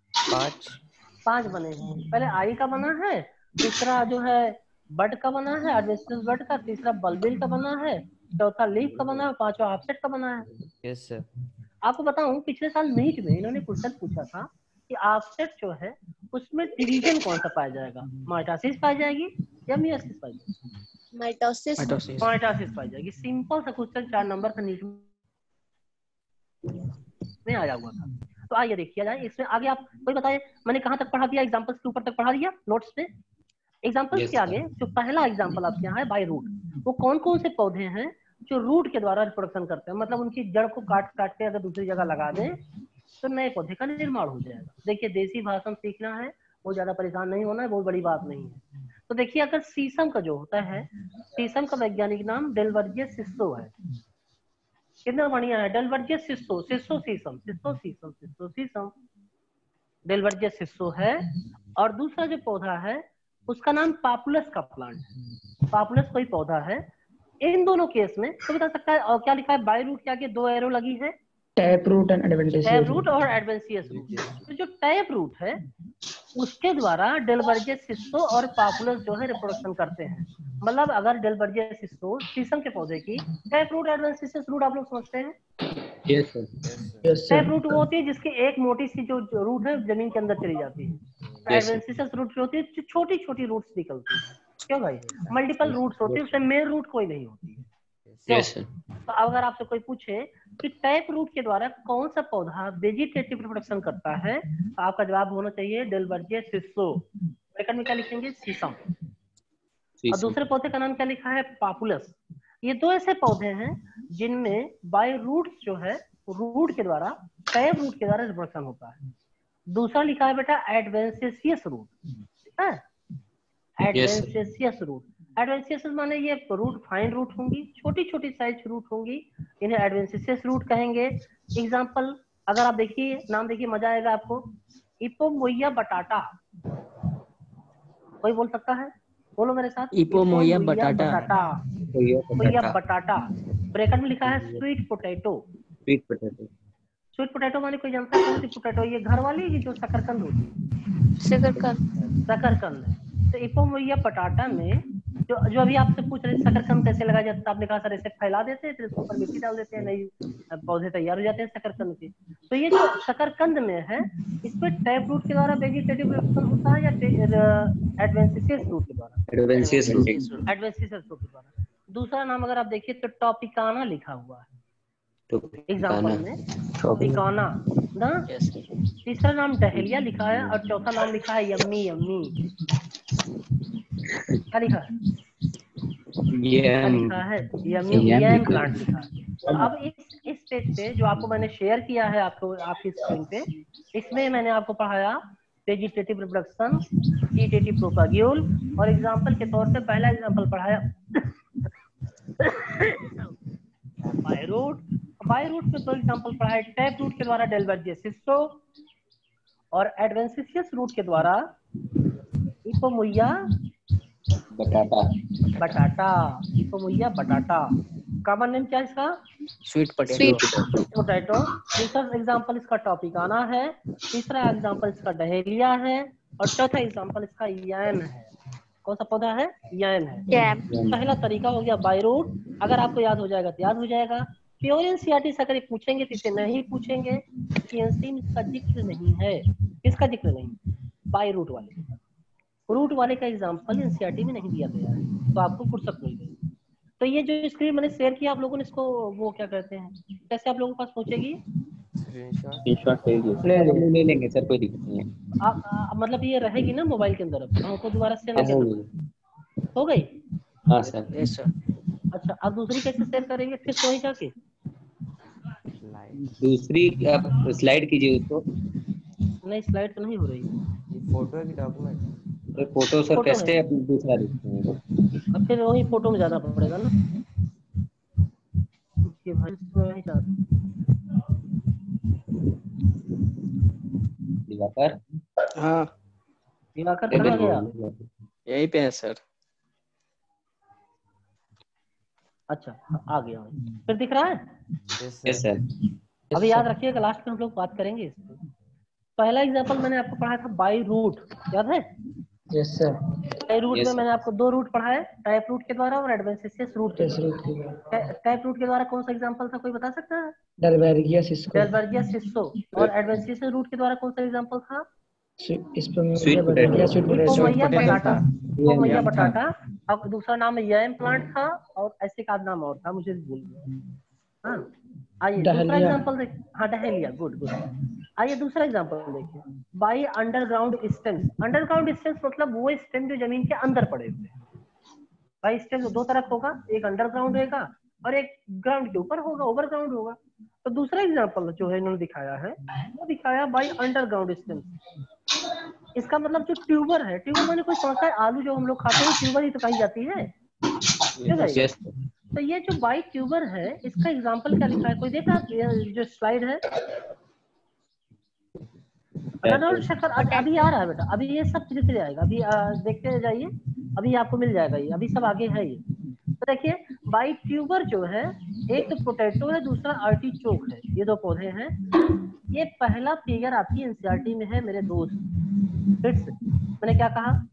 Speaker 8: 5 बने हैं। पहले आई का बना है, दूसरा जो है बड का बना है, एडवेंचरस बड का, तीसरा बल्बिल का बना है, चौथा लीफ का बना है, पांचवा ऑफसेट का बना है।
Speaker 9: Yes sir.
Speaker 8: आपको बताऊं, पिछले साल नीट में इन्होंने क्वेश्चन पूछा था कि ऑफसेट जो है उसमें डिवीजन कौन सा पाया जाएगा, माइटोसिस पाई जाएगी या मियोसिस पाई जाएगी?
Speaker 4: माइटोसिस।
Speaker 8: माइटोसिस पाई जाएगी। सिंपल सा क्वेश्चन, 4 नंबर का नीट में आया हुआ था। तो आइए देखिए जाए इसमें आगे। आप कोई बताए, मैंने कहां तक पढ़ा दिया? एग्जांपल्स के ऊपर तक पढ़ा दिया नोट्स पे। एग्जांपल्स के आगे जो पहला एग्जांपल आपके यहाँ है बाय रूट, वो कौन कौन से पौधे हैं जो रूट के द्वारा रिप्रोडक्शन करते हैं, मतलब उनकी जड़ को काट काट के अगर दूसरी जगह लगा दें तो नए पौधे का निर्माण हो जाएगा। देखिए देसी भाषा सीखना है, वो ज्यादा परेशान नहीं होना है, बहुत बड़ी बात नहीं है। तो देखिए अगर शीशम का जो होता है, शीशम का वैज्ञानिक नाम डेलवर्जियस सिसो है। कितना बढ़िया है, डेलवर्जियस सिसो, सिसो शीशम, सिसो शीशम, सिसो शीशम, डेलवर्जियस सिसो है। और दूसरा जो पौधा है उसका नाम पापुलस का प्लांट है। पापुलस कोई पौधा है। इन दोनों केस में तो बता सकता है, और क्या लिखा है, बाय रूट के आगे 2 एरो लगी है,
Speaker 3: tap root and
Speaker 8: tap
Speaker 3: adventitious
Speaker 8: root और एडवेंशियस रूट। तो जो टैप रूट है उसके द्वारा डेलवर्जियस सिसो और पापुलस जो है रिप्रोडक्शन करते हैं। मतलब अगर डेलवर्जियस सिसो शीशम के पौधे की टैप रूट एडवेंशियस रूट आप लोग समझते हैं।
Speaker 6: Yes sir.
Speaker 3: Yes
Speaker 8: tap
Speaker 3: sir.
Speaker 8: Root वो होती है जिसकी एक मोटी सी जो रूट है जमीन के अंदर चली जाती है। एडवेंशियस रूट जो होती है जो छोटी छोटी रूट्स निकलती है। क्यों भाई, मल्टीपल रूट्स होती है, उसमें मेन रूट कोई नहीं होती है। क्यों?
Speaker 6: Yes sir.
Speaker 8: तो अगर आपसे कोई पूछे कि टैप रूट के द्वारा कौन सा पौधा वेजिटेटिव रिप्रोडक्शन करता है, तो आपका जवाब होना चाहिए डेलवर्जियस सिसो। ब्रैकेट में क्या लिखेंगे, शीशम। और दूसरे पौधे का नाम क्या लिखा है, पापुलस। ये दो ऐसे पौधे हैं जिनमें बाय रूट्स जो है रूट के द्वारा, टैप रूट के द्वारा रिप्रोडक्शन होता है। दूसरा लिखा है बेटा एडवेंशियस रूट, है एडवेंशियस रूट। एडवेंशियस माने ये रूट फाइन रूट होंगी, छोटी छोटी साइज रूट होंगी, इन्हें एडवेंशियस रूट कहेंगे। एग्जांपल अगर आप देखिए, नाम देखिए, मजा आएगा आपको। इपोमोइया बटाटा, कोई बोल सकता है, बोलो मेरे साथ,
Speaker 3: इपोमोइया बटाटा।
Speaker 8: इपोमोइया बटाटा। ब्रैकेट में लिखा है sweet potato.
Speaker 6: Sweet potato.
Speaker 8: Sweet potato माने कोई जानता है कौन सी पोटैटो, ये घर वाली की जो शकरकंद होती है, शकरकंद है। तो इपोमोइया पटाटा में जो अभी आपसे पूछ रहे शकरकंद कैसे लगाया जाता है, आपने कहा सर ऐसे फैला देते हैं फिर इसके ऊपर मिट्टी डाल देते हैं, नई पौधे तैयार हो जाते हैं शकरकंद के। तो ये जो शकरकंद में है इसमें टैप रूट के द्वारा वेजिटेटिव रिप्रोडक्शन होता है या एडवेंशियस रूट के द्वारा,
Speaker 6: एडवेंशियस रूट।
Speaker 8: एडवेंशियस रूट के द्वारा। दूसरा नाम अगर आप देखिए तो टॉपिकाना लिखा हुआ है एग्जाम्पल में, टॉपिकाना ना। तीसरा नाम डहेलिया लिखा है और चौथा नाम लिखा है यम्मी यम्मी। क्या लिखा है, क्या लिखा है, यम्मी यम प्लांट लिखा है। अब इस पेज पे जो आपको मैंने शेयर किया है आपको आपकी स्क्रीन पे, इसमें मैंने आपको पढ़ाया वेजिटेटिव रिप्रोडक्शन, वेजिटेटिव प्रोपाग्यूल, और एग्जांपल के तौर पे पहला एग्जांपल पढ़ाया बाय रूट। बाय रूट में दो एग्जांपल पढ़ाए, टैप रूट के द्वारा डेलवर्जियस सिसो और एडवेंशियस रूट के द्वारा इपोमोइया
Speaker 6: बटाटा।
Speaker 8: बटाटा, इपोमोइया बटाटा। कॉमन नेम क्या है इसका,
Speaker 3: स्वीट पोटैटो।
Speaker 8: पोटैटो। दूसरा एग्जांपल इसका टॉपिकाना है, तीसरा एग्जांपल इसका डहेलिया है, और चौथा एग्जांपल इसका यैम है। कौन सा पौधा है, यैम है। पहला तरीका हो गया बाय रूट, अगर आपको याद हो जाएगा तो याद हो जाएगा। प्योर एनसीईआरटी से अगर पूछेंगे तो इसे नहीं पूछेंगे, एनसीईआरटी में इसका जिक्र नहीं है। किसका जिक्र नहीं, बाय रूट वाले। रूट वाले का एग्जांपल एनसीईआरटी में नहीं दिया गया है, तो आपको फुर्सत मिल गई। तो ये जो स्क्रीन मैंने शेयर किया आप लोगों ने इसको वो क्या कहते हैं, कैसे आप लोगों के पास पहुंचेगी,
Speaker 6: ले लेंगे सर, कोई दिक्कत नहीं है।
Speaker 8: मतलब ये रहेगी ना मोबाइल के अंदर, अब हमको दोबारा शेयर नहीं करना, हो गई।
Speaker 6: हाँ सर।
Speaker 3: Yes sir.
Speaker 8: अच्छा अब दूसरी कैसे शेयर करेंगे, फिर वहीं जाके
Speaker 6: दूसरी आप स्लाइड कीजिए उसको।
Speaker 8: नहीं स्लाइड तो नहीं हो रही,
Speaker 9: फोटो है कि डॉक्यूमेंट,
Speaker 6: फोटो सर
Speaker 8: फोटो
Speaker 6: कैसे
Speaker 8: है।
Speaker 6: दूसरा देखते हैं।
Speaker 8: अब फिर वही फोटो में जाना पड़ेगा ना, कि भाई इसमें वही
Speaker 6: दिवाकर।
Speaker 3: हाँ
Speaker 8: दिवाकर कहाँ गया,
Speaker 3: यहीं पे है सर।
Speaker 8: अच्छा आ गया, फिर दिख रहा है।
Speaker 6: Yes sir.
Speaker 8: अभी याद रखिएगा लास्ट में हम लोग बात करेंगे इस पे। पहला एग्जांपल मैंने आपको पढ़ाया था बाय रूट, याद है।
Speaker 3: Yes sir.
Speaker 8: बाय रूट में मैंने आपको दो रूट पढ़ाए, टैप रूट के द्वारा और एडवेंशियस रूट के द्वारा। टैप रूट के द्वारा कौन सा एग्जांपल था, कोई बता सकता है,
Speaker 3: डेलवर्जियस सिसो।
Speaker 8: डेलवर्जियस सिसो। और एडवेंशियस रूट के द्वारा कौन सा एग्जांपल था,
Speaker 3: इपोमोइया
Speaker 8: बटाटा, इपोमोइया बटाटा। अब दूसरा नाम यम प्लांट था और ऐसे का नाम और था, मुझे भूल गया। हाँ आइए दूसरा एग्जांपल देखिए, हाँ डहेलिया, गुड गुड। आइए दूसरा एग्जांपल देखिए, by underground stems. Underground stems मतलब वो स्टेम जो जमीन के अंदर पड़े हुए हैं। बाय स्टेम दो तरफ होगा, एक अंडरग्राउंड रहेगा और एक ग्राउंड के ऊपर होगा, ओवरग्राउंड होगा। तो दूसरा एग्जांपल जो है इन्होंने दिखाया है वो दिखाया बाय अंडरग्राउंड स्टेम। इसका मतलब जो ट्यूबर है, ट्यूबर माने कोई समझता है आलू जो हम लोग खाते हैं ट्यूबर ही तो कही जाती है, क्यों भाई?
Speaker 6: यस
Speaker 8: तो ये जो बाई ट्यूबर है इसका एग्जांपल क्या लिखा है, कोई देख रहा है जो स्लाइड है? शक्कर अभी आ रहा है बेटा, अभी ये सब धीरे धीरे आएगा, अभी देखते जाइए, अभी आपको मिल जाएगा, ये अभी सब आगे है ये। तो देखिए बाई ट्यूबर जो है, एक तो पोटैटो है, दूसरा आर्टिचोक है, ये दो पौधे हैं। ये पहला फिगर आपकी एनसीईआरटी में है मेरे दोस्त। फिर से मैंने क्या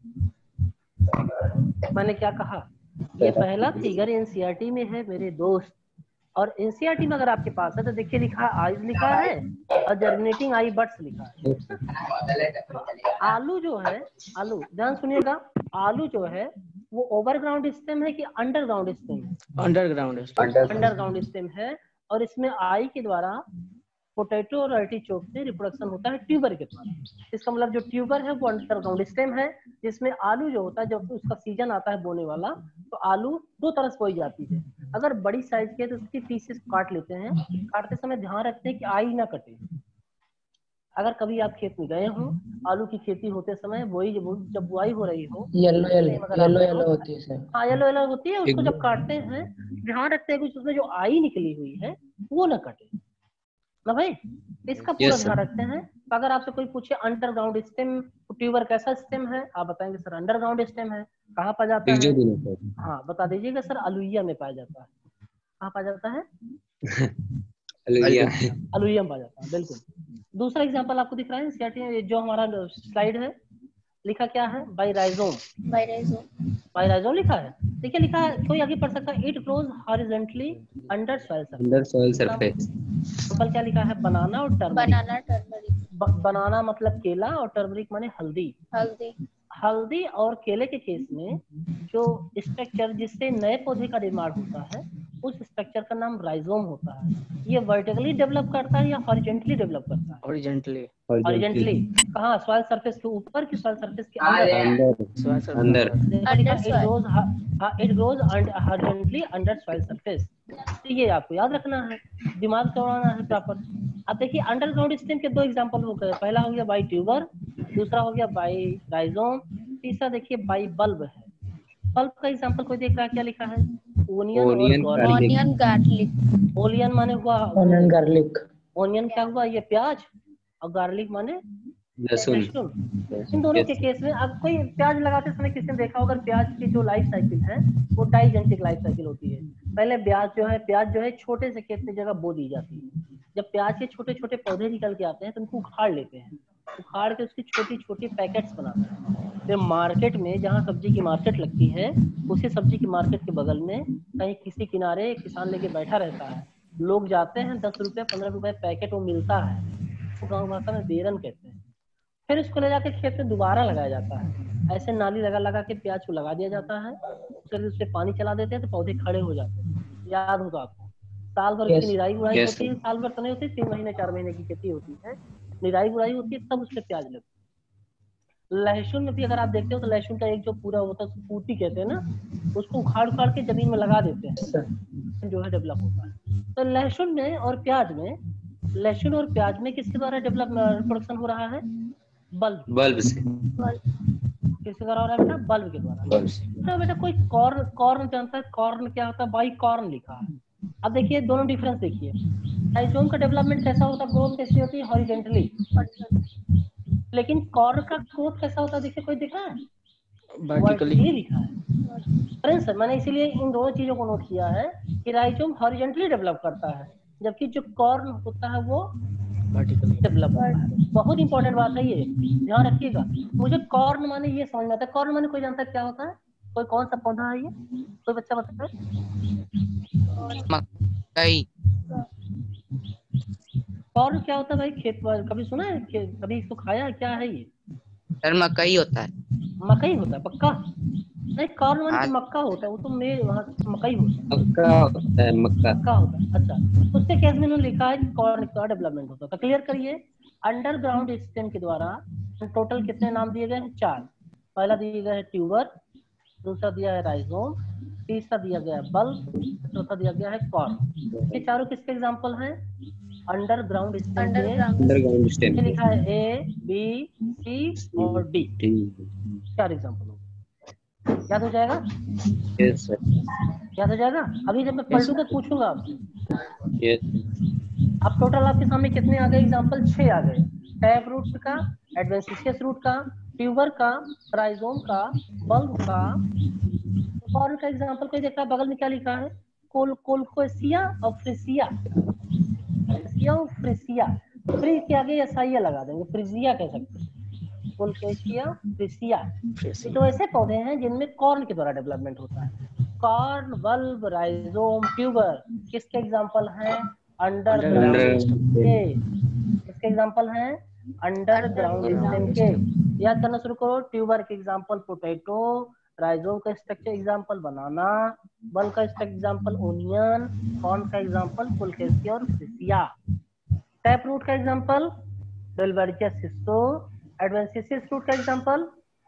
Speaker 8: कहा, ये पहला फिगर एनसीईआरटी में है मेरे दोस्त। और एनसीईआरटी में अगर आपके पास है तो देखिए लिखा आईज लिखा है और जर्मिनेटिंग आई बर्ड्स लिखा है। तो आलू जो है, आलू ध्यान सुनिएगा, आलू जो है वो ओवरग्राउंड स्टेम है कि अंडरग्राउंड स्टेम है? अंडरग्राउंड स्टेम है। और इसमें आई के द्वारा पोटैटो और आर्टिचोक से रिप्रोडक्शन होता है ट्यूबर के द्वारा। इसका मतलब जो ट्यूबर है वो अंडरग्राउंड स्टेम है, जिसमें आलू जो होता है जब उसका सीजन आता है बोने वाला तो आलू दो तरह से बोई जाती है। अगर बड़ी साइज के तो उसकी पीसेस काट लेते हैं, काटते समय ध्यान रखते हैं कि आई ना कटे। अगर कभी आप खेत में गए हो, आलू की खेती होते समय जब बुआई हो रही हो, येलो होती है, हाँ येलो होती है, उसको जब काटते हैं ध्यान रखते हैं कि उसमें जो आई निकली हुई है वो ना कटे ना भाई, इसका पूरा ध्यान रखते हैं। तो अगर आपसे कोई पूछे अंडरग्राउंड स्टेम ट्यूबर कैसा स्टेम है, आप बताएंगे सर अंडरग्राउंड स्टेम है। कहाँ पाया जाता है? हाँ बता दीजिएगा सर, अलुइया में पाया जाता है। कहाँ पाया जाता है? अलुइया में पाया जाता है, बिल्कुल। दूसरा एग्जांपल आपको दिख रहा है एनसीईआरटी जो हमारा स्लाइड है, लिखा क्या है? बाय राइजोम लिखा है। देखिए लिखा है, कोई आगे पढ़ सकता है? It grows horizontally under soil surface. Simple क्या लिखा है? बनाना और टर्मरिक। बनाना मतलब केला और टर्मरिक माने हल्दी और केले के केस में जो स्ट्रक्चर जिससे नए पौधे का निर्माण होता है उस स्ट्रक्चर का नाम राइजोम होता है। ये वर्टिकली डेवलप करता है या हॉरिजॉन्टली डेवलप करता है? हॉरिजॉन्टली। कहाँ? सॉइल सरफेस के ऊपर कि सॉइल सरफेस के अंदर? It grows horizontally under soil surface. तो ये आपको याद रखना है, दिमाग दौड़ाना है प्रॉपर। अब देखिए अंडरग्राउंड स्टेम के दो एग्जांपल हो गए, पहला हो गया बाई ट्यूबर, दूसरा हो गया बाई राइजोम, तीसरा देखिए बाई बल्ब है। बल्ब का एग्जांपल कोई देख रहा है? क्या लिखा है? Onion garlic. ओनियन माने हुआ गार्लिक, ओनियन क्या हुआ? ये प्याज, और गार्लिक माने लहसुन। इन दोनों के केस में अब कोई प्याज लगाते समय किसी ने देखा होगा, प्याज की जो लाइफ साइकिल है वो डाइजेनेटिक लाइफ साइकिल होती है। पहले प्याज जो है छोटे से खेत में जगह बो दी जाती है। जब प्याज के छोटे छोटे पौधे निकल के आते हैं तो उनको उखाड़ लेते हैं, उखाड़ के उसकी छोटी छोटी पैकेट्स बनाते हैं। फिर मार्केट में, जहाँ सब्जी की मार्केट लगती है, उसी सब्जी की मार्केट के बगल में कहीं किसी किनारे किसान लेके बैठा रहता है, लोग जाते हैं, 10 रुपए 15 रुपए पैकेट वो मिलता है, तो गाँव भाषा में बेरन कहते हैं। फिर उसको ले जाके खेत में दोबारा लगाया जाता है। ऐसे नाली लगा के प्याज को लगा दिया जाता है, फिर उससे पानी चला देते हैं तो पौधे खड़े हो जाते हैं। याद होगा आपको, साल भर उसकी निराई गुड़ाई होती है, साल भर तो नहीं होती, 3 महीने 4 महीने की खेती होती है, निराई गुड़ाई होती है, तब उसके प्याज लगते हैं। लहसुन में भी अगर आप देखते हो तो लहसुन का एक जो पूरा होता है फूटी कहते हैं ना, उसको उखाड़ के जमीन में लगा देते हैं, जो है डेवलप होता है। तो लहसुन और प्याज में किसके द्वारा प्रोडक्शन हो रहा है? बल्ब से। किसके द्वारा हो रहा है बेटा? बल्ब के द्वारा। तो बेटा कोई कॉर्न जानता है? कॉर्न क्या होता है? बाई कॉर्न लिखा है। अब देखिए दोनों डिफरेंस देखिए, राइजोम का डेवलपमेंट कैसा होता है? ग्रोथ कैसी होती है? हॉरिजॉन्टली। लेकिन कॉर्न का ग्रोथ कैसा होता है? देखिए कोई दिखा है? वर्टिकली लिखा है। फ्रेंड्स मैंने इसीलिए इन दोनों चीजों को नोट किया है कि राइजोम हॉरिजॉन्टली डेवलप करता है, जबकि जो कॉर्न होता है वो वर्टिकली डेवलप करता है। बहुत इंपॉर्टेंट बात है ये, ध्यान रखिएगा। मुझे कॉर्न माने ये समझ में आता है। कॉर्न माने कोई जानता है क्या होता है? कोई कौन सा पौधा है ये? कोई बच्चा बताता है?
Speaker 3: मकई।
Speaker 8: कॉर्न क्या होता है भाई? खेत कभी सुना है? कभी इसको खाया है? क्या है ये?
Speaker 3: सर मकई होता है।
Speaker 8: मकई होता है पक्का? नहीं, कॉर्न माने मक्का होता है, वो तो मेरे वहाँ मकई होता है। मक्का होता है। अच्छा, उसके केस में उन्होंने लिखा है कि कॉर्न का डेवलपमेंट होता है। तो क्लियर करिए, अंडरग्राउंड स्टेम के द्वारा टोटल कितने नाम दिए गए हैं? 4। पहला दिया गया है ट्यूबर, दूसरा दिया है राइजोम, तीसरा दिया गया है बल्ब, चौथा दिया गया है कॉर्न। ये चारों किसके एग्जाम्पल हैं? अंडरग्राउंड स्टेम के
Speaker 6: अंडरग्राउंड स्टेम
Speaker 8: लिखा है ए बी सी और डी। चार एग्जाम्पल हो, याद हो जाएगा?
Speaker 6: Yes sir.
Speaker 8: याद हो जाएगा? अभी जब मैं पलटूंगा तो पूछूंगा आपसे।
Speaker 6: यस।
Speaker 8: अब टोटल आपके सामने कितने आ गए एग्जाम्पल? 6 आ गए। टैप रूट का, एडवेंटिशियस रूट का, ट्यूबर का, राइजोम का, बल्ब का। कॉर्न का एग्जाम्पल कोई देख रहा है? बगल में क्या लिखा है? कोलकोसिया और फ्रिसिया। और फ्रिसिया, फ्री के आगे एसआईया लगा देंगे, फ्रिसिया कह सकते हैं। Colocasia, Freesia. ये तो ऐसे पौधे हैं जिनमें कॉर्न के द्वारा डेवलपमेंट होता है। कॉर्न, बल्ब, राइजोम, ट्यूबर किसके एग्जाम्पल हैं? अंडरग्राउंड के। किसके एग्जाम्पल हैं? अंडरग्राउंड स्टेम के। याद करना शुरू करो। ट्यूबर के एग्जाम्पल पोटैटो, राइजोम का स्ट्रक्चर एग्जाम्पल बनाना, बल्ब का एग्जाम्पल ओनियन, कॉर्न का एग्जाम्पल कोलकेसिया और फ्रिसिया। टैप रूट का example Dalbergia sissoo, adventitious root का एग्जाम्पल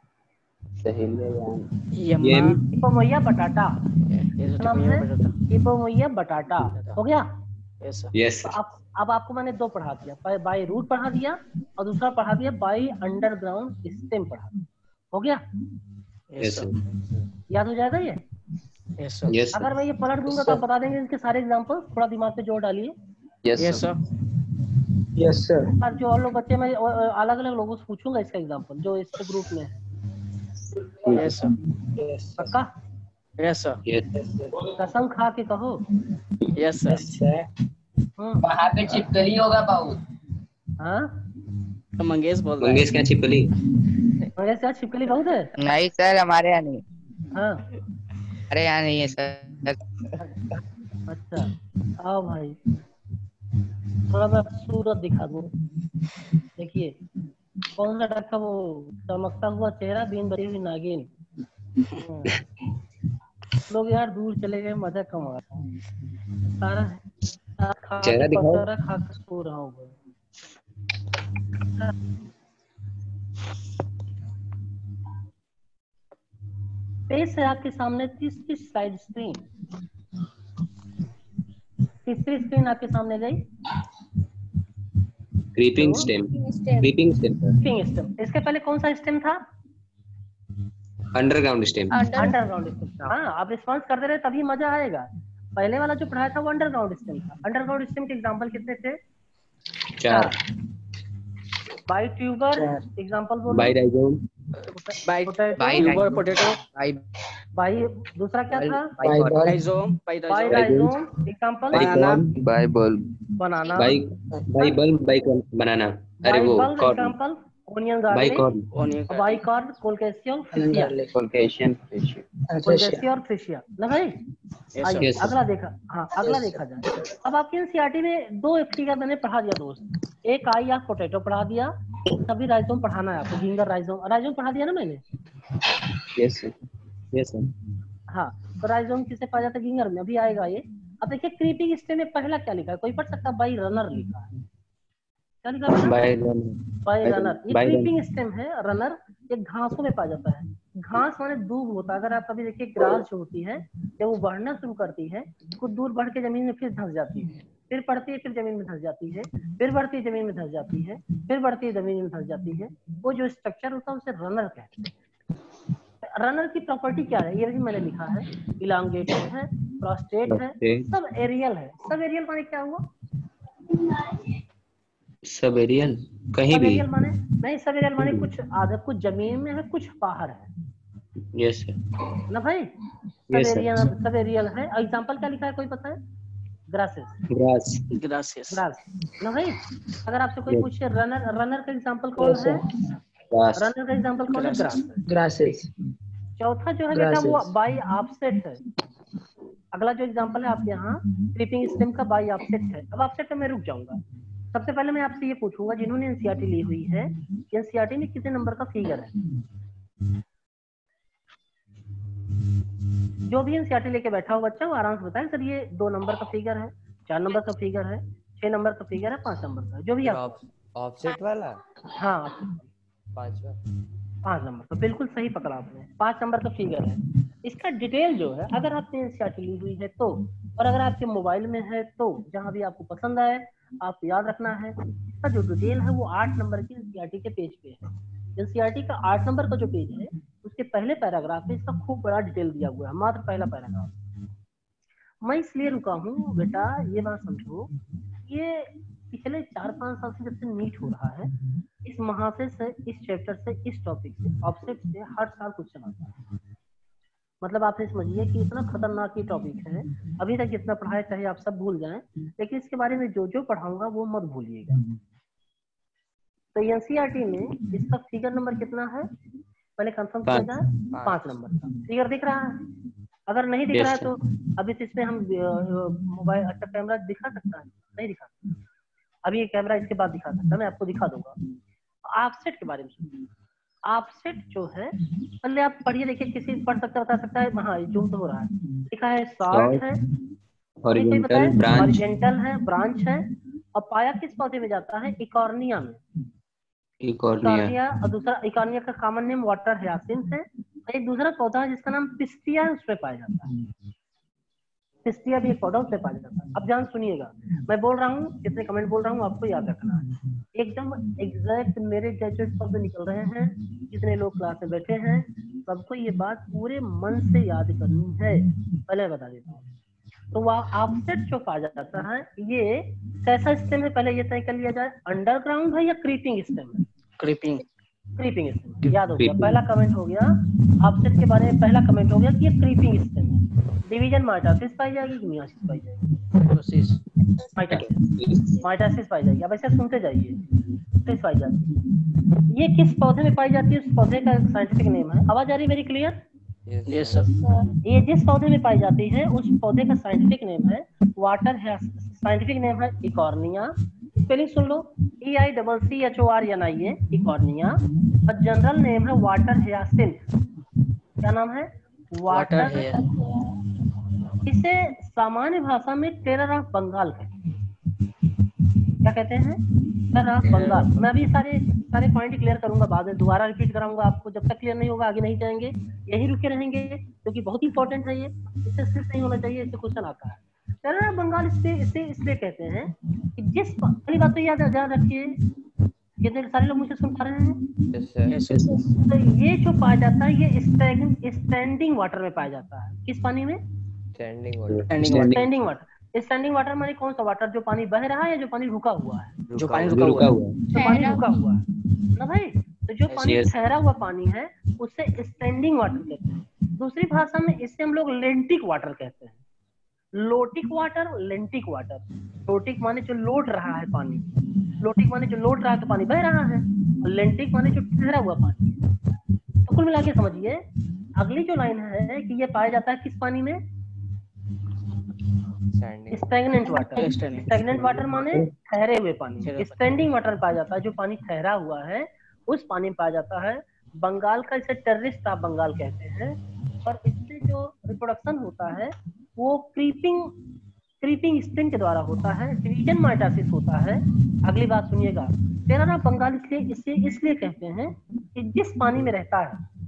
Speaker 8: इपोमोइया बटाटा। नाम है इपोमोइया बटाटा। हो गया?
Speaker 6: Yes sir.
Speaker 8: अब आपको मैंने दो पढ़ा दिया, बाय रूट पढ़ा दिया और दूसरा पढ़ा दिया बाय अंडरग्राउंड स्टेम पढ़ा दिया। हो गया?
Speaker 6: Yes sir.
Speaker 8: याद हो जाएगा ये?
Speaker 6: Yes sir.
Speaker 8: अगर मैं ये पलट दूंगा तो आप बता देंगे इसके सारे एग्जाम्पल? थोड़ा दिमाग पे जोर डालिए।
Speaker 6: Yes sir.
Speaker 3: Yes sir.
Speaker 8: और जो और लोग बच्चे, मैं अलग अलग लोगों से पूछूंगा इसका एग्जाम्पल जो इसके ग्रुप में है।
Speaker 3: Yes sir.
Speaker 8: पक्का?
Speaker 3: Yes sir.
Speaker 8: कसम खा के कहो।
Speaker 3: Yes sir.
Speaker 7: वहाँ पे छिपकली होगा बहुत।
Speaker 8: हाँ,
Speaker 3: तो मंगेश बोल रहा है।
Speaker 6: मंगेश क्या छिपकली?
Speaker 8: मंगेश क्या छिपकली बहुत है?
Speaker 2: नहीं सर, हमारे यहाँ नहीं।
Speaker 8: हाँ,
Speaker 2: अरे यहाँ नहीं है सर।
Speaker 8: अच्छा आओ भाई, थोड़ा मैं सूरत दिखा दूँ। देखिए कौन सा टाइप का वो चमकता हुआ चेहरा, बीन बची हुई नागिन। लोग यार दूर चले गए, मजा कम आ रहा है। सारा खा के
Speaker 6: चेहरा दिखाओ।
Speaker 8: पसारा खा के सो रहा हूँ। पेज है आपके सामने, तीसरी स्लाइड स्क्रीन। तीसरी स्क्रीन आपके सामने गई।
Speaker 6: Creeping stem. Creeping stem.
Speaker 8: Creeping stem. इसके पहले कौन सा स्टेम था?
Speaker 6: Underground stem.
Speaker 8: अंडरग्राउंड स्टेम था। हाँ, आप रिस्पॉन्स करते रहे तभी मजा आएगा। पहले वाला जो पढ़ाया था वो अंडरग्राउंड स्टेम था। अंडरग्राउंड स्टेम के एग्जांपल कितने थे?
Speaker 6: 4।
Speaker 8: बाई ट्यूबर एग्जांपल बोलो।
Speaker 6: By rhizome.
Speaker 3: Tuber potato.
Speaker 8: By दूसरा क्या था?
Speaker 3: Rhizome.
Speaker 8: By rhizome example
Speaker 2: by bulb.
Speaker 8: Banana.
Speaker 6: By bulb, by banana. अरे
Speaker 8: बाई
Speaker 6: वो
Speaker 8: bulb
Speaker 6: corm.
Speaker 8: Example onion
Speaker 6: by
Speaker 8: garlic.
Speaker 6: Corm.
Speaker 8: By corm Colocasia Freesia. Colocasia और Freesia ना भाई। आइए
Speaker 6: Yes, sir.
Speaker 8: अगला देखा। हाँ, अगला देखा जाए। अब आपके एनसीईआरटी में दो फिगर मैंने पढ़ा दिया दोस्त। एक आई आप पोटैटो पढ़ा दिया, तभी राइजोम पढ़ाना है आपको। झिंगर राइजोम पढ़ा दिया ना मैंने?
Speaker 6: Yes sir. Yes sir.
Speaker 8: हाँ, तो राइजोम किसे पाया जाता है? झिंगर में। अभी आएगा ये। अब देखिए क्रीपिंग स्टेम में पहला क्या लिखा है, कोई पढ़ सकता? बाई रनर लिखा है। क्या लिखा है? By runner. ये क्रीपिंग स्टेम है। रनर ये घासों में पाया जाता है। घास माने दूब होता है। अगर आप कभी देखिए ग्रास जो होती है, जब वो बढ़ना शुरू करती है, कुछ दूर बढ़ के जमीन में फिर धंस जाती है, फिर बढ़ती है, फिर जमीन में धंस जाती है, फिर बढ़ती है, जमीन में धंस जाती है, फिर बढ़ती है, जमीन में धंस जाती है। वो जो स्ट्रक्चर होता है उसे रनर कहते हैं। रनर की प्रॉपर्टी क्या है ये भी मैंने लिखा है। इलांगेटेड है, प्रोस्टेट है, सब एरियल है। सब एरियल माने क्या हुआ?
Speaker 6: सब एरियल कहीं भी।
Speaker 8: एरियल माने नहीं, सब एरियल माने कुछ आधा, कुछ जमीन में है, कुछ बाहर है।
Speaker 6: Yes sir.
Speaker 8: ना भाई, सब एरियल है। एग्जांपल क्या लिखा है कोई पता है? ग्रासेस। ग्रास ना भाई। अगर आपसे कोई पूछे रनर का एग्जांपल कौन है? रनर का एग्जांपल कौन है?
Speaker 3: ग्रासेस।
Speaker 8: चौथा जो है बेटा वो बाई ऑफसेट है। अगला जो एग्जांपल है आपके यहाँ क्रीपिंग स्टेम का बाई ऑफसेट है। अब ऑफसेट में मैं रुक जाऊंगा। सबसे पहले मैं आपसे ये पूछूंगा, जिन्होंने एनसीईआरटी ली हुई है, एनसीईआरटी में कितने नंबर का फिगर है? जो भी एनसीईआरटी लेके बैठा हो बच्चा वो आराम से बताए सर ये 2 नंबर का फिगर है, 4 नंबर का फिगर है, 6 नंबर का फिगर है, 5 नंबर का, जो भी आप।
Speaker 9: ऑफसेट वाला?
Speaker 8: हाँ
Speaker 9: 5
Speaker 8: नंबर का। बिल्कुल सही पकड़ा आपने, 5 नंबर का फिगर है। इसका डिटेल जो है, अगर आपने एनसीईआरटी ली हुई है तो और अगर आपके मोबाइल में है तो जहां भी आपको पसंद आए आपको याद रखना है। इसका जो डिटेल है वो 8 नंबर की एनसीईआरटी के पेज पे है। एनसीईआरटी का 8 नंबर का जो पेज है उसके पहले पैराग्राफ में इसका खूब बड़ा डिटेल दिया हुआ है, मात्र पहला पैराग्राफ। मैं इसलिए रुका हूँ बेटा, ये बात समझो, ये पिछले 4-5 साल से जब से नीट हो रहा है, इस महाशय से, इस चैप्टर से, इस टॉपिक से, ऑब्जेक्ट से हर साल क्वेश्चन आता है। मतलब आप ये समझिए कि इतना खतरनाक ये टॉपिक है, अभी तक जितना पढ़ाया चाहे आप सब भूल जाएं, लेकिन इसके बारे में जो जो पढ़ाऊंगा वो मत भूलिएगा। तो एनसीईआरटी में इसका फिगर नंबर कितना है पहले कंफर्म किया जाए? 5 नंबर का फिगर दिख रहा है? अगर नहीं दिख रहा है तो अभी तो इसमें हम मोबाइल अच्छा कैमरा दिखा सकता है? नहीं दिखा सकता। अभी ये कैमरा इसके बाद दिखा सकता है, मैं आपको दिखा दूंगा। ऑफसेट के बारे में सुनिए। ऑफसेट जो है पहले आप पढ़िए, देखिए किसी पढ़ सकता बता सकता है? हाँ जूम तो हो रहा है, लिखा है शॉर्ट है, हॉरिजॉन्टल है, ब्रांच है, और पाया किस पौधे में जाता है? इकॉर्निया में। इकॉर्निया, और दूसरा इकॉर्निया का कॉमन नेम वाटर हायसिंथ है, और एक दूसरा पौधा है जिसका नाम पिस्टिया है, उसमें पाया जाता है। पिस्टिया भी एक पौधा उसमें पाया जाता है। अब ध्यान सुनिएगा, मैं बोल रहा हूँ, कितने कमेंट बोल रहा हूँ आपको याद रखना है, एकदम एग्जैक्ट मेरे जजमेंट शब्द निकल रहे हैं। जितने लोग क्लास में बैठे हैं सबको ये बात पूरे मन से याद करनी है, पहले बता देता हूँ। तो वह ऑफसेट जो पाया जाता है ये कैसा स्टेम है पहले ये तय कर लिया जाए, अंडरग्राउंड है या क्रीपिंग स्टेम है?
Speaker 3: क्रीपिंग
Speaker 8: स्टेम याद हो गया, पहला कमेंट हो गया ऑफसेट के बारे में, पहला कमेंट हो गया कि ये क्रीपिंग स्टेम है। डिवीजन माइटोसिस पाई जाएगी कि मियोसिस पाई जाएगी? माइटोसिस पाई जाएगी। अब ऐसे सुनते जाइए, किस पाई जाती है, ये किस पौधे में पाई जाती है, उस पौधे का साइंटिफिक नेम है। आवाज आ रही मेरी क्लियर?
Speaker 3: Yes sir.
Speaker 8: ये जिस पौधे में पाई जाती है उस पौधे का साइंटिफिक नेम है वाटर, साइंटिफिक नेम है इकॉर्निया। स्पेलिंग सुन लो, EICCHORNIA, इकॉर्निया, और जनरल नेम है वाटर हायसिंथ। क्या नाम है? वाटर। इसे सामान्य भाषा में टेरर ऑफ बंगाल कहते हैं। क्या कहते हैं? Terror of Bengal. मैं अभी सारे पॉइंट क्लियर करूंगा, बाद में दोबारा रिपीट कराऊंगा आपको, जब तक क्लियर नहीं होगा आगे नहीं जाएंगे, यही रुके रहेंगे क्योंकि बहुत इंपॉर्टेंट है ये, इससे सिर्फ नहीं होना चाहिए, इससे क्वेश्चन आता है। टेरर ऑफ बंगाल इसलिए कहते हैं कि जिस पहली बात तो याद रखिए, कितने सारे लोग मुझे सुन पा रहे हैं? तो ये जो पाया जाता है ये स्टैंडिंग वाटर में पाया जाता है। किस पानी में? Standing water. स्टैंडिंग वाटर माने कौन सा वाटर? जो पानी बह रहा है या जो पानी रुका हुआ है?
Speaker 3: जो पानी रुका हुआ है।
Speaker 8: जो पानी रुका हुआ है ना भाई, तो जो पानी ठहरा हुआ पानी है उससे स्टैंडिंग वाटर कहते हैं। दूसरी भाषा में इससे हम लोग लेंटिक वाटर कहते हैं। Lotic water, lentic water. Lotic माने जो लोट रहा है पानी, लोटिक माने जो लोट रहा है तो पानी बह रहा है, और लेंटिक माने जो ठहरा हुआ पानी है। तो कुल मिला के समझिए, अगली जो लाइन है कि ये पाया जाता है किस पानी में? Stagnant water. स्टैग्नेंट वाटर माने ठहरे हुए पानी। स्टैंडिंग वाटर पाया जाता है जो पानी ठहरा हुआ है, उस पानी में पाया जाता है। बंगाल का इसे टेररिस्ट ऑफ बंगाल कहते हैं, और इससे जो रिप्रोडक्शन होता है वो क्रीपिंग स्टेम के द्वारा होता है, डिवीजन माइटोसिस होता है। अगली बात सुनिएगा, टेरर ऑफ बंगाल इसलिए कहते हैं कि जिस पानी में रहता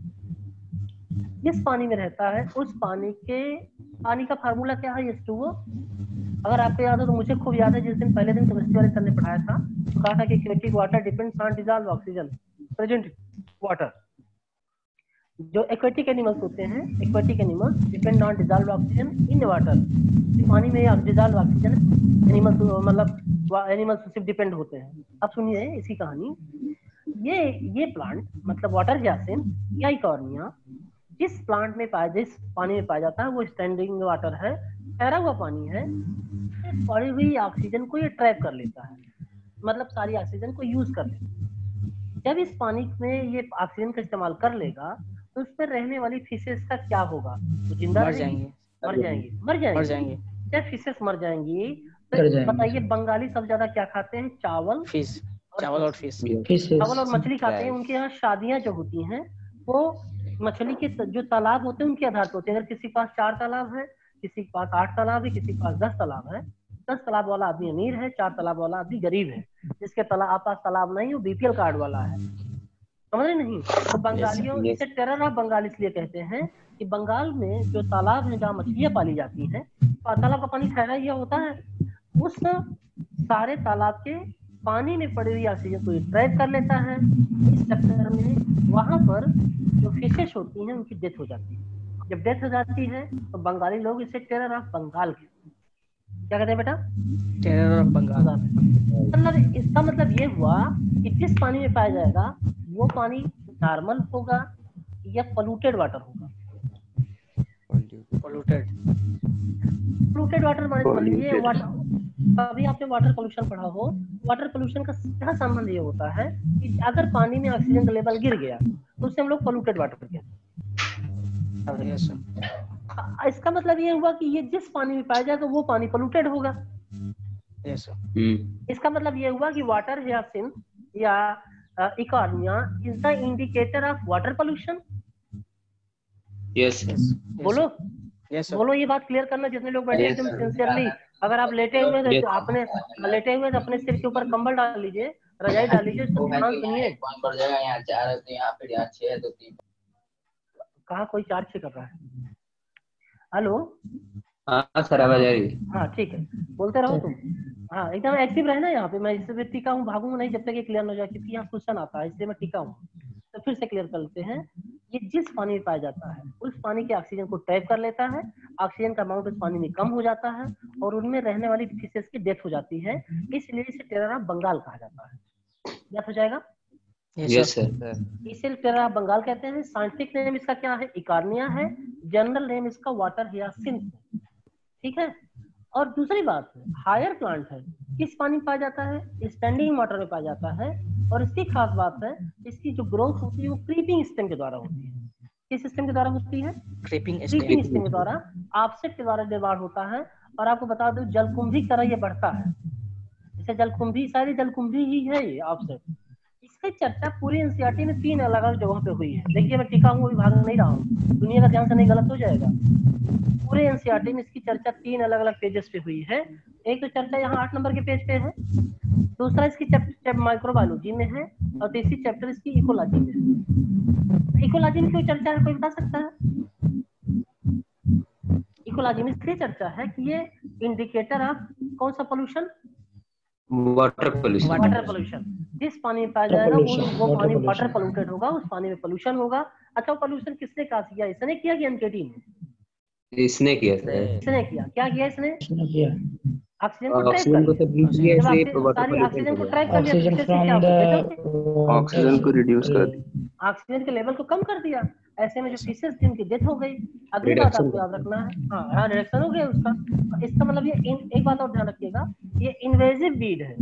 Speaker 8: है उस पानी का फार्मूला क्या है? H2O। अगर आपको याद हो तो मुझे खूब याद है, जिस दिन पहले दिन केमिस्ट्री वाले सर ने पढ़ाया था तो कहा था कि aquatic water depends on dissolved oxygen present water. जो एक्वेटिक एनिमल्स होते हैं, aquatic animals depend on dissolved oxygen in water. पानी में डिसॉल्व्ड ऑक्सीजन एनिमल्स मतलब एनिमल्स सिर्फ डिपेंड होते हैं। अब सुनिए इसकी कहानी। ये प्लांट मतलब वाटर हायसिंथ या इकॉर्निया जिस पानी में पाया जाता है वो स्टैंडिंग वाटर है, ठहरा हुआ पानी है। पड़ी हुई ऑक्सीजन को ये ट्रैप कर लेता है, मतलब सारी ऑक्सीजन को यूज कर लेता है। जब इस पानी में ये ऑक्सीजन का इस्तेमाल कर लेगा तो उस पर रहने वाली फिशेस का क्या होगा? तो जिंदा
Speaker 3: मर जाएंगे।
Speaker 8: जब फिशेस मर जाएंगी तो बताइए बंगाली सबसे ज्यादा क्या खाते हैं? चावल और फिश। चावल और मछली खाते हैं। उनके यहाँ शादियां जो होती हैं वो मछली के जो तालाब होते हैं उनके आधार पर होते हैं। अगर किसी के पास 4 तालाब है, किसी के पास 8 तालाब है, किसी के पास 10 तालाब है। 10 तालाब वाला आदमी अमीर है, 4 तालाब वाला आदमी गरीब है। जिसके पास तालाब नहीं वो BPL कार्ड वाला है। समझ रहे नहीं? तो बंगालियों इसे टेरर ऑफ बंगाल इसलिए कहते हैं कि बंगाल में जो तालाब है जहाँ मछलियां पाली जाती हैं, तालाब का पानी ठहरा ही होता है, उस सारे तालाब के पानी में पड़ी हुई ऑक्सीजन को ट्रैप कर लेता है। इस चक्कर में वहां पर जो फिशेस होती हैं उनकी डेथ हो जाती है। जब डेथ हो जाती है तो बंगाली लोग इसे टेरर ऑफ बंगाल कहते हैं। क्या कहते हैं बेटा?
Speaker 3: Terror of Bengal.
Speaker 8: मतलब इसका मतलब ये हुआ कि जिस पानी में पाया जाएगा वो पानी नॉर्मल होगा या पोल्यूटेड वाटर होगा।
Speaker 3: पोल्यूटेड।
Speaker 8: पोल्यूटेड वाटर मान लीजिए वाटर, कभी आपने वाटर पोल्यूशन पढ़ा हो, वाटर पोल्यूशन का सीधा संबंध ये होता है कि अगर पानी में ऑक्सीजन का लेवल गिर गया तो उसे हम लोग पोल्यूटेड वाटर कहते हैं। इसका मतलब ये हुआ कि ये जिस पानी में पाया जाएगा वो पानी पोल्यूटेड होगा। इसका मतलब ये हुआ कि वाटर हायासिंथ या Eichhornia is the indicator of water pollution.
Speaker 6: Yes
Speaker 8: बोलो बोलो, ये बात क्लियर करना जितने लोग बैठे एकदम सिंसियरली। अगर आप लेटे हुए हैं तो आपने लेटे हुए तो अपने सिर के ऊपर कंबल डाल लीजिए, रजाई डाल लीजिए, तो ध्यान सुनिए।
Speaker 7: कौन पड़ जाएगा? यहाँ 4 है तो यहाँ फिर यहाँ 6 है तो 3।
Speaker 8: कहाँ कोई 4-6 कर रहा है? हेलो,
Speaker 6: हाँ सर आवाज आ रही है।
Speaker 8: हाँ ठीक है, बोलते रहो तुम। हाँ एकदम एक्टिव रहना यहाँ पे। मैं इससे टीका हूँ, भागूंगा नहीं जब तक ये क्लियर न हो जाए, क्योंकि यहाँ क्वेश्चन आता है इसलिए मैं टीका हूँ। तो फिर से क्लियर कर लेते हैं। ये जिस पानी में पाया जाता है उस पानी के ऑक्सीजन को ट्रैप कर लेता है, ऑक्सीजन का अमाउंट उस पानी में कम हो जाता है और उनमें रहने वाली फिशेस की डेथ हो जाती है। इसलिए इसे टेरर ऑफ बंगाल कहा जाता है। याद हो जाएगा?
Speaker 6: Yes sir.
Speaker 8: इसे टेरर ऑफ बंगाल कहते हैं। साइंटिफिक नेम इसका क्या है? इकार्निया है। जनरल नेम इसका वाटर हायासिंथ। ठीक है। और दूसरी बात है, हायर प्लांट है, किस पानी में पाया जाता है? स्टैंडिंग वाटर में पाया जाता है। और इसकी खास बात है, इसकी जो ग्रोथ होती है वो क्रीपिंग सिस्टम के द्वारा होती है। किस सिस्टम के द्वारा होती है?
Speaker 3: क्रीपिंग
Speaker 8: सिस्टम के द्वारा, ऑफसेट के द्वारा निर्माण होता है। और आपको बता दो जलकुंभी की तरह ये बढ़ता है। इसे जलकुंभी, सारी जलकुंभी ही है ये ऑफसेट। इसकी चर्चा पूरी एनसीईआरटी में 3 अलग अलग जगहों पे हुई है। देखिए मैं टिका हूँ, भाग नहीं रहा हूँ, दुनिया का ध्यान से नहीं गलत हो जाएगा। पूरे एनसीईआरटी में इसकी चर्चा 3 अलग अलग पेजेस पे हुई है। एक तो चर्चा यहाँ 8 नंबर के पेज पे है, दूसरा इसकी चैप्टर माइक्रोबायोलॉजी में है, और तीसरी चैप्टर इसकी इकोलॉजी में है। इकोलॉजी में कोई चर्चा है, कोई बता सकता है? इकोलॉजी में इसलिए चर्चा है कि ये इंडिकेटर ऑफ कौन सा pollution?
Speaker 6: Water pollution.
Speaker 8: Water pollution. जिस पानी में पाया जाएगा वो पानी वाटर पोल्यूटेड होगा, उस पानी में पोल्यूशन होगा। अच्छा, पोल्यूशन किसने कहा किया? इसने किया कि एनकेटी ने?
Speaker 6: इसने किया सर।
Speaker 8: इसने किया। क्या किया इसने? ऑक्सीजन को ट्रैप सारी ऑक्सीजन को ट्रैप कर लिया।
Speaker 2: ऑक्सीजन को रिड्यूस कर दिया,
Speaker 8: ऑक्सीजन के लेवल को कम कर दिया। ऐसे में जो फिशेस थी उनकी डेथ हो गई। अगली बात आपको याद रखना है, हाँ रिडक्शन हो गया उसका। इसका मतलब ये एक बात और ध्यान रखिएगा, ये इन्वेजिव बीड है।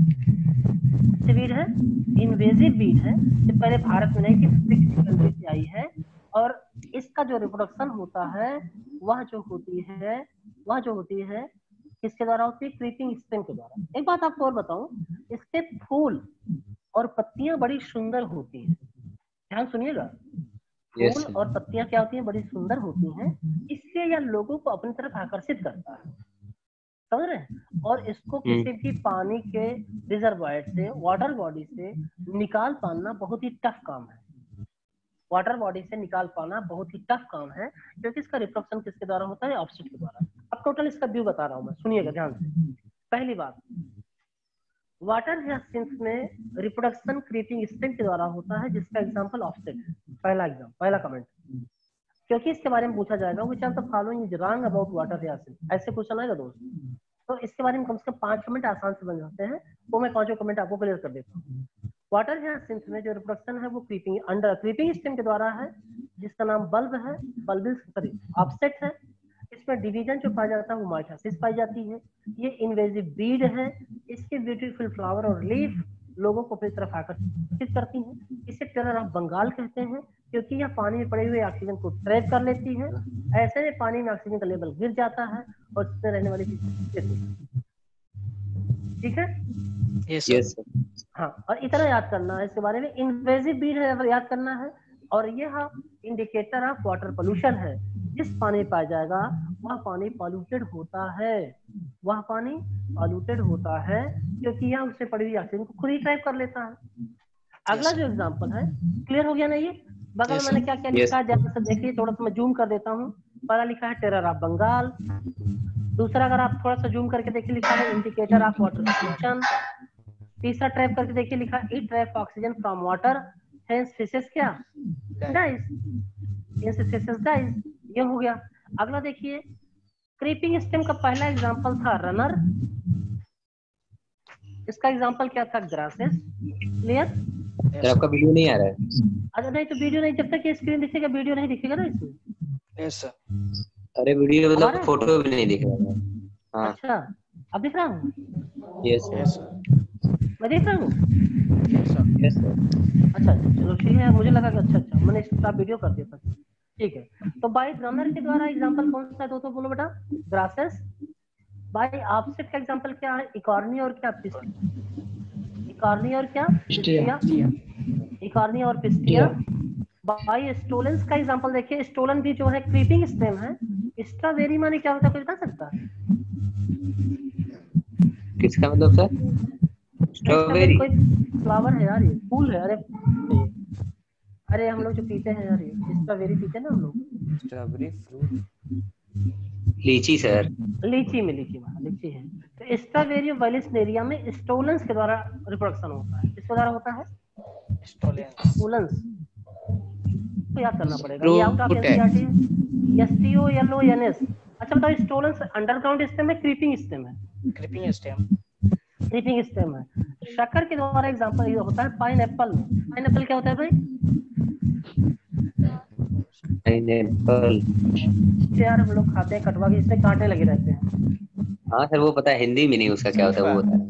Speaker 8: है इन्वेजिव बीड है। ये पहले भारत में नहीं थी, किसी कंट्री से आई है। और इसका जो रिप्रोडक्शन होता है वह जो होती है किसके द्वारा होती है? क्रीपिंग स्टेम के द्वारा। एक बात आपको और बताऊं, इसके फूल और पत्तियां बड़ी सुंदर होती हैं। ध्यान सुनिएगा, फूल और पत्तियां क्या होती हैं? बड़ी सुंदर होती हैं। इसलिए यह लोगों को अपनी तरफ आकर्षित करता है, समझ रहे हैं? और इसको किसी भी पानी के रिजर्वायर से, वाटर बॉडी से निकाल पाना बहुत ही टफ काम है। वाटर बॉडी से निकाल पाना बहुत ही टफ काम है, क्योंकि इसका रिप्रोडक्शन किसके द्वारा होता है? ऑफसेट के द्वारा। अब टोटल इसका व्यू बता रहा हूं मैं, सुनिएगा ध्यान से। पहली बात, वाटर हायासिंथ में रिप्रोडक्शन क्रीपिंग स्टेम के द्वारा होता है, जिसका एग्जांपल ऑफसेट है। पहला कमेंट, क्योंकि इसके बारे में पूछा जाएगा, which of the following is wrong about water hyacinth, ऐसे क्वेश्चन आएगा दोस्त। तो इसके बारे में कम से कम 5 कमेंट आसान से बन जाते हैं, वो मैं 5 कमेंट आपको क्लियर कर देता हूँ। वाटर हायासिंथ में जो रिप्रोडक्शन है वो क्रीपिंग स्टेम के द्वारा है, जिसका नाम बल्ब है, ऑफसेट है। इसमें डिवीजन जो पाया जाता है वो माइटोसिस पाई जाती है। ये इन्वेजिव बीड है। इसके ब्यूटीफुल फ्लावर और लीफ लोगों को अपनी तरफ आकर्षित करती हैं। इसे टेरर ऑफ बंगाल कहते हैं, क्योंकि यह पानी में पड़े हुए ऑक्सीजन को ट्रैप कर लेती है। ऐसे में पानी में ऑक्सीजन का लेवल गिर जाता है और इसमें रहने वाली ठीक है।
Speaker 6: यस
Speaker 8: हाँ, और इतना याद करना है इसके बारे में, इन्वेजिव बीड है अगर याद करना है। और यह इंडिकेटर ऑफ वाटर पोल्यूशन है। जिस पानी में पाया जाएगा वह पानी पॉल्यूटेड होता है, क्योंकि यह उससे पड़ी हुई ऑक्सीजन को खुद ही ट्रैप कर लेता है। अगला जो एग्जांपल है, क्लियर हो गया ना? ये बगल में मैंने क्या क्या लिखा है जरा सा देखिए, थोड़ा सा मैं जूम कर देता हूँ। पहला लिखा है टेरर ऑफ बंगाल। दूसरा अगर आप थोड़ा सा जूम करके देखिए लिखा है इंडिकेटर ऑफ वाटर पोल्यूशन। तीसरा ट्रैप करके देखिए लिखा है it trap oxygen from water, hence fishes क्या डाइज, हेंस फिशेस डाइज। ये हो गया। अगला देखिए, क्रीपिंग स्टेम का पहला एग्जांपल था रनर, इसका एग्जांपल क्या था? ग्रासेस। क्लियर?
Speaker 6: सर आपका वीडियो नहीं आ रहा है।
Speaker 8: अच्छा नहीं तो वीडियो नहीं, जब तक ये स्क्रीन दिखेगा वीडियो नहीं दिखेगा ना इसमें।
Speaker 3: Yes sir.
Speaker 6: अरे वीडियो मतलब
Speaker 8: हमारा?
Speaker 6: फोटो भी नहीं दिख रहा है। हाँ
Speaker 8: अच्छा अब दिख रहा हूँ,
Speaker 6: यस सर।
Speaker 8: मैं देख रहा हूँ।
Speaker 6: Yes sir.
Speaker 8: अच्छा चलो ठीक है, मुझे लगा कि अच्छा मैंने स्टॉप वीडियो कर दिया था। ठीक है, तो बाई रनर के द्वारा एग्जांपल कौन सा है दोस्तों बोलो बेटा? ग्रासेस। बाई ऑफसेट का एग्जांपल क्या है? इकॉर्नी और क्या? इकॉर्नी और क्या? पिस्टिया। इकॉर्नी और पिस्टिया। बाई स्टोलेंस का एग्जांपल देखिए, स्टोलन भी जो है क्रीपिंग स्टेम है। स्ट्रॉबेरी माने क्या होता है कोई बता सकता है?
Speaker 6: किसका मतलब सर? स्ट्रॉबेरी
Speaker 8: कोई फ्लावर है यार, ये फूल है। अरे हम लोग जो पीते हैं यार, ये स्ट्रॉबेरी पीते हैं ना हम लोग।
Speaker 9: Strawberry fruit,
Speaker 6: lychee sir.
Speaker 8: Lychee में लीची है। तो स्ट्रॉबेरी वेलिस्नेरिया में स्टोलेंस के द्वारा रिप्रोडक्शन होता है। किसके द्वारा होता है? स्टोलेंस। तो याद करना पड़ेगा, ये आउट ऑफ एनसीईआरटी है। STOLONS। अच्छा बताओ, स्टोलेंस अंडरग्राउंड स्टेम है, क्रीपिंग स्टेम है? क्रीपिंग स्टेम है। शक्कर के द्वारा एग्जांपल ये होता है पाइनएप्पल में। पाइनएप्पल क्या होता है भाई?
Speaker 6: पाइनएप्पल
Speaker 8: यार हम लोग खाते हैं कटवा के, इसमें कांटे लगे रहते हैं।
Speaker 6: हाँ सर वो पता है, हिंदी में नहीं उसका क्या होता है वो बता।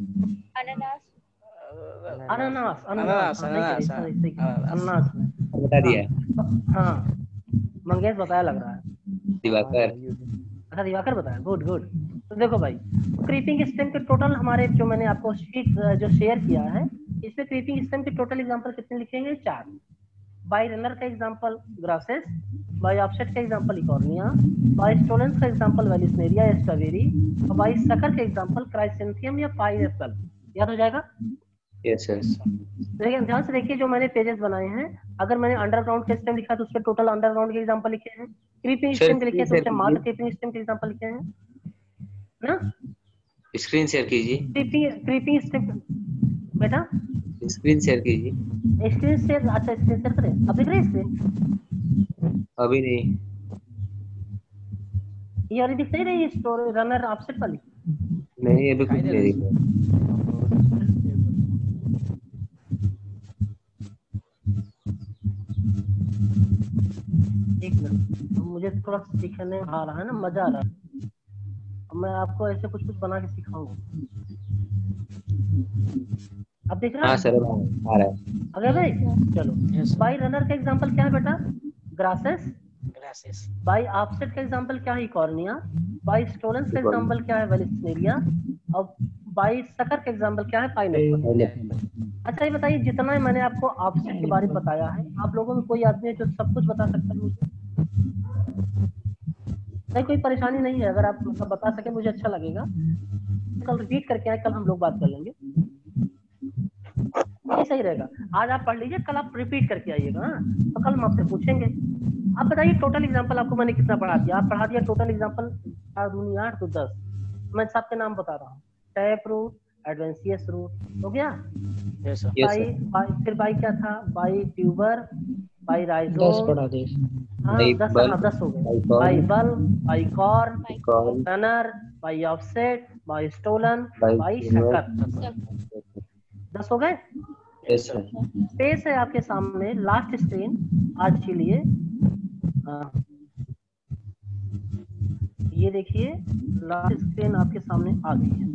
Speaker 8: अनानास।
Speaker 3: अनानास।
Speaker 8: अनानास में
Speaker 6: बता दिया।
Speaker 8: हाँ मंगेश बताया लग रहा है।
Speaker 6: दिवाकर।
Speaker 8: अच्छा दिवाकर बताया, गुड। तो देखो भाई, क्रीपिंग स्टेम के टोटल हमारे जो मैंने आपको शीट जो शेयर किया है, इसमें क्रीपिंग स्टेम के टोटल एग्जांपल कितने लिखेंगे? 4। बाई रनर का एग्जांपल ग्रासेस, बाई ऑफसेट का एग्जांपल इकॉर्निया, बाई स्टोलेंस का एग्जांपल वेलिस्नेरिया या स्ट्रॉबेरी, और बाई सकर का एग्जांपल क्राइसेंथियम या पाइनएप्पल। याद हो जाएगा?
Speaker 6: Yes sir.
Speaker 8: देखिए ध्यान से देखिए, जो मैंने पेजेस बनाए हैं, अगर मैंने अंडरग्राउंड के स्टेम लिखा तो उसके टोटल अंडरग्राउंड के एग्जांपल लिखे हैं। क्रीपिंग स्टेम के लिखे तो उसके मात्र क्रीपिंग स्टेम के एग्जांपल लिखे हैं ना।
Speaker 6: स्क्रीन शेयर कीजिए।
Speaker 8: क्रीपिंग स्टेम बेटा,
Speaker 6: स्क्रीन शेयर कीजिए।
Speaker 8: Screen share. अच्छा स्क्रीन शेयर करें, अब दिख रही है स्क्रीन?
Speaker 6: अभी नहीं।
Speaker 8: ये वाली दिख नहीं रही स्टोरी रनर ऑफसेट वाली?
Speaker 6: नहीं अभी कुछ नहीं दिख रहा।
Speaker 8: एक मिनट, मुझे थोड़ा सीखने आ रहा है ना, मजा आ रहा है। मैं आपको ऐसे कुछ बना के सिखाऊंगा। अब देख रहा है?
Speaker 6: हाँ सर आ रहा है।
Speaker 8: अगर भाई चलो, बाई रनर का एग्जांपल क्या है बेटा? ग्रासेस। बाई ऑफसेट का एग्जांपल क्या है? इकॉर्निया। बाई स्टोलेंस का एग्जांपल क्या है? वेलिस्नेरिया। और बाई सकर का एग्जांपल क्या है? पाइनएप्पल। अच्छा ये बताइए, जितना मैंने आपको ऑफसेट के बारे में बताया है, आप लोगों में कोई आदमी है जो सब कुछ बता सकता है मुझे? नहीं कोई परेशानी नहीं है, अगर आप मतलब बता सके मुझे अच्छा लगेगा। कल रिपीट करके आए, कल हम लोग बात कर लेंगे। ये सही रहेगा। आज आप पढ़ लीजिए, कल आप रिपीट करके आइएगा। तो कल हम आपसे पूछेंगे। आप बताइए टोटल एग्जांपल आपको मैंने कितना पढ़ा दिया? आप पढ़ा दिया टोटल एग्जांपल 8 तो 10। मैं सबके नाम बता रहा हूँ। टैप रूट, एडवेंशियस रूट हो गया। फिर बाई क्या था? By tuber, by rhizome.
Speaker 3: 10 पढ़ा दे।
Speaker 8: हाँ 10 हो गए। By bulb, by corm, runner, by offset, by stolon, by sucker. 10 हो गए। स्पेस है आपके सामने, लास्ट स्क्रीन आज के लिए। ये देखिए लास्ट स्क्रीन आपके सामने आ गई है,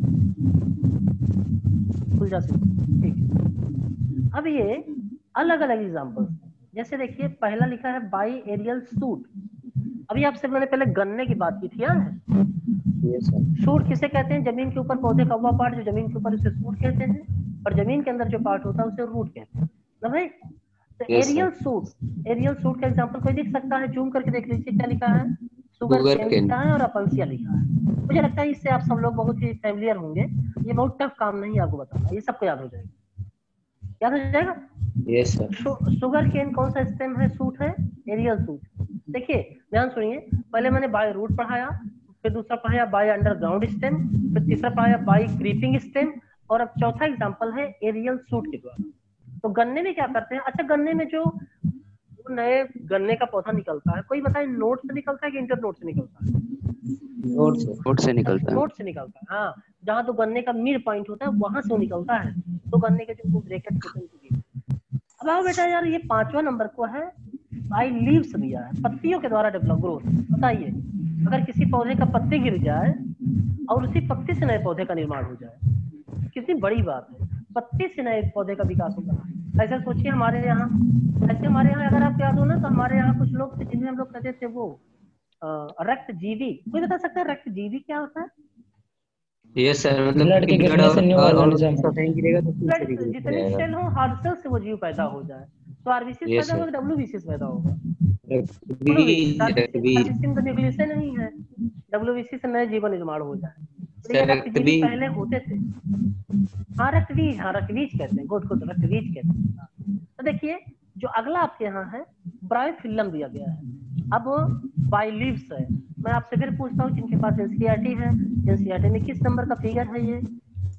Speaker 8: खुल जा सकती। ठीक है, अब ये अलग अलग एग्जांपल्स, जैसे देखिए पहला लिखा है बाई एरियल सूट। अभी आपसे मैंने पहले गन्ने की बात की थी, याद है? सूट किसे कहते हैं? जमीन के ऊपर पौधे का हुआ पार्ट, जो जमीन के ऊपर उसे सूट कहते हैं, और जमीन के अंदर जो पार्ट होता है उसे रूट कहते हैं ना भाई। तो एरियल सूट का एग्जांपल कोई देख सकता है? जूम करके देख लीजिए, क्या लिखा है? शुगर केन लिखा है और अपल्सिया लिखा है। मुझे लगता है इससे आप सब लोग बहुत ही फैमिलियर होंगे। ये बहुत टफ काम नहीं है आपको बताना, ये सबको याद हो जाएगा। याद हो जाएगा?
Speaker 6: Yes sir.
Speaker 8: शुगर केन कौन सा स्टेम है, सूट है, एरियल सूट। देखिए ध्यान सुनिए, पहले मैंने बाय रूट पढ़ाया, फिर दूसरा पढ़ाया बाय अंडरग्राउंड स्टेम, फिर तीसरा पढ़ाया बाय क्रीपिंग स्टेम, और अब चौथा एग्जांपल है एरियल सूट के द्वारा। तो गन्ने में क्या करते हैं, अच्छा गन्ने में जो नए गन्ने का पौधा निकलता है, कोई बताए नोट से निकलता है कि इंटर नोट से निकलता है?
Speaker 2: नोट से निकलता है।
Speaker 8: नोट से निकलता है, हाँ। जहाँ तो गन्ने का मिड पॉइंट होता है वहां से वो निकलता है, तो गन्ने के जो ब्रैकेट होते हैं उनको गिनते हैं। अब आओ बेटा यार, ये 5वां नंबर को है बाय लीव्स दिया है, पत्तियों के द्वारा डेवलप ग्रोथ। बताइए अगर किसी पौधे का पत्ती गिर जाए और उसी पत्ती से नए पौधे का निर्माण हो जाए, कितनी बड़ी बात है, पत्ती से नए पौधे का विकास होगा। ऐसा सोचिए हमारे यहाँ, ऐसे हमारे यहाँ अगर आप याद हो ना, तो हमारे यहाँ कुछ लोग थे जिन्हें हम लोग कहते थे वो रक्त जीवी। कोई बता सकता है रक्त जीवी क्या होता है?
Speaker 6: यस सर, मतलब
Speaker 3: ब्लड के गिरने से न्यू ऑर्गेनिज्म
Speaker 6: गिरेगा तो किस
Speaker 8: ब्लड
Speaker 6: तरीके से
Speaker 8: जितने
Speaker 6: गिरेगा?
Speaker 8: सेल हो, हर सेल से वो जीव पैदा हो जाए। तो आरबीसी
Speaker 6: Yes,
Speaker 8: पैदा
Speaker 6: sir.
Speaker 8: होगा, डब्ल्यूबीसी पैदा होगा।
Speaker 6: रक्तबीज
Speaker 8: आरबीसी तो न्यूक्लियस नहीं है, डब्ल्यूबीसी से नए जीवन निर्माण हो जाए। तो ये रक्तबीज पहले होते थे। हाँ रक्तबीज, हाँ रक्तबीज कहते हैं, गुड गुड, रक्तबीज कहते हैं। तो देखिए जो अगला आपके यहाँ है ब्रायोफिल्लम दिया गया है। अब बाइलीव्स है, मैं आपसे फिर पूछता हूँ जिनके पास एनसीईआरटी है, एनसीईआरटी में किस नंबर का फिगर है ये?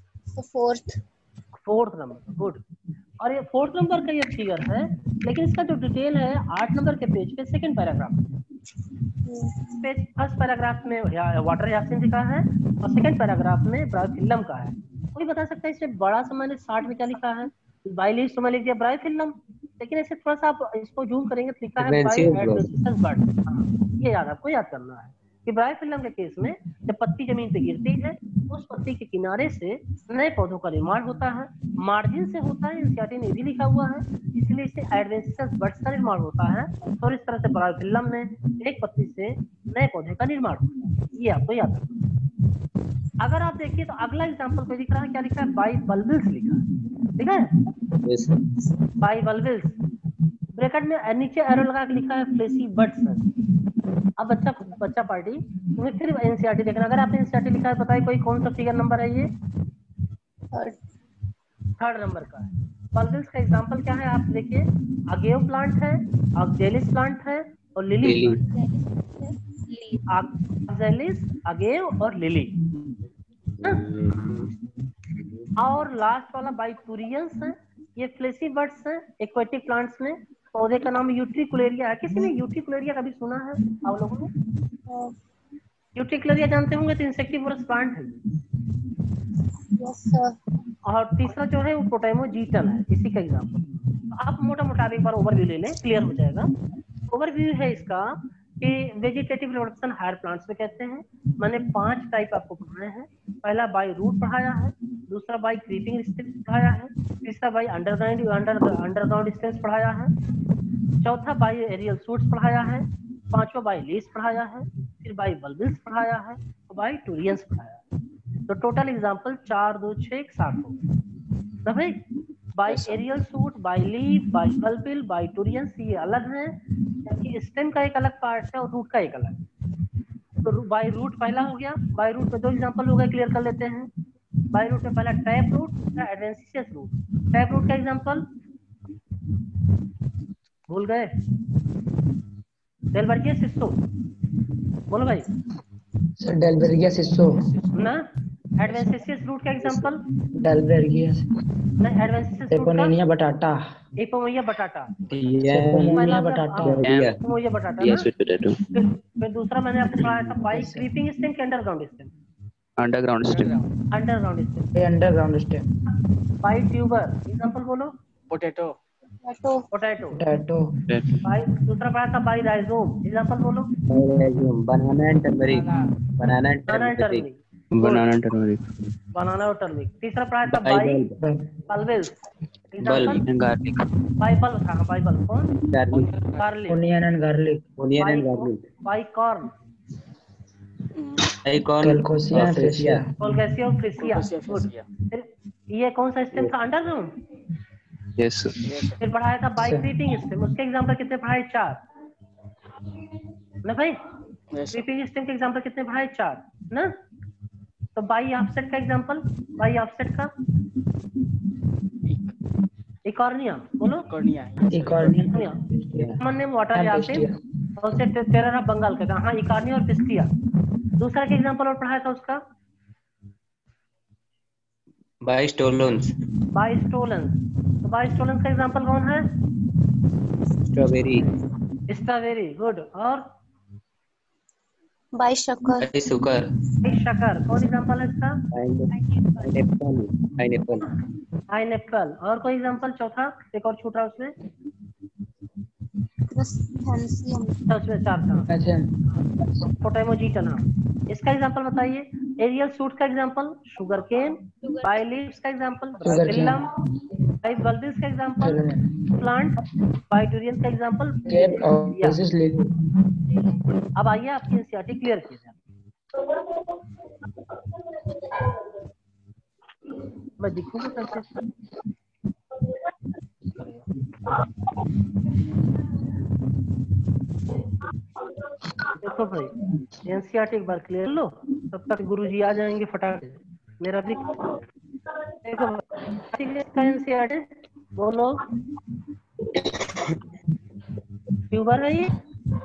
Speaker 8: Fourth number, good. और ये 4th नंबर का ये फिगर है, लेकिन इसका जो डिटेल है 8 नंबर के पेज पे सेकंड पैराग्राफ में। पेज फर्स्ट पैराग्राफ में वाटर यासिन लिखा है और सेकंड पैराग्राफ में ब्रायोफिल्लम का है। कोई बता सकता है इससे बड़ा सा मैंने 60 में क्या लिखा है? बाइलीव्स तो मैं लिख दिया ब्रायोफिल्लम, लेकिन ऐसे थोड़ा सा आप इसको जूम करेंगे तो लिखा है बायोएडवेंसियस बड। ये याद आपको याद करना है कि ब्रायोफिल्लम के केस में जब पत्ती जमीन पे गिरती है, उस पत्ती के किनारे से नए पौधों का निर्माण होता है, मार्जिन से होता है, एनसीईआरटी में भी लिखा हुआ है, इसलिए इसे एडवेंसियस बड्स का निर्माण होता है। और इस तरह से ब्रायोफिल्लम में एक पत्ती से नए पौधे का निर्माण होता है, ये आपको याद रखना है। अगर आप देखिए तो अगला एग्जांपल पे दिख रहा है, क्या लिखा है? बाइबल्बिल्स लिखा है, ठीक है? बाइबल्बिल्स ब्रैकेट में नीचे एरो लगा के लिखा है फ्लेशी बड्स। अब बच्चा पार्टी तुम्हें फिर एनसीईआरटी देखना, अगर आपने एनसीईआरटी लिखा है बताइए कोई कौन सा फिगर नंबर है? ये 3rd नंबर का है। बल्बिल्स का एग्जांपल क्या है आप देखिए, अगेव प्लांट है, ऑक्जेलिस प्लांट है और लिली। ऑक्जेलिस, अगेव और लिली। और लास्ट वाला बाइटूरियंस है, ये फ्लेशी बर्ड्स हैं एक्वेटिक प्लांट्स में। पौधे का नाम यूट्रिकुलेरिया है। किसी ने यूट्रिकुलेरिया कभी सुना है आप लोगों ने? यूट्रिकुलेरिया जानते होंगे, तो इंसेक्टिवोरस प्लांट है।
Speaker 4: Yes sir.
Speaker 8: और तीसरा जो है वो प्रोटेमोजीटल है, इसी का एग्जांपल। आप मोटा मोटा एक बार ओवरव्यू ले लें, क्लियर हो जाएगा। ओवरव्यू है इसका कि वेजिटेटिव रिप्रोडक्शन हायर प्लांट्स में कहते हैं। मैंने 5 टाइप आपको पढ़ाए हैं। पहला बाय रूट पढ़ाया है, दूसरा बाय क्रीपिंग स्टेम्स पढ़ाया है, तीसरा बाय अंडरग्राउंड स्टेम्स पढ़ाया है, चौथा बाय एरियल शूट्स पढ़ाया है, पांचवा बाय लीव्स पढ़ाया है, फिर बाय बल्बिल्स पढ़ाया है और बाय टूरियंस पढ़ाया है। तो टोटल एग्जांपल 4 2 6 7 हो गए। भाई by aerial shoot, by leaf, by bulbil, by turions ये अलग है, जबकि स्टेम का एक अलग पार्ट है और रूट का एक अलग है। तो बाय रूट पहला हो गया। बाय रूट में 2 एग्जांपल हो गए, क्लियर कर लेते हैं। बाय रूट में पहला टैप रूट, दूसरा एडवेंसियस रूट। टैप रूट का एग्जांपल भूल गए? डेलबर्गिया सिस्सो, बोलो भाई।
Speaker 3: सर डेलबर्गिया सिस्सो
Speaker 8: ना। एडवेंसियस रूट का एग्जांपल?
Speaker 3: डेलबर्गिया
Speaker 8: नहीं, एडवेंसियस रूट का
Speaker 3: एपोनिया बटाटा।
Speaker 8: एपोमिया बटाटा।
Speaker 3: एपोनिया बटाटा।
Speaker 8: एपोमिया बटाटा ना। फिर दूसरा मैंने आपको पढ़ाया था बाय क्रीपिंग स्टेम के underground stem.
Speaker 2: Underground stem.
Speaker 8: Underground stem.
Speaker 3: Underground stem.
Speaker 8: By tuber, example बोलो।
Speaker 9: पोटैटो।
Speaker 8: पोटैटो।
Speaker 2: बाय
Speaker 8: दूसरा पढ़ा था बाय राइजोम, एग्जांपल बोलो।
Speaker 6: Banana and turmeric.
Speaker 8: Banana turmeric. Banana और टर्मरिक। तीसरा पढ़ा था by bulbils, example
Speaker 2: garlic.
Speaker 8: By bulb, हां बाय बल्ब कौन? Garlic.
Speaker 3: Onion and garlic.
Speaker 8: By corm.
Speaker 3: Colocasia Freesia.
Speaker 8: Colocasia और फ्रेशिया। फिर ये कौन सा स्टेम था? अंडरग्राउंड।
Speaker 2: Yes sir.
Speaker 8: फिर पढ़ाया था बाय क्रीपिंग स्टेम, उसके एग्जांपल कितने पढ़ाए? 4 ना भाई। क्रीपिंग स्टेम के एग्जांपल कितने पढ़ाए? 4 ना। तो बाय ऑफसेट का एग्जांपल, बाय ऑफसेट का इकॉर्निया बोलो।
Speaker 3: Eichhornia
Speaker 8: common name water hyacinth और उसे टेरर ऑफ बंगाल कहते हैं। हाँ इकॉर्निया और पिस्टिया। दूसरा के एग्जांपल और पढ़ाया था उसका
Speaker 6: बाइस्टोलेंस।
Speaker 8: बाइस्टोलेंस। तो बाइस्टोलेंस का एग्जांपल कौन है?
Speaker 6: स्ट्रॉबेरी।
Speaker 8: Strawberry good. और
Speaker 4: बाइशक्कर
Speaker 6: बाइसुकर।
Speaker 8: शकर कौन एग्जांपल है इसका?
Speaker 6: पाइनएप्पल। पाइनएप्पल।
Speaker 8: पाइनएप्पल। और कोई एग्जांपल चौथा एक और छूट रहा है उसमें? उसमें चार था।
Speaker 3: अच्छा
Speaker 8: पोटेमोजीटना। इसका एग्जांपल बताइए। एरियल सूट का एग्जांपल शुगर केन। बाइलिप्स का एग्जांपल ब्रासिलियम। बाइबल्बिस का एग्जांपल प्लांट। बाइडूरियन का एग्जांपल। अब आइए आपकी एनसीईआरटी क्लियर कीजिए। मैं दिखूंगा कैसे? देखो भाई एनसीईआरटी एक बार क्लियर लो, तब तक गुरुजी आ जाएंगे फटाक से। मेरा भी देखो एनसीईआरटी बोलो। ट्यूबर है ये?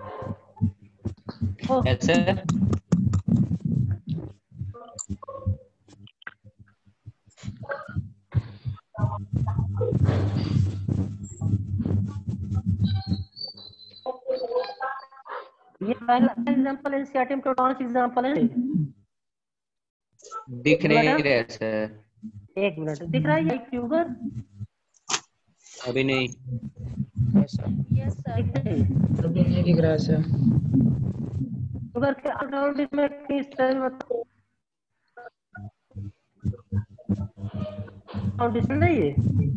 Speaker 6: ऐसे
Speaker 8: ये पहला एग्जांपल एनसीईआरटी में प्रोटॉन्स एग्जांपल है।
Speaker 6: दिख नहीं रहे सर।
Speaker 8: एक मिनट दिख रहा है ये ट्यूबर?
Speaker 6: अभी नहीं।
Speaker 3: अभी नहीं दिख रहा सर।
Speaker 8: ट्यूबर के अराउंड में किस तरह फाउंडेशन नहीं है?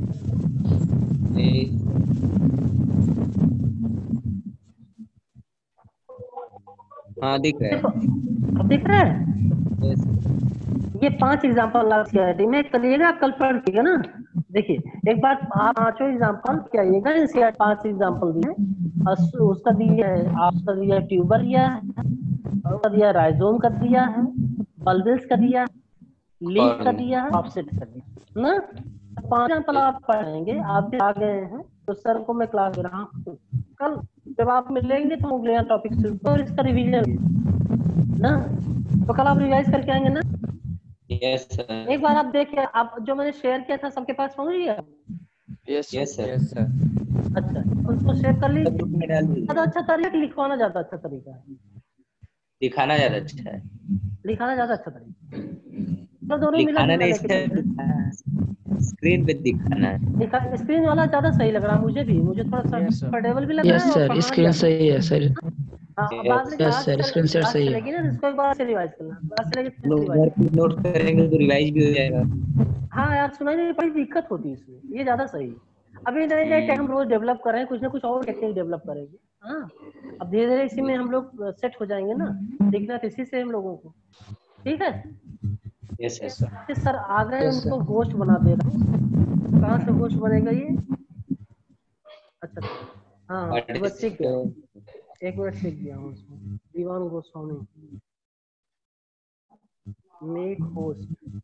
Speaker 6: हाँ दिख रहा है।
Speaker 8: अब दिख रहा है? ये 5 एग्जांपल एनसीईआरटी में करिएगा, आप कल पढ़िएगा ना। देखिए एक बार आप 5 एग्जांपल क्या आइएगा। एनसीईआरटी 5 एग्जांपल दिए और उसका दिया है, आपका दिया है ट्यूबर दिया है, उसका दिया राइजोम का दिया है, बल्बिल्स का दिया है, लीफ का दिया है, ऑफसेट का दिया ना। 5 एग्जांपल आप पढ़ेंगे। आप भी आ गए हैं तो सर को मैं क्लास दे रहा हूँ। कल जब आप मिलेंगे तो अगले टॉपिक से और इसका रिवीजन ना, तो कल आप रिवाइज करके आएंगे ना।
Speaker 6: Yes sir.
Speaker 8: एक बार आप देखिए, आप जो मैंने शेयर किया था सबके पास पहुंच गया?
Speaker 6: Yes sir.
Speaker 8: अच्छा उसको शेयर कर लीजिए।
Speaker 6: ग्रुप में डाल दीजिए।
Speaker 8: ज्यादा अच्छा तरीका लिखवाना ज्यादा अच्छा तरीका है,
Speaker 6: दिखाना ज्यादा अच्छा है।
Speaker 8: लिखाना ज्यादा अच्छा तरीका तो दोनों मिला
Speaker 6: दिखाना
Speaker 8: जुला
Speaker 6: नहीं
Speaker 8: लेके चलते हैं।
Speaker 6: स्क्रीन पे दिखाना है।
Speaker 8: स्क्रीन वाला ज्यादा सही लग रहा है मुझे भी, मुझे थोड़ा सा कंफर्टेबल भी लग रहा
Speaker 3: यस
Speaker 8: है और
Speaker 3: सर
Speaker 8: पढ़ाना
Speaker 3: स्क्रीन
Speaker 8: भी
Speaker 3: सही है सर।
Speaker 8: बाद में
Speaker 3: yes
Speaker 8: class
Speaker 3: sir screen share सही है।
Speaker 8: चलेगी ना, इसको एक बार से रिवाइज करना। क्लास चलेगी तो
Speaker 6: लोग
Speaker 8: रिवाइज।
Speaker 6: घर पे नोट करेंगे तो रिवाइज भी हो जाएगा।
Speaker 8: हाँ यार सुनाई नहीं बड़ी दिक्कत होती है इसमें, ये ज्यादा सही है। अभी नए नए टेक हम रोज डेवलप कर रहे हैं, कुछ ना कुछ और टेक्निक डेवलप करेंगे। हाँ अब धीरे धीरे इसी में हम लोग सेट हो जाएंगे ना, सीखना तो इसी से हम लोगों को। ठीक है
Speaker 6: यस सर।
Speaker 8: सर आ गए,
Speaker 3: Yes,
Speaker 8: उनको होस्ट बना दे रहा हूँ। कहाँ से होस्ट बनेगा ये? अच्छा हाँ बस सीख गया, एक मिनट सीख गया हूँ उसमें। दीवान गोस्वामी मेक होस्ट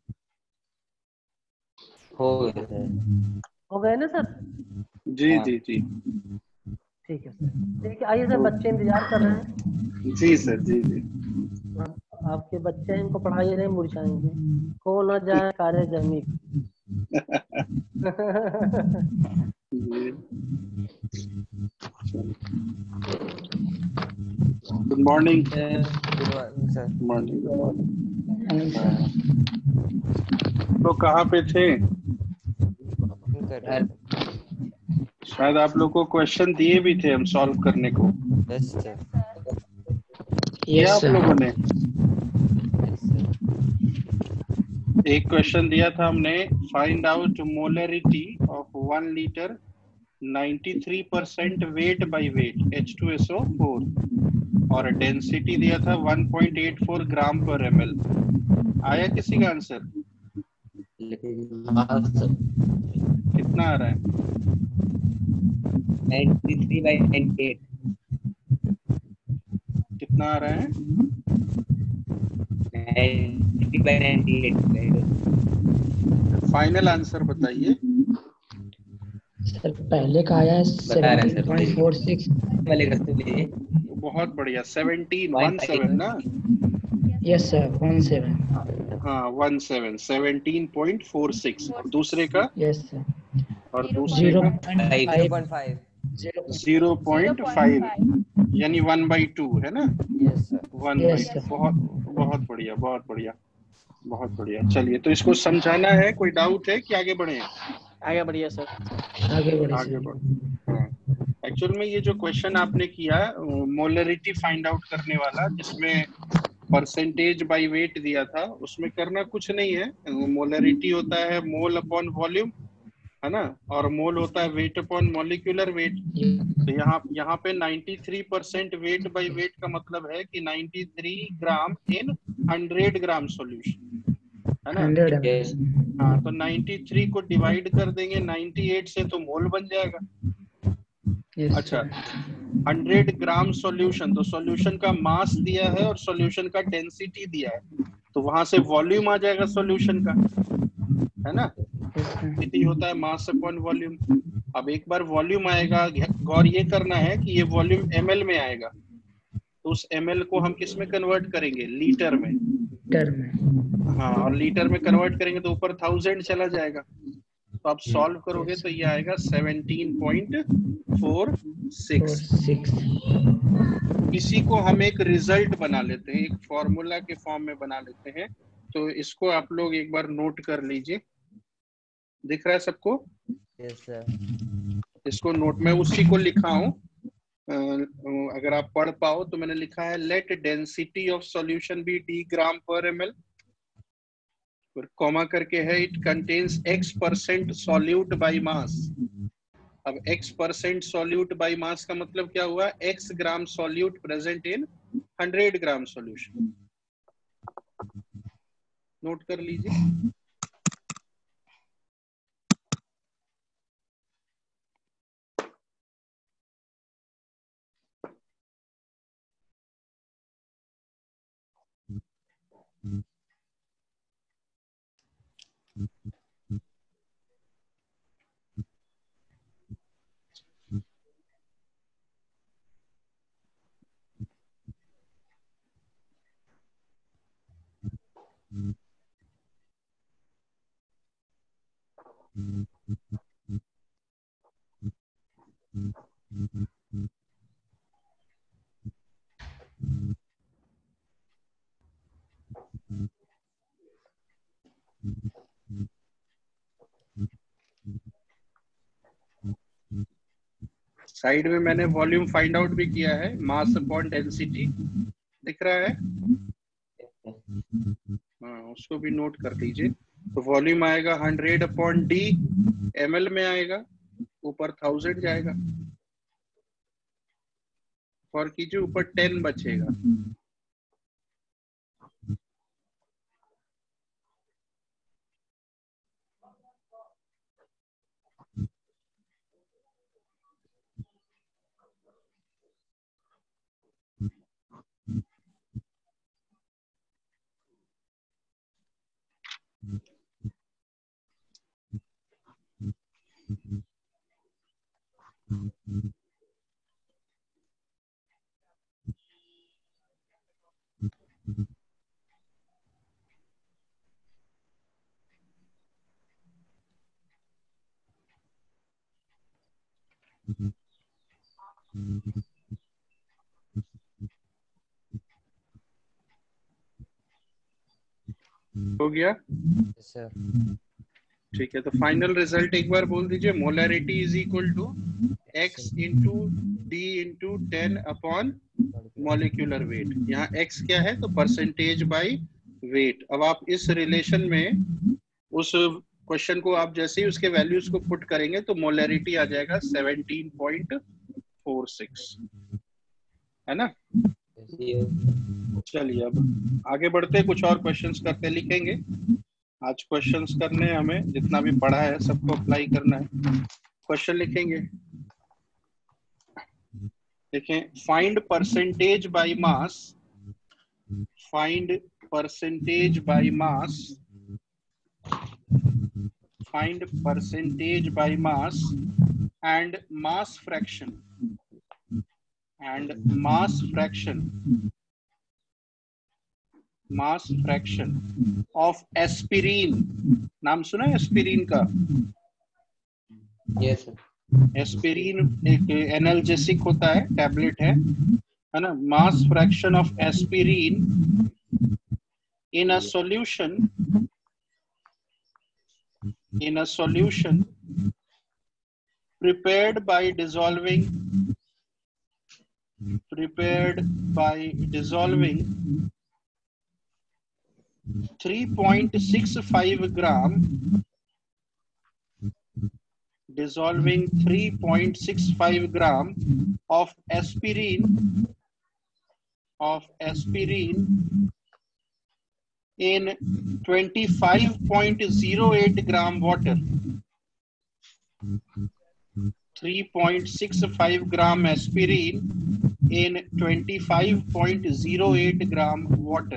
Speaker 6: हो गया सर।
Speaker 8: हो गए ना सर?
Speaker 10: जी जी जी
Speaker 8: ठीक है सर। देखिए आइए सर, बच्चे इंतजार कर रहे हैं।
Speaker 10: जी सर। जी जी
Speaker 8: आपके बच्चे हैं, इनको पढ़ाई नहीं मुरझाएंगे। खो न जाए कार्य जमी।
Speaker 10: Good morning.
Speaker 9: सर
Speaker 10: मॉर्निंग तो कहाँ पे थे? शायद आप लोग को क्वेश्चन दिए भी थे हम सॉल्व करने को।
Speaker 9: Yes sir.
Speaker 10: किया आप लोगों ने?
Speaker 9: Yes sir.
Speaker 10: एक क्वेश्चन दिया था हमने, find out molarity of 1 litre 93% weight by weight H2SO4 और डेंसिटी दिया था 1.84 ग्राम पर ml। आया किसी का आंसर? कितना आ रहा है?
Speaker 6: 93/98।
Speaker 10: कितना आ रहा है?
Speaker 6: 90/98।
Speaker 10: फाइनल आंसर बताइए।
Speaker 3: सर पहले का आया है
Speaker 6: बता रहे हैं सर,
Speaker 3: 17.46।
Speaker 6: वाले का तो लीजिए।
Speaker 10: बहुत बढ़िया, 17 ना?
Speaker 3: Yes sir 17।
Speaker 10: हाँ 17 और दूसरे का?
Speaker 3: यस सर
Speaker 10: और दूसरे का
Speaker 3: 0.5।
Speaker 10: 0.5 यानी 1/2 है ना?
Speaker 9: Yes sir.
Speaker 10: 1/2। बहुत बहुत बढ़िया, बहुत बढ़िया, बहुत बढ़िया। चलिए, तो इसको समझाना है, कोई डाउट है कि आगे बढ़े?
Speaker 1: आगे बढ़िए सर।
Speaker 3: आगे बढ़े
Speaker 10: आगे
Speaker 3: सर।
Speaker 10: बढ़। हाँ, एक्चुअल में ये जो क्वेश्चन आपने किया मोलरिटी फाइंड आउट करने वाला, जिसमें परसेंटेज बाय वेट दिया था, उसमें करना कुछ नहीं है। मोलरिटी होता है मोल अपॉन वॉल्यूम, है ना? और मोल होता है वेट अपॉन मॉलिक्यूलर वेट। तो यहाँ पे 93% वेट बाय वेट का मतलब है कि 93 ग्राम इन 100 ग्राम सॉल्यूशन, है ना?
Speaker 3: 100
Speaker 10: हाँ, तो 93 को डिवाइड कर देंगे 98 से तो मोल बन जाएगा। अच्छा, 100 ग्राम सॉल्यूशन, तो सॉल्यूशन का मास दिया है और सॉल्यूशन का डेंसिटी दिया है, तो वहां से वॉल्यूम आ जाएगा सॉल्यूशन का, है ना? डेंसिटी होता है मास अपॉन वॉल्यूम। अब एक बार वॉल्यूम आएगा, गौर ये करना है कि ये वॉल्यूम ml में आएगा, तो उस ml को हम किस में कन्वर्ट करेंगे? लीटर में। हाँ, और लीटर में कन्वर्ट करेंगे तो ऊपर 1000 चला जाएगा। तो आप सॉल्व करोगे तो ये आएगा 17.46। इसी को हम एक रिजल्ट बना लेते हैं, एक फॉर्मूला के फॉर्म में बना लेते हैं। तो इसको आप लोग एक बार नोट कर लीजिए। दिख रहा है सबको?
Speaker 9: Yes sir.
Speaker 10: इसको नोट में उसी को लिखा हूं, अगर आप पढ़ पाओ तो मैंने लिखा है let density of solution be d gram per ml, फिर कॉमा करके है it contains x% solute by mass. अब x% सॉल्यूट बाय मास का मतलब क्या हुआ? x gram solute present in 100 gram solution. Note कर लीजिए। साइड में मैंने वॉल्यूम फाइंड आउट भी किया है, मास अपॉन डेंसिटी दिख रहा है। हाँ, उसको भी नोट कर लीजिए। तो वॉल्यूम आएगा 100 अपॉन डी, ml में आएगा, ऊपर 1000 जाएगा, और कीजिए ऊपर 10 बचेगा। हो गया?
Speaker 9: Yes sir.
Speaker 10: ठीक है, तो फाइनल रिजल्ट एक बार बोल दीजिए। Molarity is equal to x into D into 10 upon molecular weight. यहाँ x क्या है? तो परसेंटेज बाय वेट। अब आप इस रिलेशन में उस क्वेश्चन को आप जैसे ही उसके वैल्यूज को पुट करेंगे तो मोलरिटी आ जाएगा 17.46, है ना? चलिए, अब आगे बढ़ते, कुछ और क्वेश्चंस करते, लिखेंगे। आज क्वेश्चंस करने हैं हमें, जितना भी पढ़ा है सबको अप्लाई करना है। क्वेश्चन लिखेंगे, देखें, find percentage by mass, find percentage by mass, find percentage by mass and mass fraction of aspirin. नाम सुना है एस्पिरिन का?
Speaker 6: Yes, sir.
Speaker 10: एस्पिरिन एक एनाल्जेसिक होता है, टैबलेट है ना. Mass fraction of aspirin in a solution prepared by dissolving 3.65 gram of aspirin in 25.08 gram water. 3.65 gram aspirin in 25.08 gram water.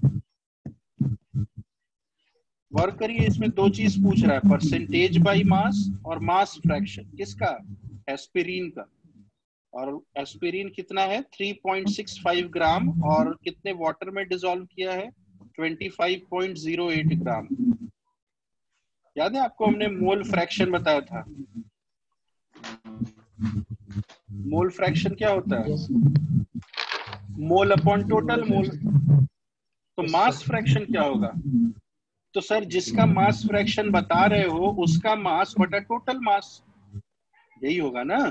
Speaker 10: Work करिए. इसमें दो चीज पूछ रहा है, परसेंटेज बाय मास और मास फ्रैक्शन. किसका? एस्पिरिन का. और एस्पिरिन कितना है? 3.65 ग्राम. और कितने वाटर में डिसॉल्व किया है? 25.08 ग्राम. याद है आपको हमने मोल फ्रैक्शन बताया था? मोल फ्रैक्शन क्या होता है? Mole upon total mole. तो मास फ्रैक्शन क्या होगा? तो सर जिसका मास फ्रैक्शन बता रहे हो उसका मास बटा टोटल मास, यही होगा ना?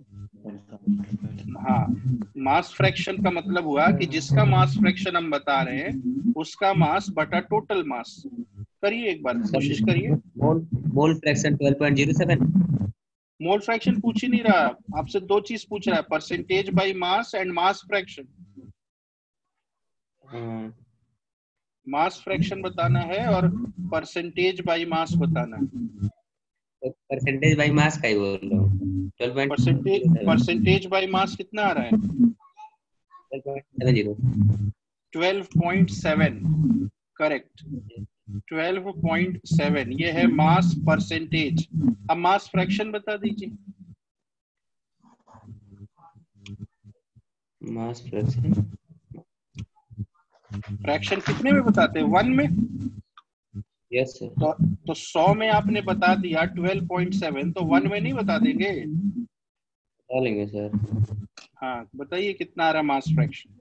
Speaker 10: हाँ, मास फ्रैक्शन का मतलब हुआ कि जिसका मास फ्रैक्शन हम बता रहे हैं उसका मास बटा टोटल मास. करिए एक बार, कोशिश करिए.
Speaker 6: Mole fraction 12.07.
Speaker 10: मोल फ्रैक्शन पूछ ही नहीं रहा आपसे, दो चीज पूछ रहा है, percentage by mass and mass fraction. Mass fraction बताना है और परसेंटेज बाय मास बताना है.
Speaker 6: परसेंटेज बाय मास का ही बोल रहा हूँ. 12.07.
Speaker 10: परसेंटेज बाय मास कितना आ रहा है?
Speaker 6: 12.70.
Speaker 10: 12.7. करेक्ट, 12.7. ये है मास परसेंटेज. अब मास फ्रैक्शन बता दीजिए.
Speaker 6: मास फ्रैक्शन
Speaker 10: कितने में बताते हैं? 1 में.
Speaker 6: Yes sir.
Speaker 10: तो 100 में आपने बता दिया 12.7, तो 1 में नहीं बता देंगे?
Speaker 6: बता लेंगे सर.
Speaker 10: हाँ, बताइए कितना आ रहा मास फ्रैक्शन?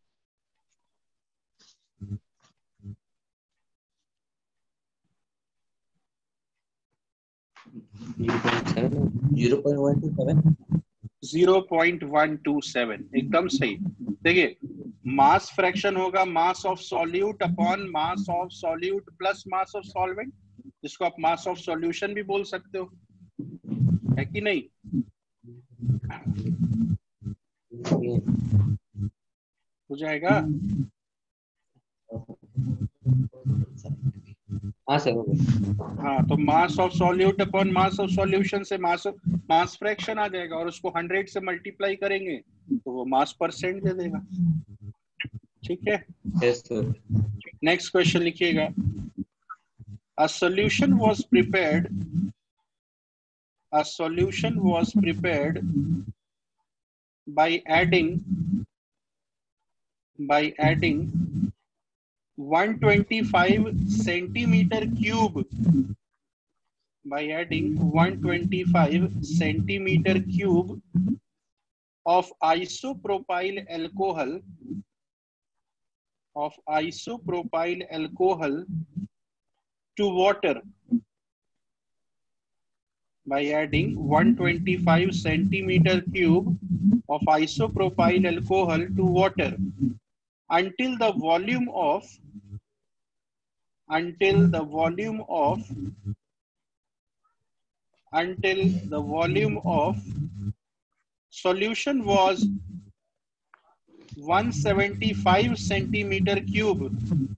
Speaker 10: 0.127. एकदम सही. देखिए, मास फ्रैक्शन होगा mass of solute upon mass of solute plus mass of solvent, जिसको आप मास ऑफ सॉल्यूशन भी बोल सकते हो, है कि नहीं? हो जाएगा.
Speaker 6: हाँ सर.
Speaker 10: हाँ, तो mass of solute upon mass of solution से मास फ्रैक्शन आ जाएगा, और उसको 100 से मल्टीप्लाई करेंगे तो वो मास परसेंट दे देगा. ठीक है.
Speaker 6: Yes sir.
Speaker 10: नेक्स्ट क्वेश्चन लिखिएगा. A solution was prepared by adding 125 centimeter cube of isopropyl alcohol to water. By adding 125 centimeter cube of isopropyl alcohol to water until the volume of solution was 175 centimeter cube.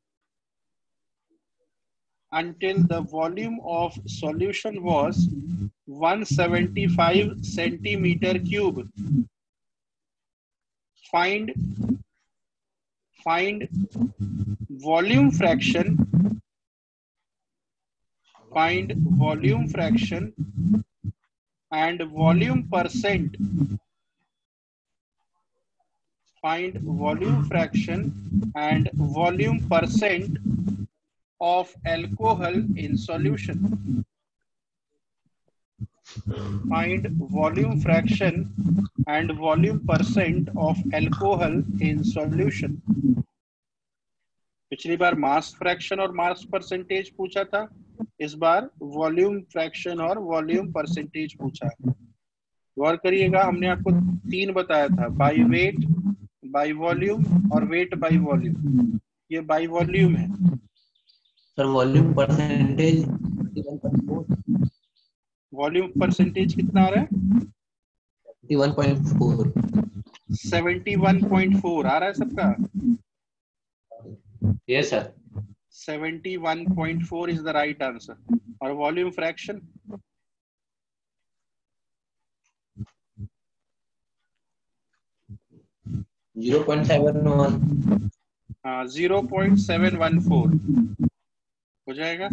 Speaker 10: Until the volume of solution was 175 centimeter cube. Find volume fraction and volume percent. Find volume fraction and volume percent of alcohol in solution. Find volume fraction and volume percent of alcohol in solution. पिछली बार mass fraction और mass percentage पूछा था, इस बार volume fraction और volume percentage पूछा है। गौर करिएगा, हमने आपको 3 बताया था, बाय वेट, बाय वॉल्यूम और वेट बाय वॉल्यूम। ये बाय वॉल्यूम है
Speaker 6: sir. Volume percentage 71.4।
Speaker 10: Volume percentage कितना आ रहा है?
Speaker 6: 71.4।
Speaker 10: 71.4 आ रहा है सबका?
Speaker 6: Yes sir.
Speaker 10: 71.4 is the right answer. और वॉल्यूम फ्रैक्शन? हाँ, 0.714 हो जाएगा।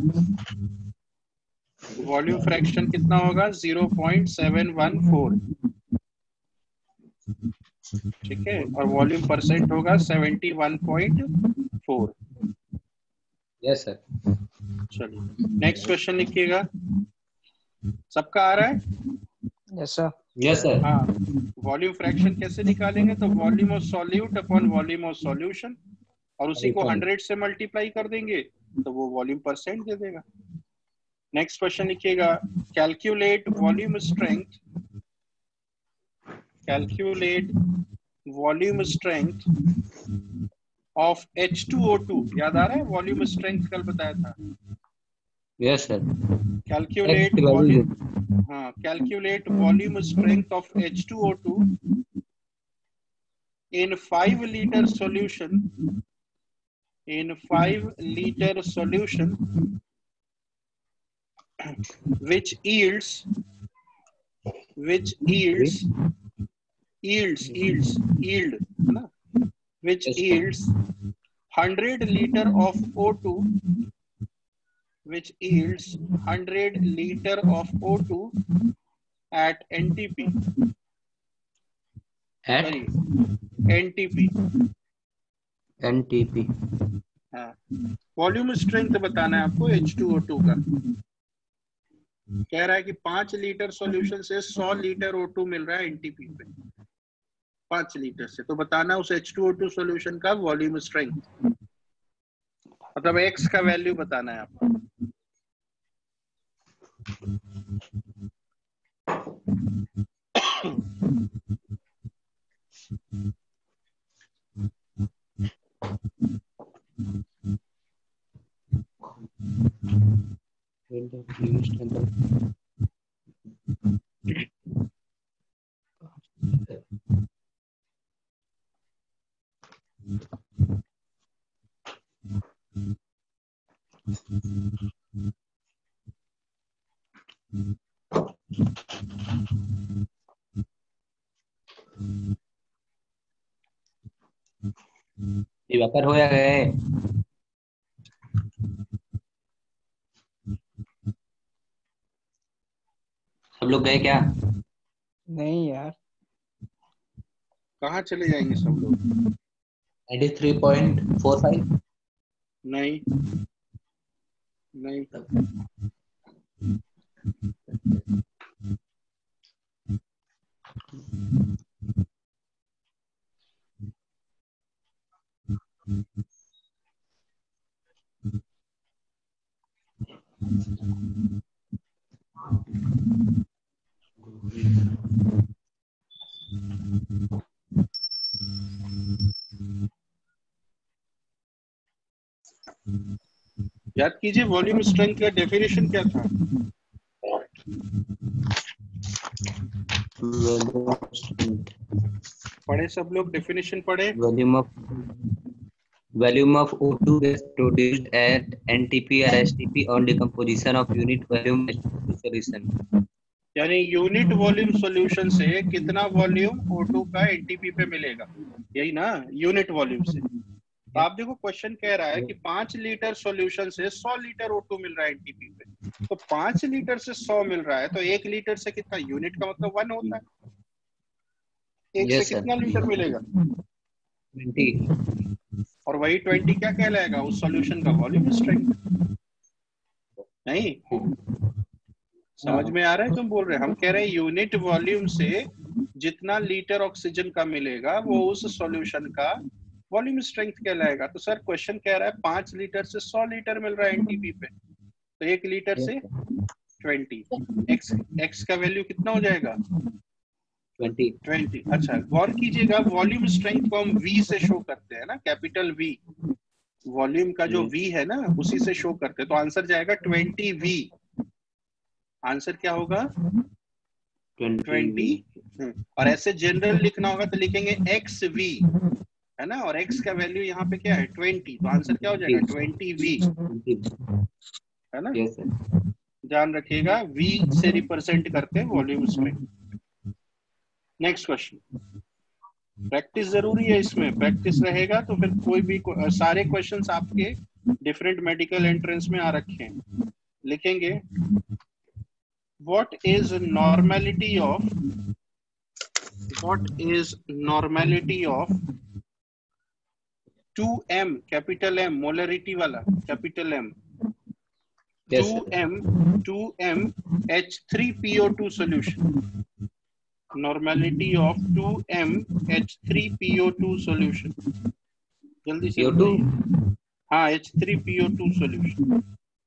Speaker 10: वॉल्यूम फ्रैक्शन कितना होगा? 0.714। ठीक है, और वॉल्यूम परसेंट होगा 71.4।
Speaker 6: Yes sir.
Speaker 10: चलिए नेक्स्ट क्वेश्चन लिखिएगा। सबका आ रहा है?
Speaker 3: Yes sir.
Speaker 6: Yes sir.
Speaker 10: हाँ, वॉल्यूम फ्रैक्शन कैसे निकालेंगे? तो volume of solute upon volume of solution, और उसी को 100 से मल्टीप्लाई कर देंगे तो वो वॉल्यूम परसेंट दे देगा। नेक्स्ट क्वेश्चन लिखिएगा। Calculate volume strength, calculate volume strength of H2O2। याद आ रहा है वॉल्यूम स्ट्रेंथ कल बताया था?
Speaker 6: Yes sir.
Speaker 10: कैलकुलेट वॉल्यूम, हाँ, calculate volume strength of H2O2 in 5 liter solution, in 5 liter solution which yields yield है ना, which yields 100 liter of O2, which yields 100 liter of O2 at NTP,
Speaker 6: at
Speaker 10: NTP।
Speaker 6: NTP।
Speaker 10: हाँ, volume strength बताना है आपको H2O2 का। कह रहा है कि 5 लीटर सॉल्यूशन से 100 लीटर O2 मिल रहा है एनटीपी पे, 5 लीटर से। तो बताना उस H2O2 सॉल्यूशन का वॉल्यूम स्ट्रेंथ, मतलब X का वैल्यू बताना है आपको।
Speaker 6: दिवाकर हो गए? सब लोग गए क्या?
Speaker 3: नहीं यार।
Speaker 10: कहाँ चले जाएंगे सब लोग?
Speaker 6: 93.45।
Speaker 10: नहीं नहीं, याद कीजिए वॉल्यूम स्ट्रेंथ का डेफिनेशन क्या था? पढ़े सब लोग? डेफिनेशन पढ़े?
Speaker 6: Volume of O2 gas produced at NTP or STP on decomposition of unit volume H2 solution।
Speaker 10: यानी यूनिट वॉल्यूम सॉल्यूशन से कितना वॉल्यूम O2 का एनटीपी पे मिलेगा, यही ना, यूनिट वॉल्यूम से। तो आप देखो क्वेश्चन कह रहा है कि 5 लीटर सॉल्यूशन से 100 लीटर O2 मिल रहा है एनटीपी पे, तो 5 लीटर से 100 मिल रहा है, तो 1 लीटर से कितना, यूनिट का मतलब 1 होता है। एक से
Speaker 6: Yes, sir.
Speaker 10: कितना लीटर मिलेगा,
Speaker 6: 20.
Speaker 10: और वही 20 क्या कहलाएगा, उस सॉल्यूशन का वॉल्यूम स्ट्रेंथ। नहीं समझ में आ रहा है, तुम बोल रहे हैं, हम कह रहे हैं यूनिट वॉल्यूम से जितना लीटर ऑक्सीजन का मिलेगा वो उस सॉल्यूशन का वॉल्यूम स्ट्रेंथ कहलाएगा। तो सर क्वेश्चन कह रहा है 5 लीटर से 100 लीटर मिल रहा है एनटीपी पे, तो 1 लीटर से 20, एक्स का वैल्यू कितना हो जाएगा, 20। अच्छा गौर कीजिएगा, वॉल्यूम स्ट्रेंथ को हम वी से शो करते हैं ना, कैपिटल वी, वॉल्यूम का जो वी है ना उसी से शो करते हैं, तो आंसर जाएगा 20 वी। आंसर क्या होगा 20। और ऐसे जनरल लिखना होगा तो लिखेंगे एक्स वी, है ना, और एक्स का वैल्यू यहाँ पे क्या है 20, तो आंसर क्या हो जाएगा 20 वी, है ना।
Speaker 6: Yes, sir.
Speaker 10: ध्यान रखिएगा वी से रिप्रेजेंट करते हैं volume strength. Next question, practice जरूरी है, इसमें प्रैक्टिस रहेगा तो फिर कोई भी सारे क्वेश्चंस आपके डिफरेंट मेडिकल एंट्रेंस में आ रखे हैं। लिखेंगे what is normality of 2m, capital M, molarity वाला capital M,
Speaker 6: Yes, sir.
Speaker 10: 2m H3PO2 solution, normality of 2m H3PO2 solution, जल्दी से
Speaker 6: PO2?
Speaker 10: हाँ H3PO2 solution।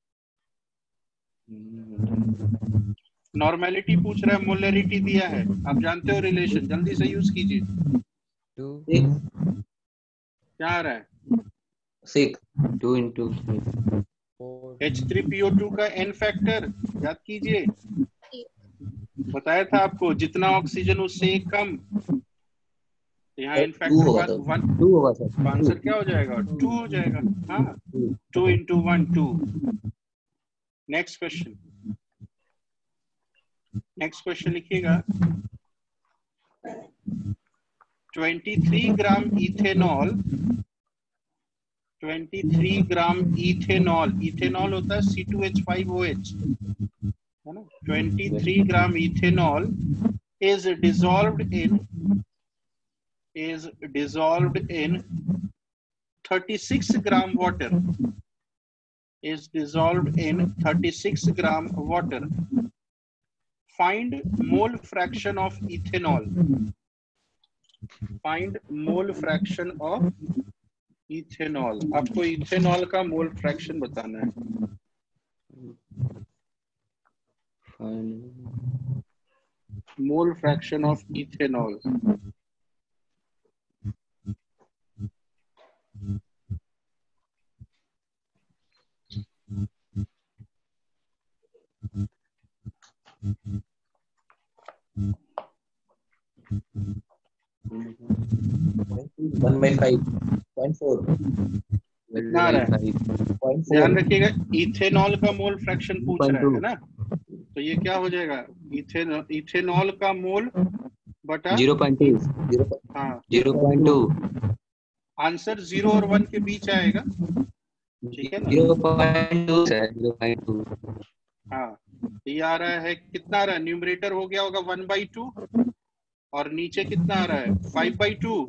Speaker 10: नॉर्मेलिटी पूछ रहा है, मोलरिटी दिया है, आप जानते हो रिलेशन, जल्दी से यूज कीजिए।
Speaker 9: 2
Speaker 10: क्या आ रहा है
Speaker 6: 6 2 into 3
Speaker 10: H3PO2 का n फैक्टर याद कीजिए, बताया था आपको, जितना ऑक्सीजन उससे एक कम, यहाँ n फैक्टर 1
Speaker 6: 2 होगा सर,
Speaker 10: आंसर क्या हो जाएगा 2 हो जाएगा। हाँ 2 into 1 2। Next question, next question लिखिएगा 23 gram ethanol, 23 gram ethanol, ethanol होता है C2H5OH, है ना, 23 gram ethanol is dissolved in 36 gram water, is dissolved in 36 gram water. Find mole fraction of ethanol. Find mole fraction of ethanol. आपको ethanol का mole fraction बताना है। Mole fraction of ethanol,
Speaker 6: One by 5.4
Speaker 10: कितना आ रहा है, ध्यान रखिएगा इथेनॉल का मोल फ्रैक्शन पूछ रहा है ना, तो ये क्या हो जाएगा इथेनॉल का मोल बटा
Speaker 6: 0.2
Speaker 10: हाँ
Speaker 6: 0.2
Speaker 10: आंसर 0 और 1 के बीच आएगा, ठीक है ना।
Speaker 6: 0.2 सर 0.2
Speaker 10: हाँ ये आ रहा है, कितना आ रहा है, न्यूमरेटर हो गया होगा 1/2 और नीचे कितना आ रहा है 5/2।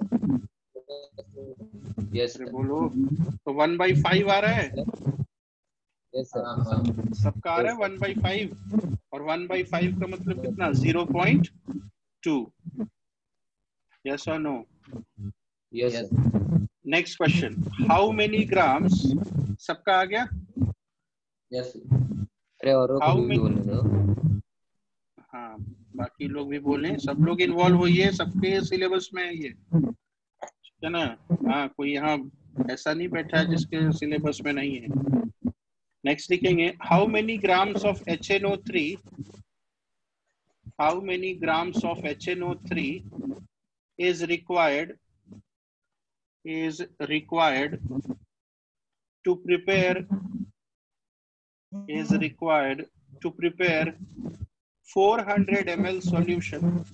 Speaker 6: यस
Speaker 10: बोलो तो 1/5 आ रहा है,
Speaker 6: यस सर
Speaker 10: सबका आ रहा है 1/5, और 1/5 का मतलब कितना 0.2। यस और no?
Speaker 6: Yes
Speaker 10: next question, how many grams, सबका आ गया?
Speaker 6: यस अरे और
Speaker 10: हाउ
Speaker 6: भी बोलने दो।
Speaker 10: हाँ बाकी लोग भी बोले, सब लोग इन्वॉल्व हुई है, सबके सिलेबस में है ये, ठीक है ना। हाँ कोई यहाँ ऐसा नहीं बैठा है जिसके सिलेबस में नहीं है। नेक्स्ट लिखेंगे how many grams of HNO3, how many grams of HNO3 is required to prepare 400 ml solution,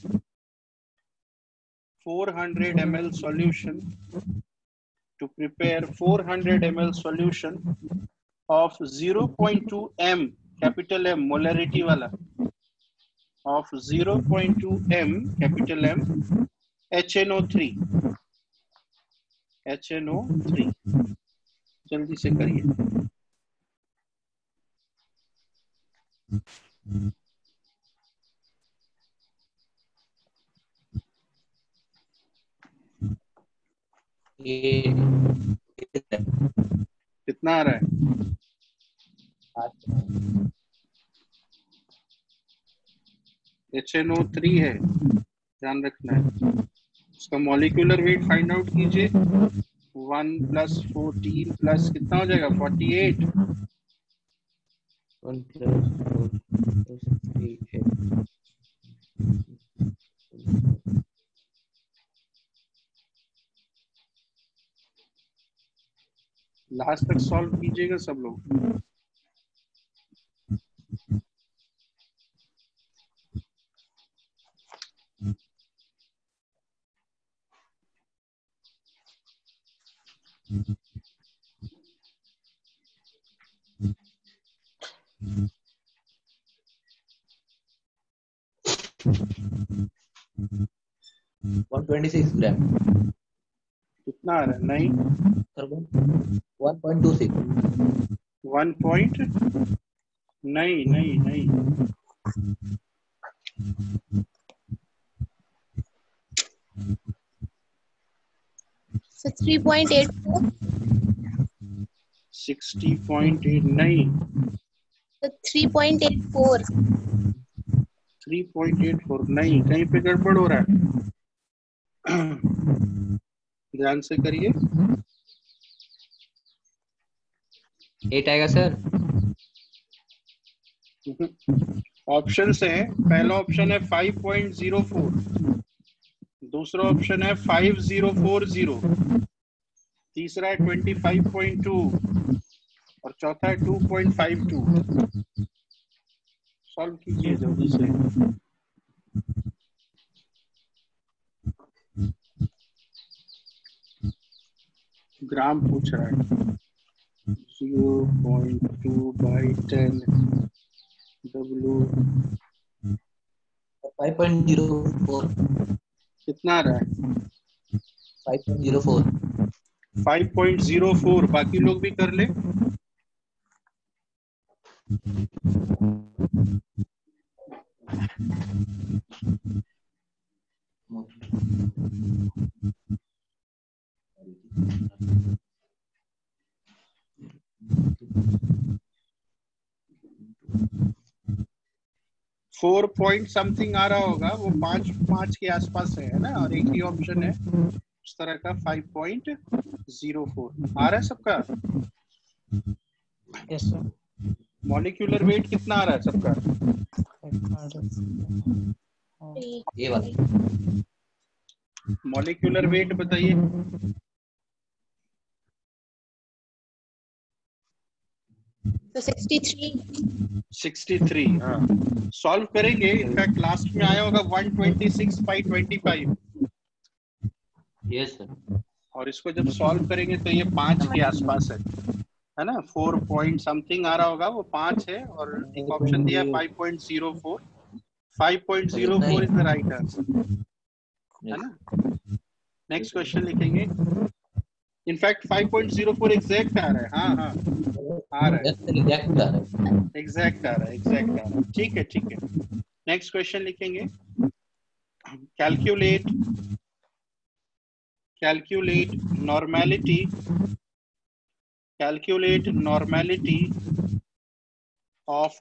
Speaker 10: 400 ml solution, to prepare 400 ml solution of 0.2 m capital M molarity वाला of 0.2 m capital M HNO3 जल्दी से करिए।
Speaker 6: ये
Speaker 10: कितना आ रहा है? HNO3 है, ध्यान रखना है। उसका मॉलिक्यूलर वेट फाइंड आउट कीजिए। 1 + 14 प्लस कितना हो जाएगा? 48।
Speaker 6: 1 + 4
Speaker 10: लास्ट तक सॉल्व कीजिएगा सब लोग।
Speaker 6: ग्राम 126 ग्राम।
Speaker 10: कितना आ रहा है? नहीं,
Speaker 6: 1.26।
Speaker 10: 1 पॉइंट नहीं नहीं नहीं,
Speaker 4: So 3.84.
Speaker 10: 60.8 नहीं,
Speaker 4: So 3.84.
Speaker 10: 3.84 नहीं, कहीं पे गड़बड़ हो रहा है। ध्यान से करिए।
Speaker 6: 8 आएगा सर।
Speaker 10: ऑप्शन से पहला ऑप्शन है 5.04, दूसरा ऑप्शन है 5040, तीसरा है 25.2 और चौथा है 2.52। सॉल्व कीजिए जल्दी से। ग्राम पूछ रहा है। 0.2/10 W
Speaker 6: 5.04।
Speaker 10: कितना आ रहा है?
Speaker 6: 5.04।
Speaker 10: 5.04। बाकी लोग भी कर ले। फोर पॉइंट समथिंग आ रहा होगा, वो 5 के आसपास है ना, और एक ही ऑप्शन है उस तरह का 5.04 आ रहा है सबका।
Speaker 3: Yes sir.
Speaker 10: मॉलिक्यूलर वेट कितना आ रहा है सबका?
Speaker 6: ये वाला
Speaker 10: मॉलिक्यूलर वेट बताइए।
Speaker 4: So 63.
Speaker 10: 63। हाँ, सॉल्व करेंगे। इनफैक्ट लास्ट में आया होगा 126/25।
Speaker 6: Yes sir.
Speaker 10: और इसको जब सॉल्व करेंगे तो ये 5 के आसपास है ना। 4 पॉइंट समथिंग आ रहा होगा, वो 5 है। और एक ऑप्शन दिया 5.04। 5.04 इज द राइट आंसर, है ना। नेक्स्ट क्वेश्चन लिखेंगे। इनफैक्ट 5.04 एग्जैक्ट आ रहा है। हाँ हाँ आ रहा है, एग्जैक्ट आ रहा है। ठीक है ठीक है। नेक्स्ट क्वेश्चन लिखेंगे। calculate normality of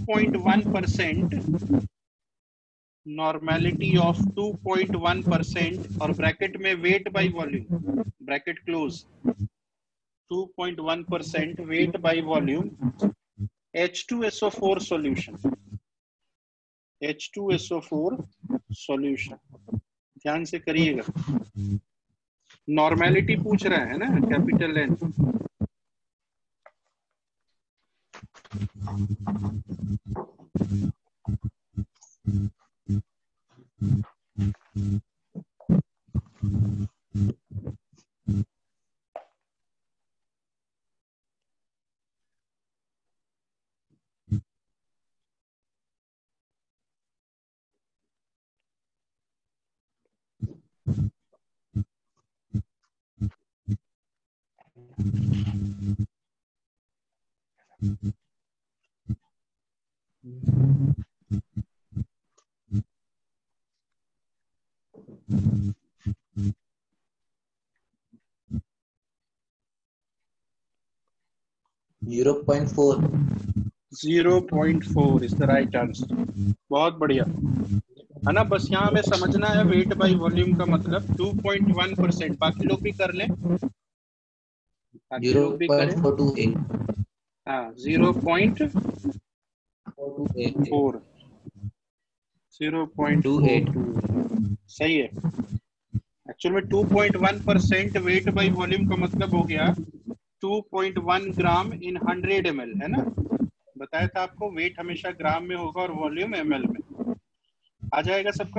Speaker 10: 2.1%, normality of 2.1% और ब्रैकेट में weight by volume, bracket close, 2.1% weight by volume H2SO4 solution, H2SO4 solution. ध्यान से करिएगा। नॉर्मेलिटी पूछ रहा है ना, capital N।
Speaker 11: 0.4
Speaker 10: 0.4 is the right answer. बहुत बढ़िया है ना। बस यहाँ हमें समझना है वेट बाय वॉल्यूम का मतलब 2.1%। बाकी लोग भी कर लें, बाकी लोग भी करें।
Speaker 11: 0.428
Speaker 10: हाँ 0.4 0.428 सही है। एक्चुअल में 2.1% वेट बाय वॉल्यूम का मतलब हो गया 2.1 ग्राम इन 100 ml, है ना। बताया था आपको वेट हमेशा ग्राम में होगा और वॉल्यूम ml में। आ जाएगा सबका?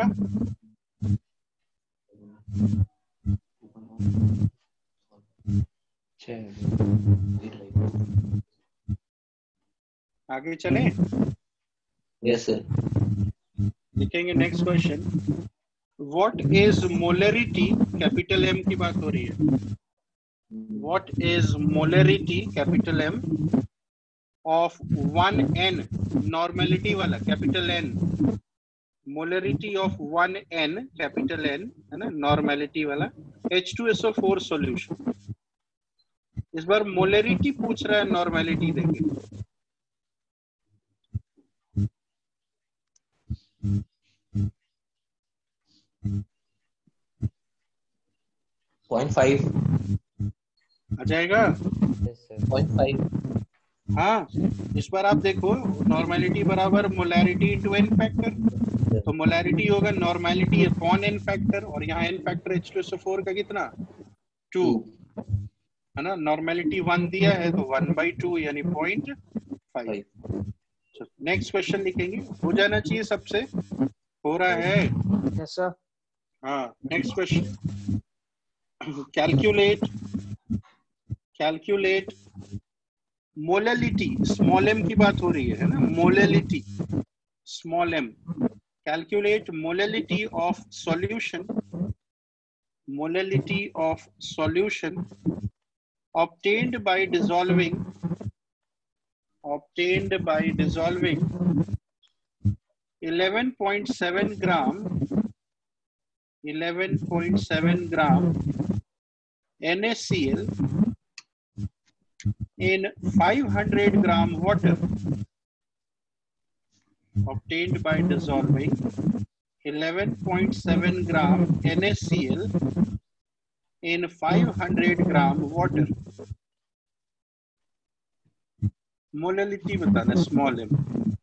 Speaker 10: आगे चलें?
Speaker 11: Yes sir.
Speaker 10: लिखेंगे next question. What is molarity, capital M की बात हो रही है। What is molarity capital M of 1n, normality वाला capital N, molarity of 1n capital N है ना, नॉर्मेलिटी वाला H2SO4 सॉल्यूशन। इस बार मोलरिटी पूछ रहा है, नॉर्मेलिटी देंगे।
Speaker 11: पॉइंट 5
Speaker 10: आ जाएगा?
Speaker 11: 0.5।
Speaker 10: हाँ इस बार आप देखो, नॉर्मेलिटी बराबर मोलैरिटी इनटू एन फैक्टर, तो मोलैरिटी होगा नॉर्मेलिटी अपॉन एन फैक्टर, और यहाँ एन फैक्टर H2SO4 का कितना 2 है ना। नॉर्मेलिटी 1 दिया है तो 1/2 यानी 0.5। नेक्स्ट क्वेश्चन लिखेंगे, हो जाना चाहिए सबसे, हो रहा है।
Speaker 3: Yes sir.
Speaker 10: हाँ next question. Calculate molality, small m की बात हो रही है ना, molality small m। Calculate molality of solution, molality of solution obtained by dissolving 11.7 gram NaCl in 500 gram water, obtained by dissolving 11.7 gram NaCl in 500 gram water। Molality बताना small m।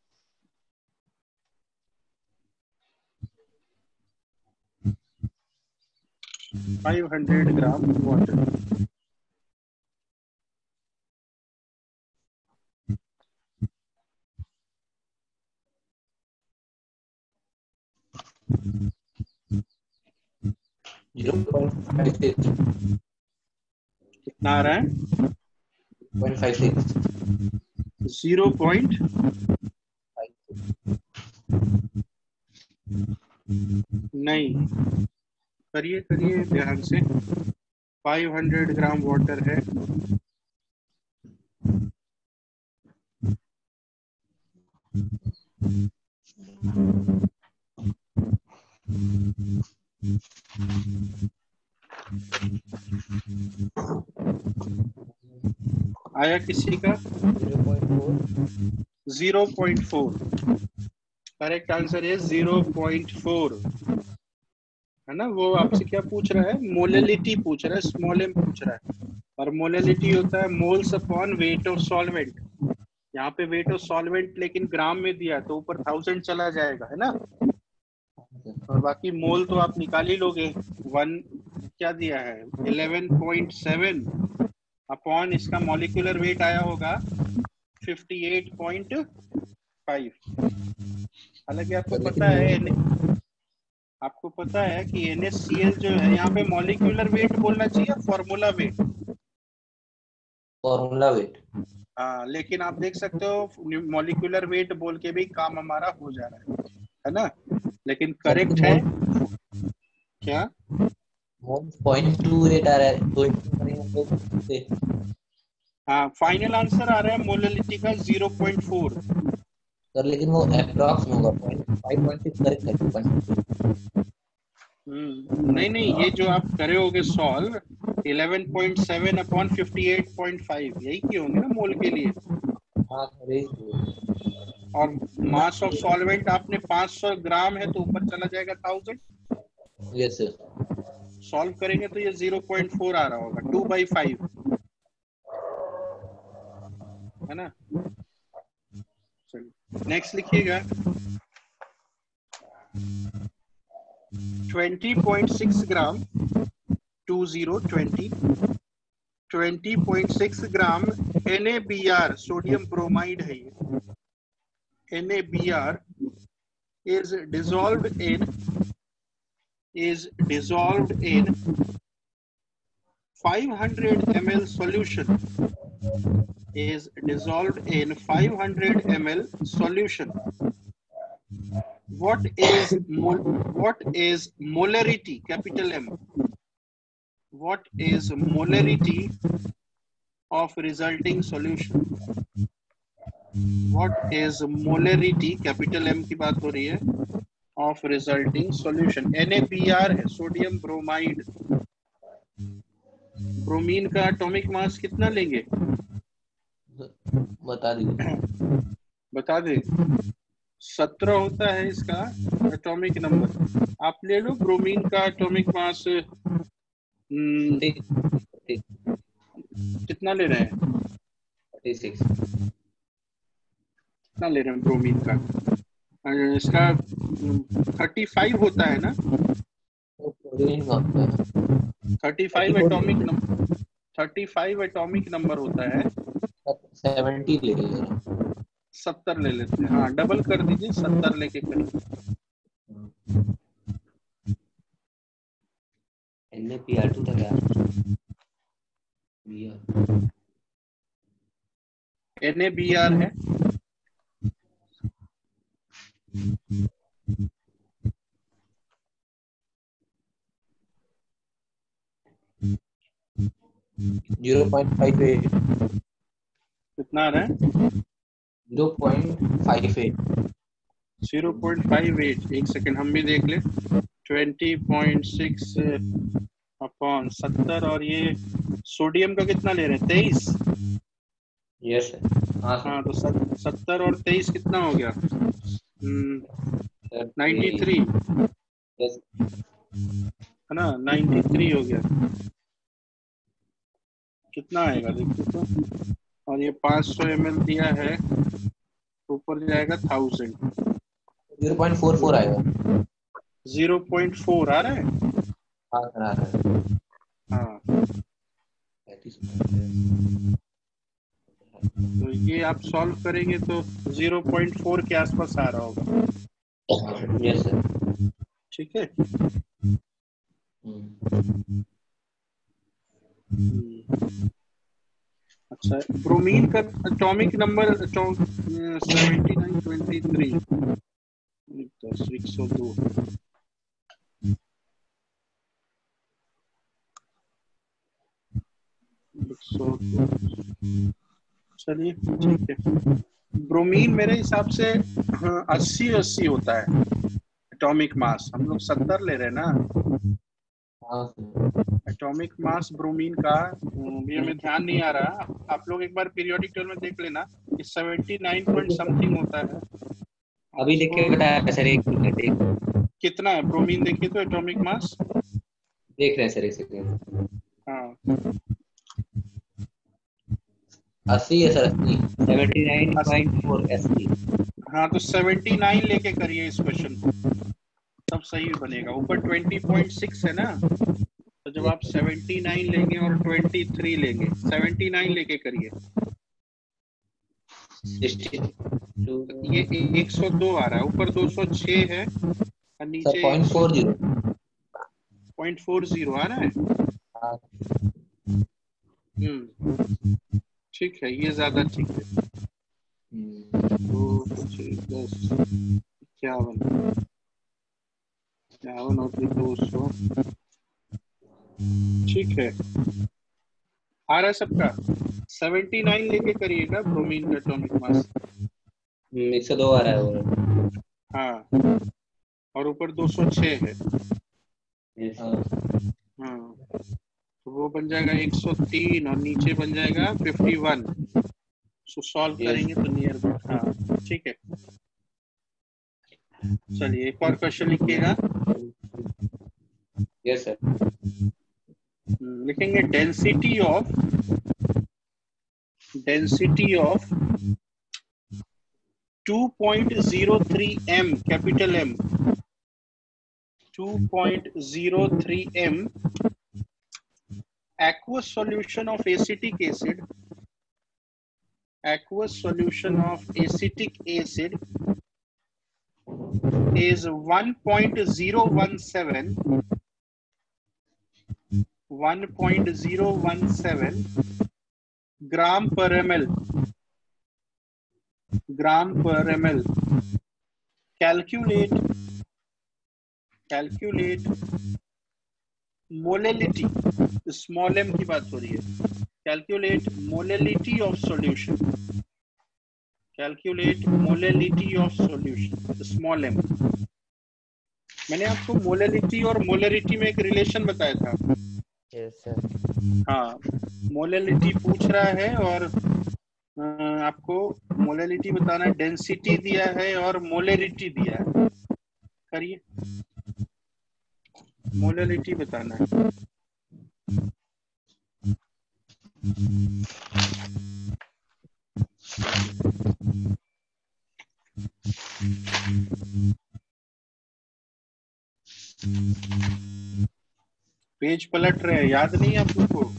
Speaker 10: Five 500 gram water. कितना आ रहा है? 0.56 नहीं, करिए ध्यान से। 500 gram water है, आया किसी का? 0.4 करेक्ट आंसर है 0.4 है ना। वो आपसे क्या पूछ रहा है? मोलैलिटी पूछ रहा है, स्मॉल m पूछ रहा है। और मोलैलिटी होता है moles upon weight of solvent. यहाँ पे वेट ऑफ सॉल्वेंट लेकिन ग्राम में दिया तो ऊपर 1000 चला जाएगा, है ना। और बाकी मोल तो आप निकाल ही लोगे। 1 क्या दिया है 11.7 अपॉन इसका मॉलिक्यूलर वेट आया होगा 58.5। हालांकि आपको पता है कि NaCl जो है यहाँ पे मॉलिक्यूलर वेट बोलना चाहिए, फॉर्मूला वेट।
Speaker 11: Formula wait.
Speaker 10: हाँ लेकिन आप देख सकते हो मॉलिक्यूलर वेट बोल के भी काम हमारा हो जा रहा है ना। लेकिन करेक्ट है क्या?
Speaker 11: 0.28 आ रहा है तो
Speaker 10: हाँ फाइनल आंसर आ रहा है मोलैलिटी का 0.4
Speaker 11: सर, लेकिन वो अप्रॉक्स होगा 5.6 करेक्ट है।
Speaker 10: नहीं ये जो आप करे होगे सॉल्व 11.7 अपॉन 58.5 यही की होंगे ना मोल के लिए।
Speaker 11: हाँ
Speaker 10: और मास ऑफ सॉल्वेंट आपने 500 ग्राम है तो ऊपर चला जाएगा 1000।
Speaker 11: Yes sir.
Speaker 10: सॉल्व करेंगे तो ये 0.4 आ रहा होगा 2/5 है ना। चलिए नेक्स्ट लिखिएगा 20.6 gram 20.6 gram NaBr sodium bromide है ये। NaBr is dissolved in 500 ml solution is dissolved in 500 ml solution. What is molarity, capital M? What is molarity of resulting solution? What is molarity, capital M की बात हो रही है, of resulting solution? NaBr है sodium bromide. Bromine का atomic mass कितना लेंगे
Speaker 11: बता दीजिए।
Speaker 10: बता दे। 17 होता है इसका एटॉमिक नंबर। आप ले लो ब्रोमीन का एटॉमिक मास कितना ले रहे हैं
Speaker 11: 36।
Speaker 10: कितना ले रहे हैं ब्रोमीन का? इसका 35 होता है ना। 35 एटॉमिक नंबर होता है।
Speaker 11: 70 ले लीजिए।
Speaker 10: 70 ले लेते हैं। हाँ डबल कर दीजिए 70 लेके करिए।
Speaker 11: NaPr2 था क्या?
Speaker 10: NaBr है। कितना आ रहा है? 0.58। एक सेकंड हम भी देख ले। 20.6 अपॉन 70 और ये सोडियम का कितना ले रहे हैं 23।
Speaker 11: Yes sir.
Speaker 10: हाँ तो 70 और 23 कितना हो गया 93 है ना। 93 हो गया। कितना आएगा देखिए तो। और ये 500 ml दिया है ऊपर जाएगा 1000।
Speaker 11: 0.44 आएगा।
Speaker 10: 0.4 आ रहा है।
Speaker 11: हाँ सर आ रहा है।
Speaker 10: हाँ तो ये आप सॉल्व करेंगे तो 0.4 के आसपास आ रहा होगा।
Speaker 11: Yes sir.
Speaker 10: ठीक है। अच्छा ब्रोमीन का एटॉमिक नंबर 7923 102। चलिए ठीक है। ब्रोमीन मेरे हिसाब से 80 होता है एटॉमिक मास। हम लोग 70 ले रहे हैं ना एटॉमिक मास ब्रोमीन का। ये हमें ध्यान नहीं आ रहा। आप लोग एक बार पीरियोडिक टेबल में देख लेना कि 79 पॉइंट समथिंग होता है।
Speaker 11: अभी देख के बताया सर। एक मिनट
Speaker 10: कितना है ब्रोमीन देखिए तो एटॉमिक मास
Speaker 11: देख रहे हैं सर। एक सेकंड।
Speaker 10: हाँ
Speaker 11: 80 है सर। 79.4 80।
Speaker 10: हाँ तो 79 लेके करिए इस क्वेश्चन को तब सही बनेगा। ऊपर 20.6 है ना तो जब आप 79 लेंगे और 23 लेंगे 79 लेके करिए। ये 102 आ रहा है। ऊपर 206 है और नीचे 0.40 आ रहा है। ठीक है ये ज्यादा ठीक है। 2 10 51 और 200 ठीक है आ रहा है सबका। 79 लेके करिएगा ब्रोमीन का एटॉमिक मास।
Speaker 11: 102 आ रहा है वो।
Speaker 10: हाँ और ऊपर 206 है। हाँ तो वो बन जाएगा 103 और नीचे बन जाएगा 51। सो सॉल्व करेंगे तो नियर बाउट, हाँ ठीक है। चलिए एक और क्वेश्चन लिखिएगा।
Speaker 6: Yes sir.
Speaker 10: लिखेंगे density of 2.03 m, capital M, 2.03 m aqueous solution of acetic acid is 1.017 gram per ml. Calculate molality, small m की बात हो रही है। Calculate molality of solution, small m। मैंने आपको मोलैलिटी और मोलरिटी में एक रिलेशन बताया था।
Speaker 9: Yes sir.
Speaker 10: हाँ, मोलैलिटी पूछ रहा है और आपको मोलैलिटी बताना है, डेंसिटी दिया है और मोलरिटी दिया है। करिए, मोलैलिटी बताना है। पेज पलट रहे हैं, याद नहीं आप लोग को?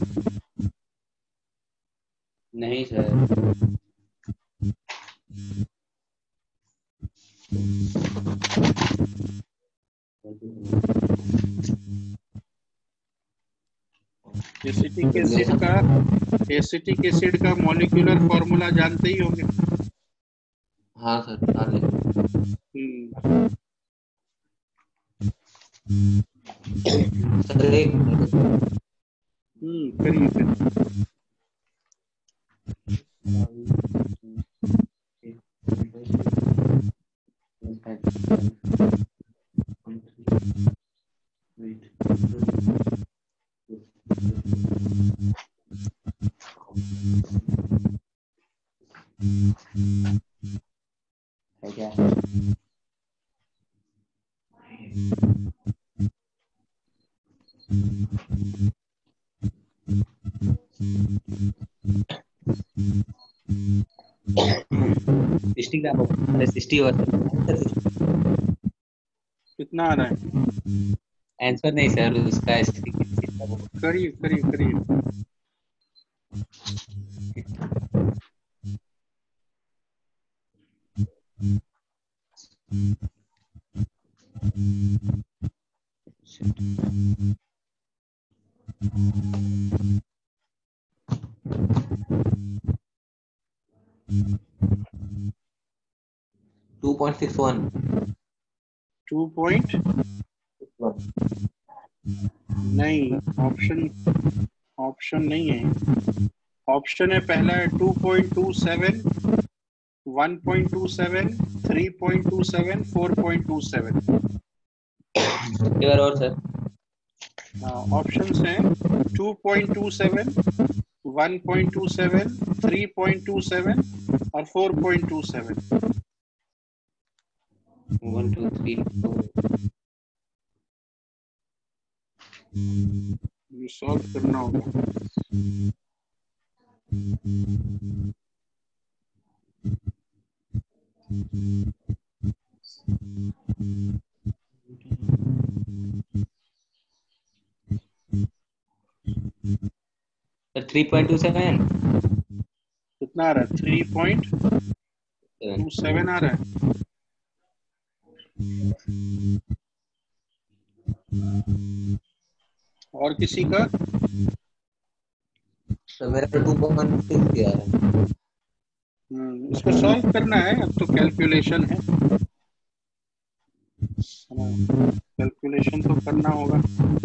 Speaker 6: नहीं सर।
Speaker 10: एसिटिक एसिड का मॉलिक्यूलर फॉर्मूला जानते ही होंगे।
Speaker 6: हाँ सर, बता दें। सर एक
Speaker 10: करिए।
Speaker 6: 60 ग्राम अरे 60 और
Speaker 10: कितना आ रहा है?
Speaker 6: आंसर नहीं सर उसका।
Speaker 10: करिए।
Speaker 6: टू पॉइंट
Speaker 10: 2.61 नहीं, ऑप्शन नहीं है। ऑप्शन है, पहला है 2.27, 1.27, 3.27, 4.27।
Speaker 6: एक बार और सर।
Speaker 10: ऑप्शंस हैं 2.27, 1.27, 3.27 और 4.27।
Speaker 6: 1 2 3 4
Speaker 10: ये सॉल्व करना होगा।
Speaker 6: सर 3.27
Speaker 10: कितना आ रहा है? 3.27 आ रहा है। और किसी का?
Speaker 6: तो मेरा 2.6 दिया है।
Speaker 10: इसको सॉल्व करना है, अब तो कैलकुलेशन है। कैलकुलेशन तो करना होगा।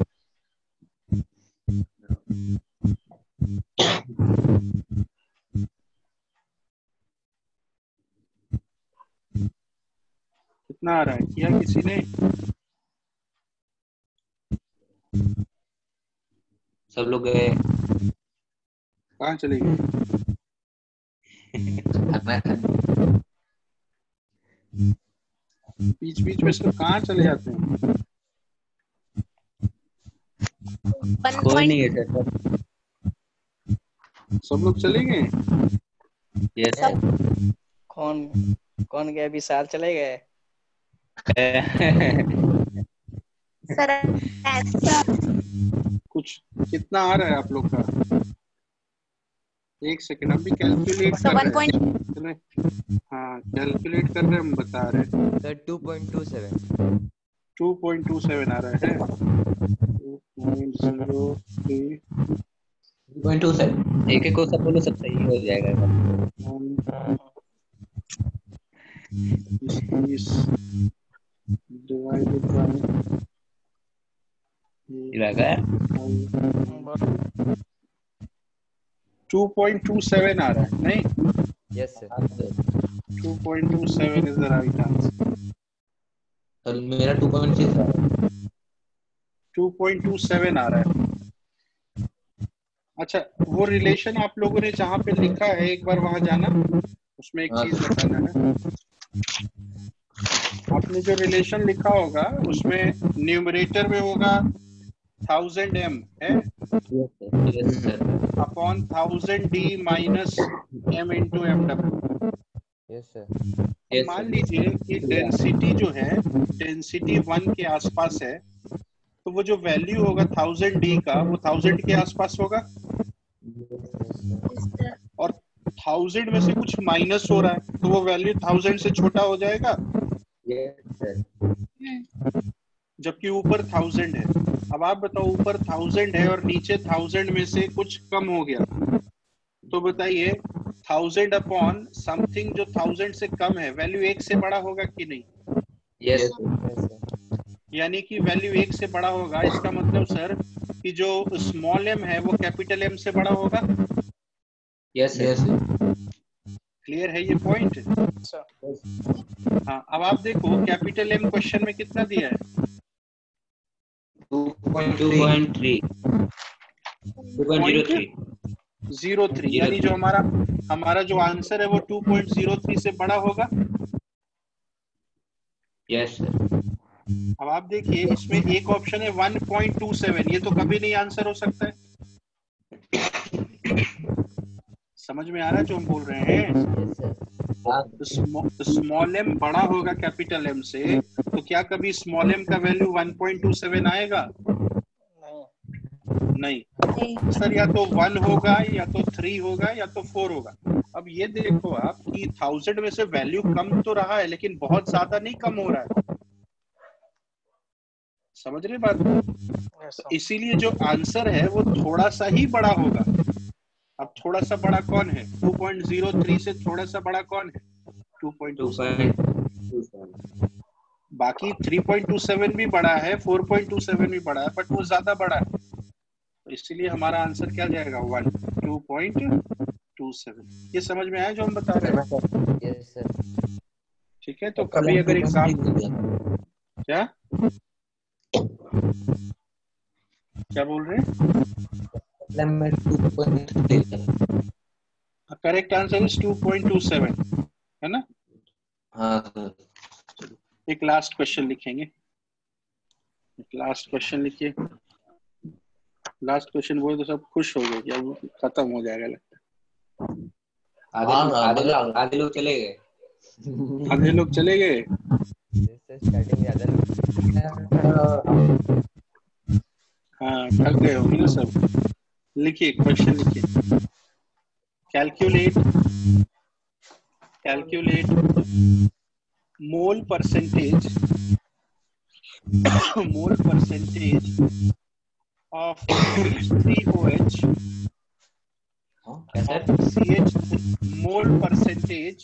Speaker 10: कितना आ रहा है? किया किसी ने?
Speaker 6: सब लोग गए।
Speaker 10: कहाँ चले गए? बीच बीच में सब कहाँ चले जाते हैं?
Speaker 6: कोई नहीं है सर।
Speaker 10: सब लोग चले गए?
Speaker 6: यस
Speaker 9: कौन कौन गए? विशाल चले गए।
Speaker 4: सर
Speaker 10: कुछ कितना आ रहा है आप लोग का? एक सेकंड, हम भी कैलकुलेट कर रहे हैं। चले, हाँ कैलकुलेट कर रहे हैं, हम बता रहे हैं।
Speaker 9: सर 2.27
Speaker 10: 2.27 आ रहा है। 2.03
Speaker 6: 2.27 एक एक को सब बोलो, सब सही हो जाएगा।
Speaker 10: डिवाइडेड बाय
Speaker 6: लगा
Speaker 10: 2.27 आ रहा है, नहीं?
Speaker 9: Yes sir.
Speaker 10: 2.27 is the right answer.
Speaker 11: मेरा 2.6 था।
Speaker 10: 2.27 आ रहा है। अच्छा, वो रिलेशन आप लोगों ने जहाँ पे लिखा है, एक बार वहां जाना, उसमें एक चीज बताना है। आपने जो रिलेशन लिखा होगा उसमें न्यूमरेटर में होगा 1000m है upon 1000d minus m into mw।
Speaker 9: Yes sir.
Speaker 10: अब मान लीजिए कि डेंसिटी जो है, डेंसिटी 1 के आसपास है, तो वो जो वैल्यू होगा 1000d का, वो 1000 के आसपास होगा, और 1000 में से कुछ माइनस हो रहा है, तो वो वैल्यू 1000 से छोटा हो जाएगा, जबकि ऊपर 1000 है। अब आप बताओ, ऊपर 1000 है और नीचे 1000 में से कुछ कम हो गया, तो बताइए 1000 अपॉन समथिंग जो 1000 से कम है, वैल्यू 1 से बड़ा होगा कि नहीं?
Speaker 6: यस
Speaker 10: यानी कि वैल्यू 1 से बड़ा होगा, इसका मतलब सर कि जो स्मॉल m है वो कैपिटल M से बड़ा होगा।
Speaker 6: यस
Speaker 10: क्लियर है ये पॉइंट? हाँ, अब आप देखो कैपिटल M क्वेश्चन में कितना दिया है? 2.03, यानी जो हमारा जो आंसर है वो 2.03 से बड़ा होगा।
Speaker 6: यस
Speaker 10: अब आप देखिए, इसमें एक ऑप्शन है 1.27, ये तो कभी नहीं आंसर हो सकता है। समझ में आ रहा है जो हम बोल रहे हैं? स्मॉल m बड़ा होगा कैपिटल M से, तो क्या कभी स्मॉल m का वैल्यू 1.27 आएगा? नहीं सर, या तो 1 होगा, या तो 3 होगा, या तो 4 होगा। अब ये देखो आप कि 1000 में से वैल्यू कम तो रहा है, लेकिन बहुत ज्यादा नहीं कम हो रहा है। समझ रहे बात को? तो इसीलिए जो आंसर है वो थोड़ा सा ही बड़ा होगा। अब थोड़ा सा बड़ा कौन है? 2.03 से थोड़ा सा बड़ा कौन है? 2.27। बाकी 3.27 भी बड़ा है, 4.27 भी बड़ा है, बट वो ज्यादा बड़ा है, तो इसीलिए हमारा आंसर क्या जाएगा? 2.27। ये समझ में आया जो हम बता रहे हैं?
Speaker 9: Yes sir.
Speaker 10: ठीक है, तो कभी अगर एग्जाम क्या बोल रहे हैं? करेक्ट आंसर इज 2.27, है ना?
Speaker 11: हाँ।
Speaker 10: एक लास्ट क्वेश्चन लिखेंगे, एक लास्ट क्वेश्चन लिखिए। लास्ट क्वेश्चन बोले तो सब खुश हो गए कि अब खत्म हो जाएगा लगता है।
Speaker 6: आधे लोग चले गए।
Speaker 10: आधे लोग चले गए।
Speaker 9: स्टार्टिंग ज्यादा लोग।
Speaker 10: हाँ, थक गए होंगे ना सब। लिखिए, क्वेश्चन लिखिए। Calculate mole percentage of CH3OH mole percentage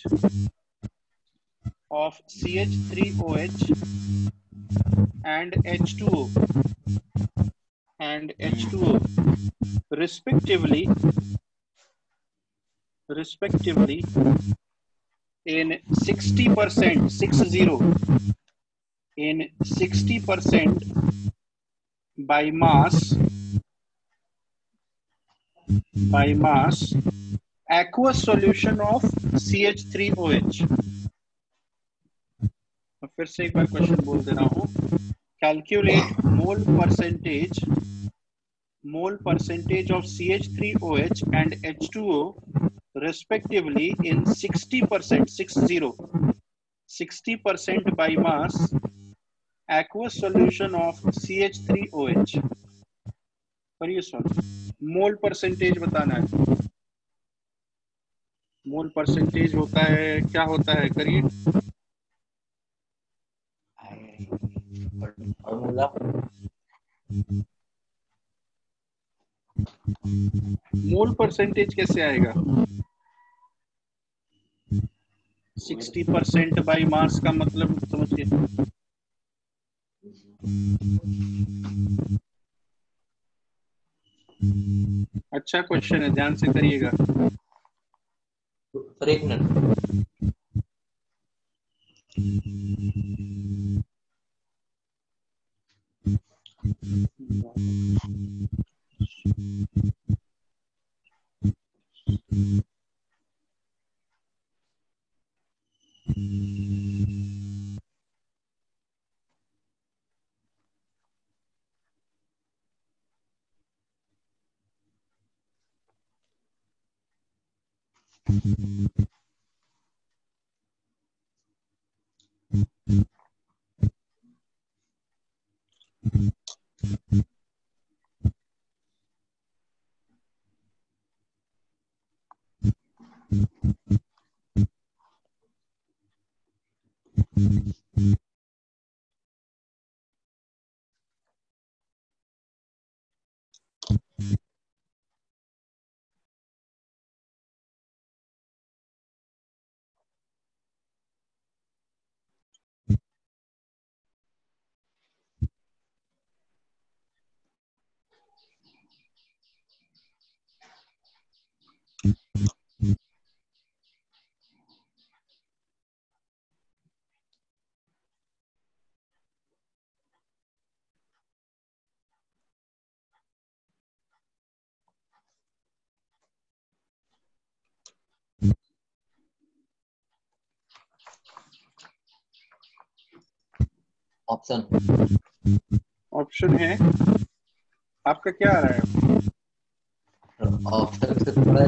Speaker 10: of CH3OH and H2O respectively in 60% by mass by mass aqueous solution of CH3OH। फिर से एक बार क्वेश्चन बोल दे रहा हूँ। Calculate mole percentage of CH3OH and H2O respectively in 60% by mass aqueous solution of CH3OH। करिए solve. मोल percentage बताना है। मोल परसेंटेज होता है, क्या होता है, करिए।
Speaker 11: फॉर्मूला
Speaker 10: मोल परसेंटेज कैसे आएगा? 60% बाई मास का मतलब समझिए। अच्छा क्वेश्चन है, ध्यान से करिएगा।
Speaker 11: सर एक मिनट।
Speaker 10: ऑप्शन है आपका, क्या आ रहा है?
Speaker 11: ऑप्शन से थोड़ा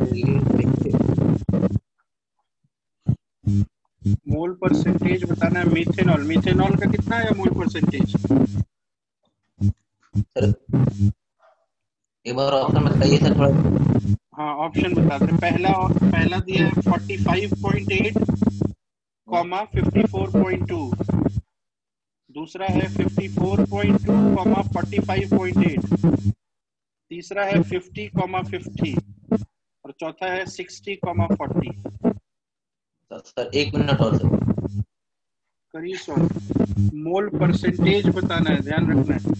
Speaker 10: मोल परसेंटेज बताना है। मीथेनॉल, मीथेनॉल का कितना है मोल परसेंटेज?
Speaker 11: सर एक बार ऑप्शन बताइए सर थोड़ा।
Speaker 10: हाँ ऑप्शन बताते हैं। पहला दिया है 45.8, 54.2। दूसरा है 54.2, 45.8। तीसरा है 50, और चौथा है 60, 40।
Speaker 11: सर एक मिनट और सर।
Speaker 10: करिए सॉल्व। मोल परसेंटेज बताना है, ध्यान रखना है।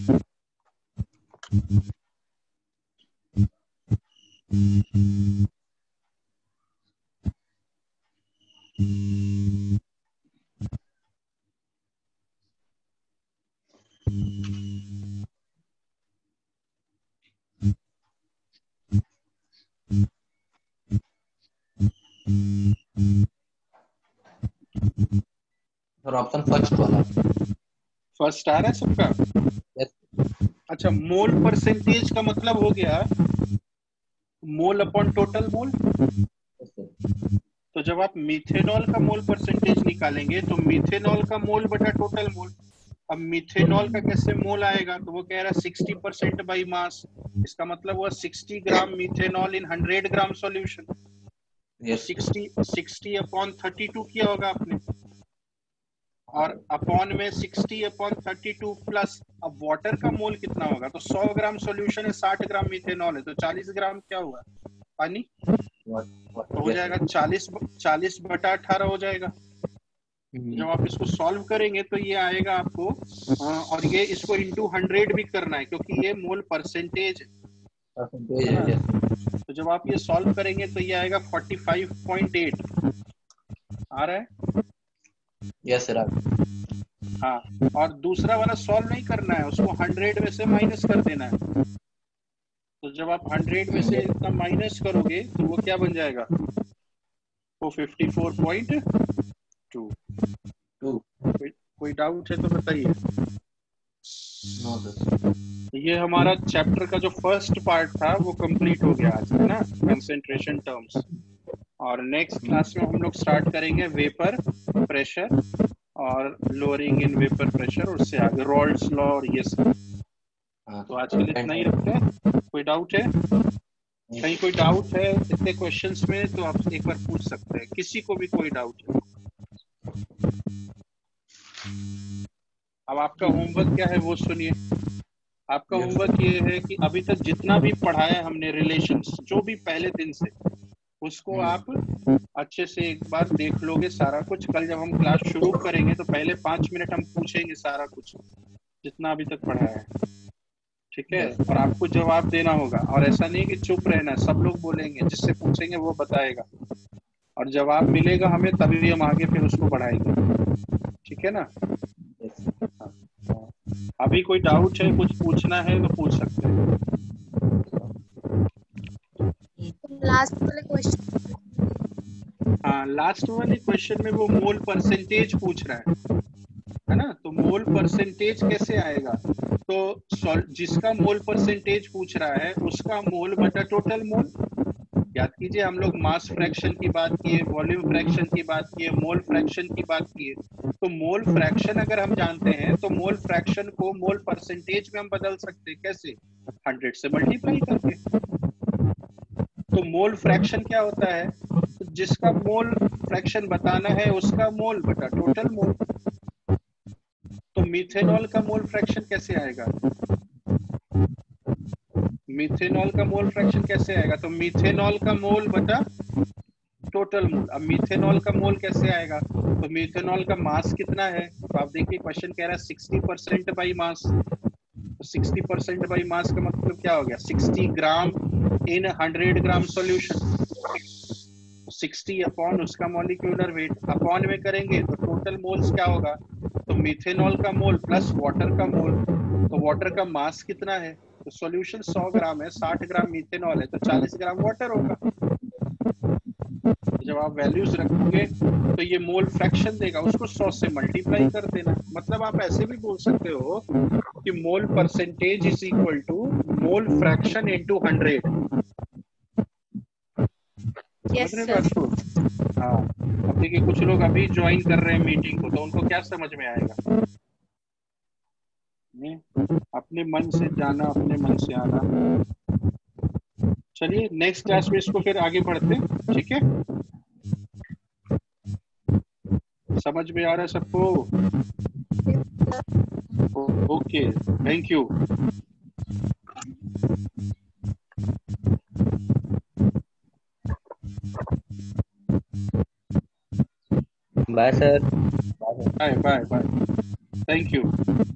Speaker 11: सर ऑप्शन फर्स्ट वाला।
Speaker 10: फर्स्ट आ रहा है सबका? अच्छा, मोल परसेंटेज का मतलब हो गया मोल अपॉन टोटल मोल। तो जब आप मीथेनॉल का मोल परसेंटेज निकालेंगे तो मीथेनॉल का मोल बटा टोटल मोल। अब मीथेनॉल का कैसे मोल आएगा? तो वो कह रहा है 60% बाई मास। इसका मतलब हुआ 60 ग्राम मीथेनॉल इन 100 ग्राम सॉल्यूशन। तो 60 अपॉन 32 किया होगा आपने, और अपॉन में 60 अपॉन 32 प्लस। अब वाटर का मोल कितना होगा? तो 100 ग्राम सॉल्यूशन है, 60 ग्राम मीथेनॉल है, तो 40 ग्राम क्या हुआ? पानी। तो हो जाएगा 40 बटा 18 हो जाएगा। जब आप इसको सॉल्व करेंगे तो ये आएगा आपको, और ये इसको इंटू 100 भी करना है क्योंकि ये मोल परसेंटेज है। तो जब आप ये सॉल्व करेंगे तो ये आएगा 45.8 आ रहा है।
Speaker 11: Yes sir.
Speaker 10: हाँ, और दूसरा वाला सॉल्व नहीं करना है, उसको 100 में से माइनस कर देना है। तो जब आप 100 में से इतना माइनस करोगे तो वो क्या बन जाएगा, वो 54.2। कोई डाउट है तो बताइए। ये हमारा चैप्टर का जो फर्स्ट पार्ट था वो कंप्लीट हो गया आज, है ना, कंसेंट्रेशन टर्म्स। और नेक्स्ट क्लास में हम लोग स्टार्ट करेंगे वेपर प्रेशर और लोअरिंग इन वेपर प्रेशर, और उससे आगे रॉल्ड्स लॉ और ये सब। तो आज के लिए इतना ही रखते हैं। कोई डाउट है? कहीं कोई डाउट है इतने क्वेश्चंस में तो आप एक बार पूछ सकते हैं, किसी को भी कोई डाउट है। अब आपका होमवर्क क्या है वो सुनिए। आपका होमवर्क ये है कि अभी तक जितना भी पढ़ाया हमने रिलेशंस, जो भी पहले दिन से, उसको आप अच्छे से एक बार देख लोगे सारा कुछ। कल जब हम क्लास शुरू करेंगे तो पहले 5 मिनट हम पूछेंगे सारा कुछ जितना अभी तक पढ़ाया है, ठीक है। और आपको जवाब देना होगा, और ऐसा नहीं कि चुप रहना, सब लोग बोलेंगे, जिससे पूछेंगे वो बताएगा, और जवाब मिलेगा हमें तभी हम आगे फिर उसको बढ़ाएंगे, ठीक है ना। अभी कोई डाउट है, कुछ पूछना है तो पूछ सकते हैं।
Speaker 4: लास्ट वाले क्वेश्चन,
Speaker 10: हाँ, लास्ट वाले क्वेश्चन में वो मोल परसेंटेज पूछ रहा है ना। तो मोल परसेंटेज कैसे आएगा, तो जिसका मोल परसेंटेज पूछ रहा है उसका मोल बटा टोटल मोल। याद कीजिए, हम लोग मास फ्रैक्शन की बात किए, वॉल्यूम फ्रैक्शन की बात किए, मोल फ्रैक्शन की बात किए। तो मोल फ्रैक्शन अगर हम जानते हैं तो मोल फ्रैक्शन को मोल परसेंटेज में हम बदल सकते हैं। कैसे? 100 से मल्टीप्लाई करके। तो मोल फ्रैक्शन क्या होता है, तो जिसका मोल फ्रैक्शन बताना है उसका मोल बटा टोटल मोल। तो मिथेनॉल का मोल फ्रैक्शन कैसे आएगा, मिथेनॉल का मोल फ्रैक्शन कैसे आएगा, तो मिथेनॉल का मोल बटा टोटल मोल। अब मिथेनॉल का मोल कैसे आएगा, तो मिथेनॉल का मास कितना है, तो आप देखिए क्वेश्चन कह रहा है 60% बाई मास। तो 60% बाई मास का मतलब क्या हो गया, 60 gram in 100 gram solution. 60 upon उसका मॉलिक्यूलर वेट, अपॉन में करेंगे तो टोटल मोल्स क्या होगा, तो मिथेनॉल का मोल प्लस वाटर का मोल। तो वाटर का मास कितना है, तो सॉल्यूशन 100 ग्राम है, 60 ग्राम मिथेनॉल है, तो 40 ग्राम वाटर होगा। जब आप वैल्यूज रखोगे तो ये मोल फ्रैक्शन देगा, उसको 100 से मल्टीप्लाई कर देना। मतलब आप ऐसे भी बोल सकते हो कि mole percentage is equal to mole fraction into 100।
Speaker 4: Yes sir.
Speaker 10: हाँ, अब देखिए कुछ लोग अभी ज्वाइन कर रहे हैं मीटिंग को, तो उनको क्या समझ में आएगा, अपने मन से जाना, अपने मन से आना। चलिए नेक्स्ट क्लास में इसको फिर आगे बढ़ते हैं, ठीक है। समझ में आ रहा है सबको? Okay, thank you.
Speaker 6: Bye sir.
Speaker 10: Bye bye bye, thank you.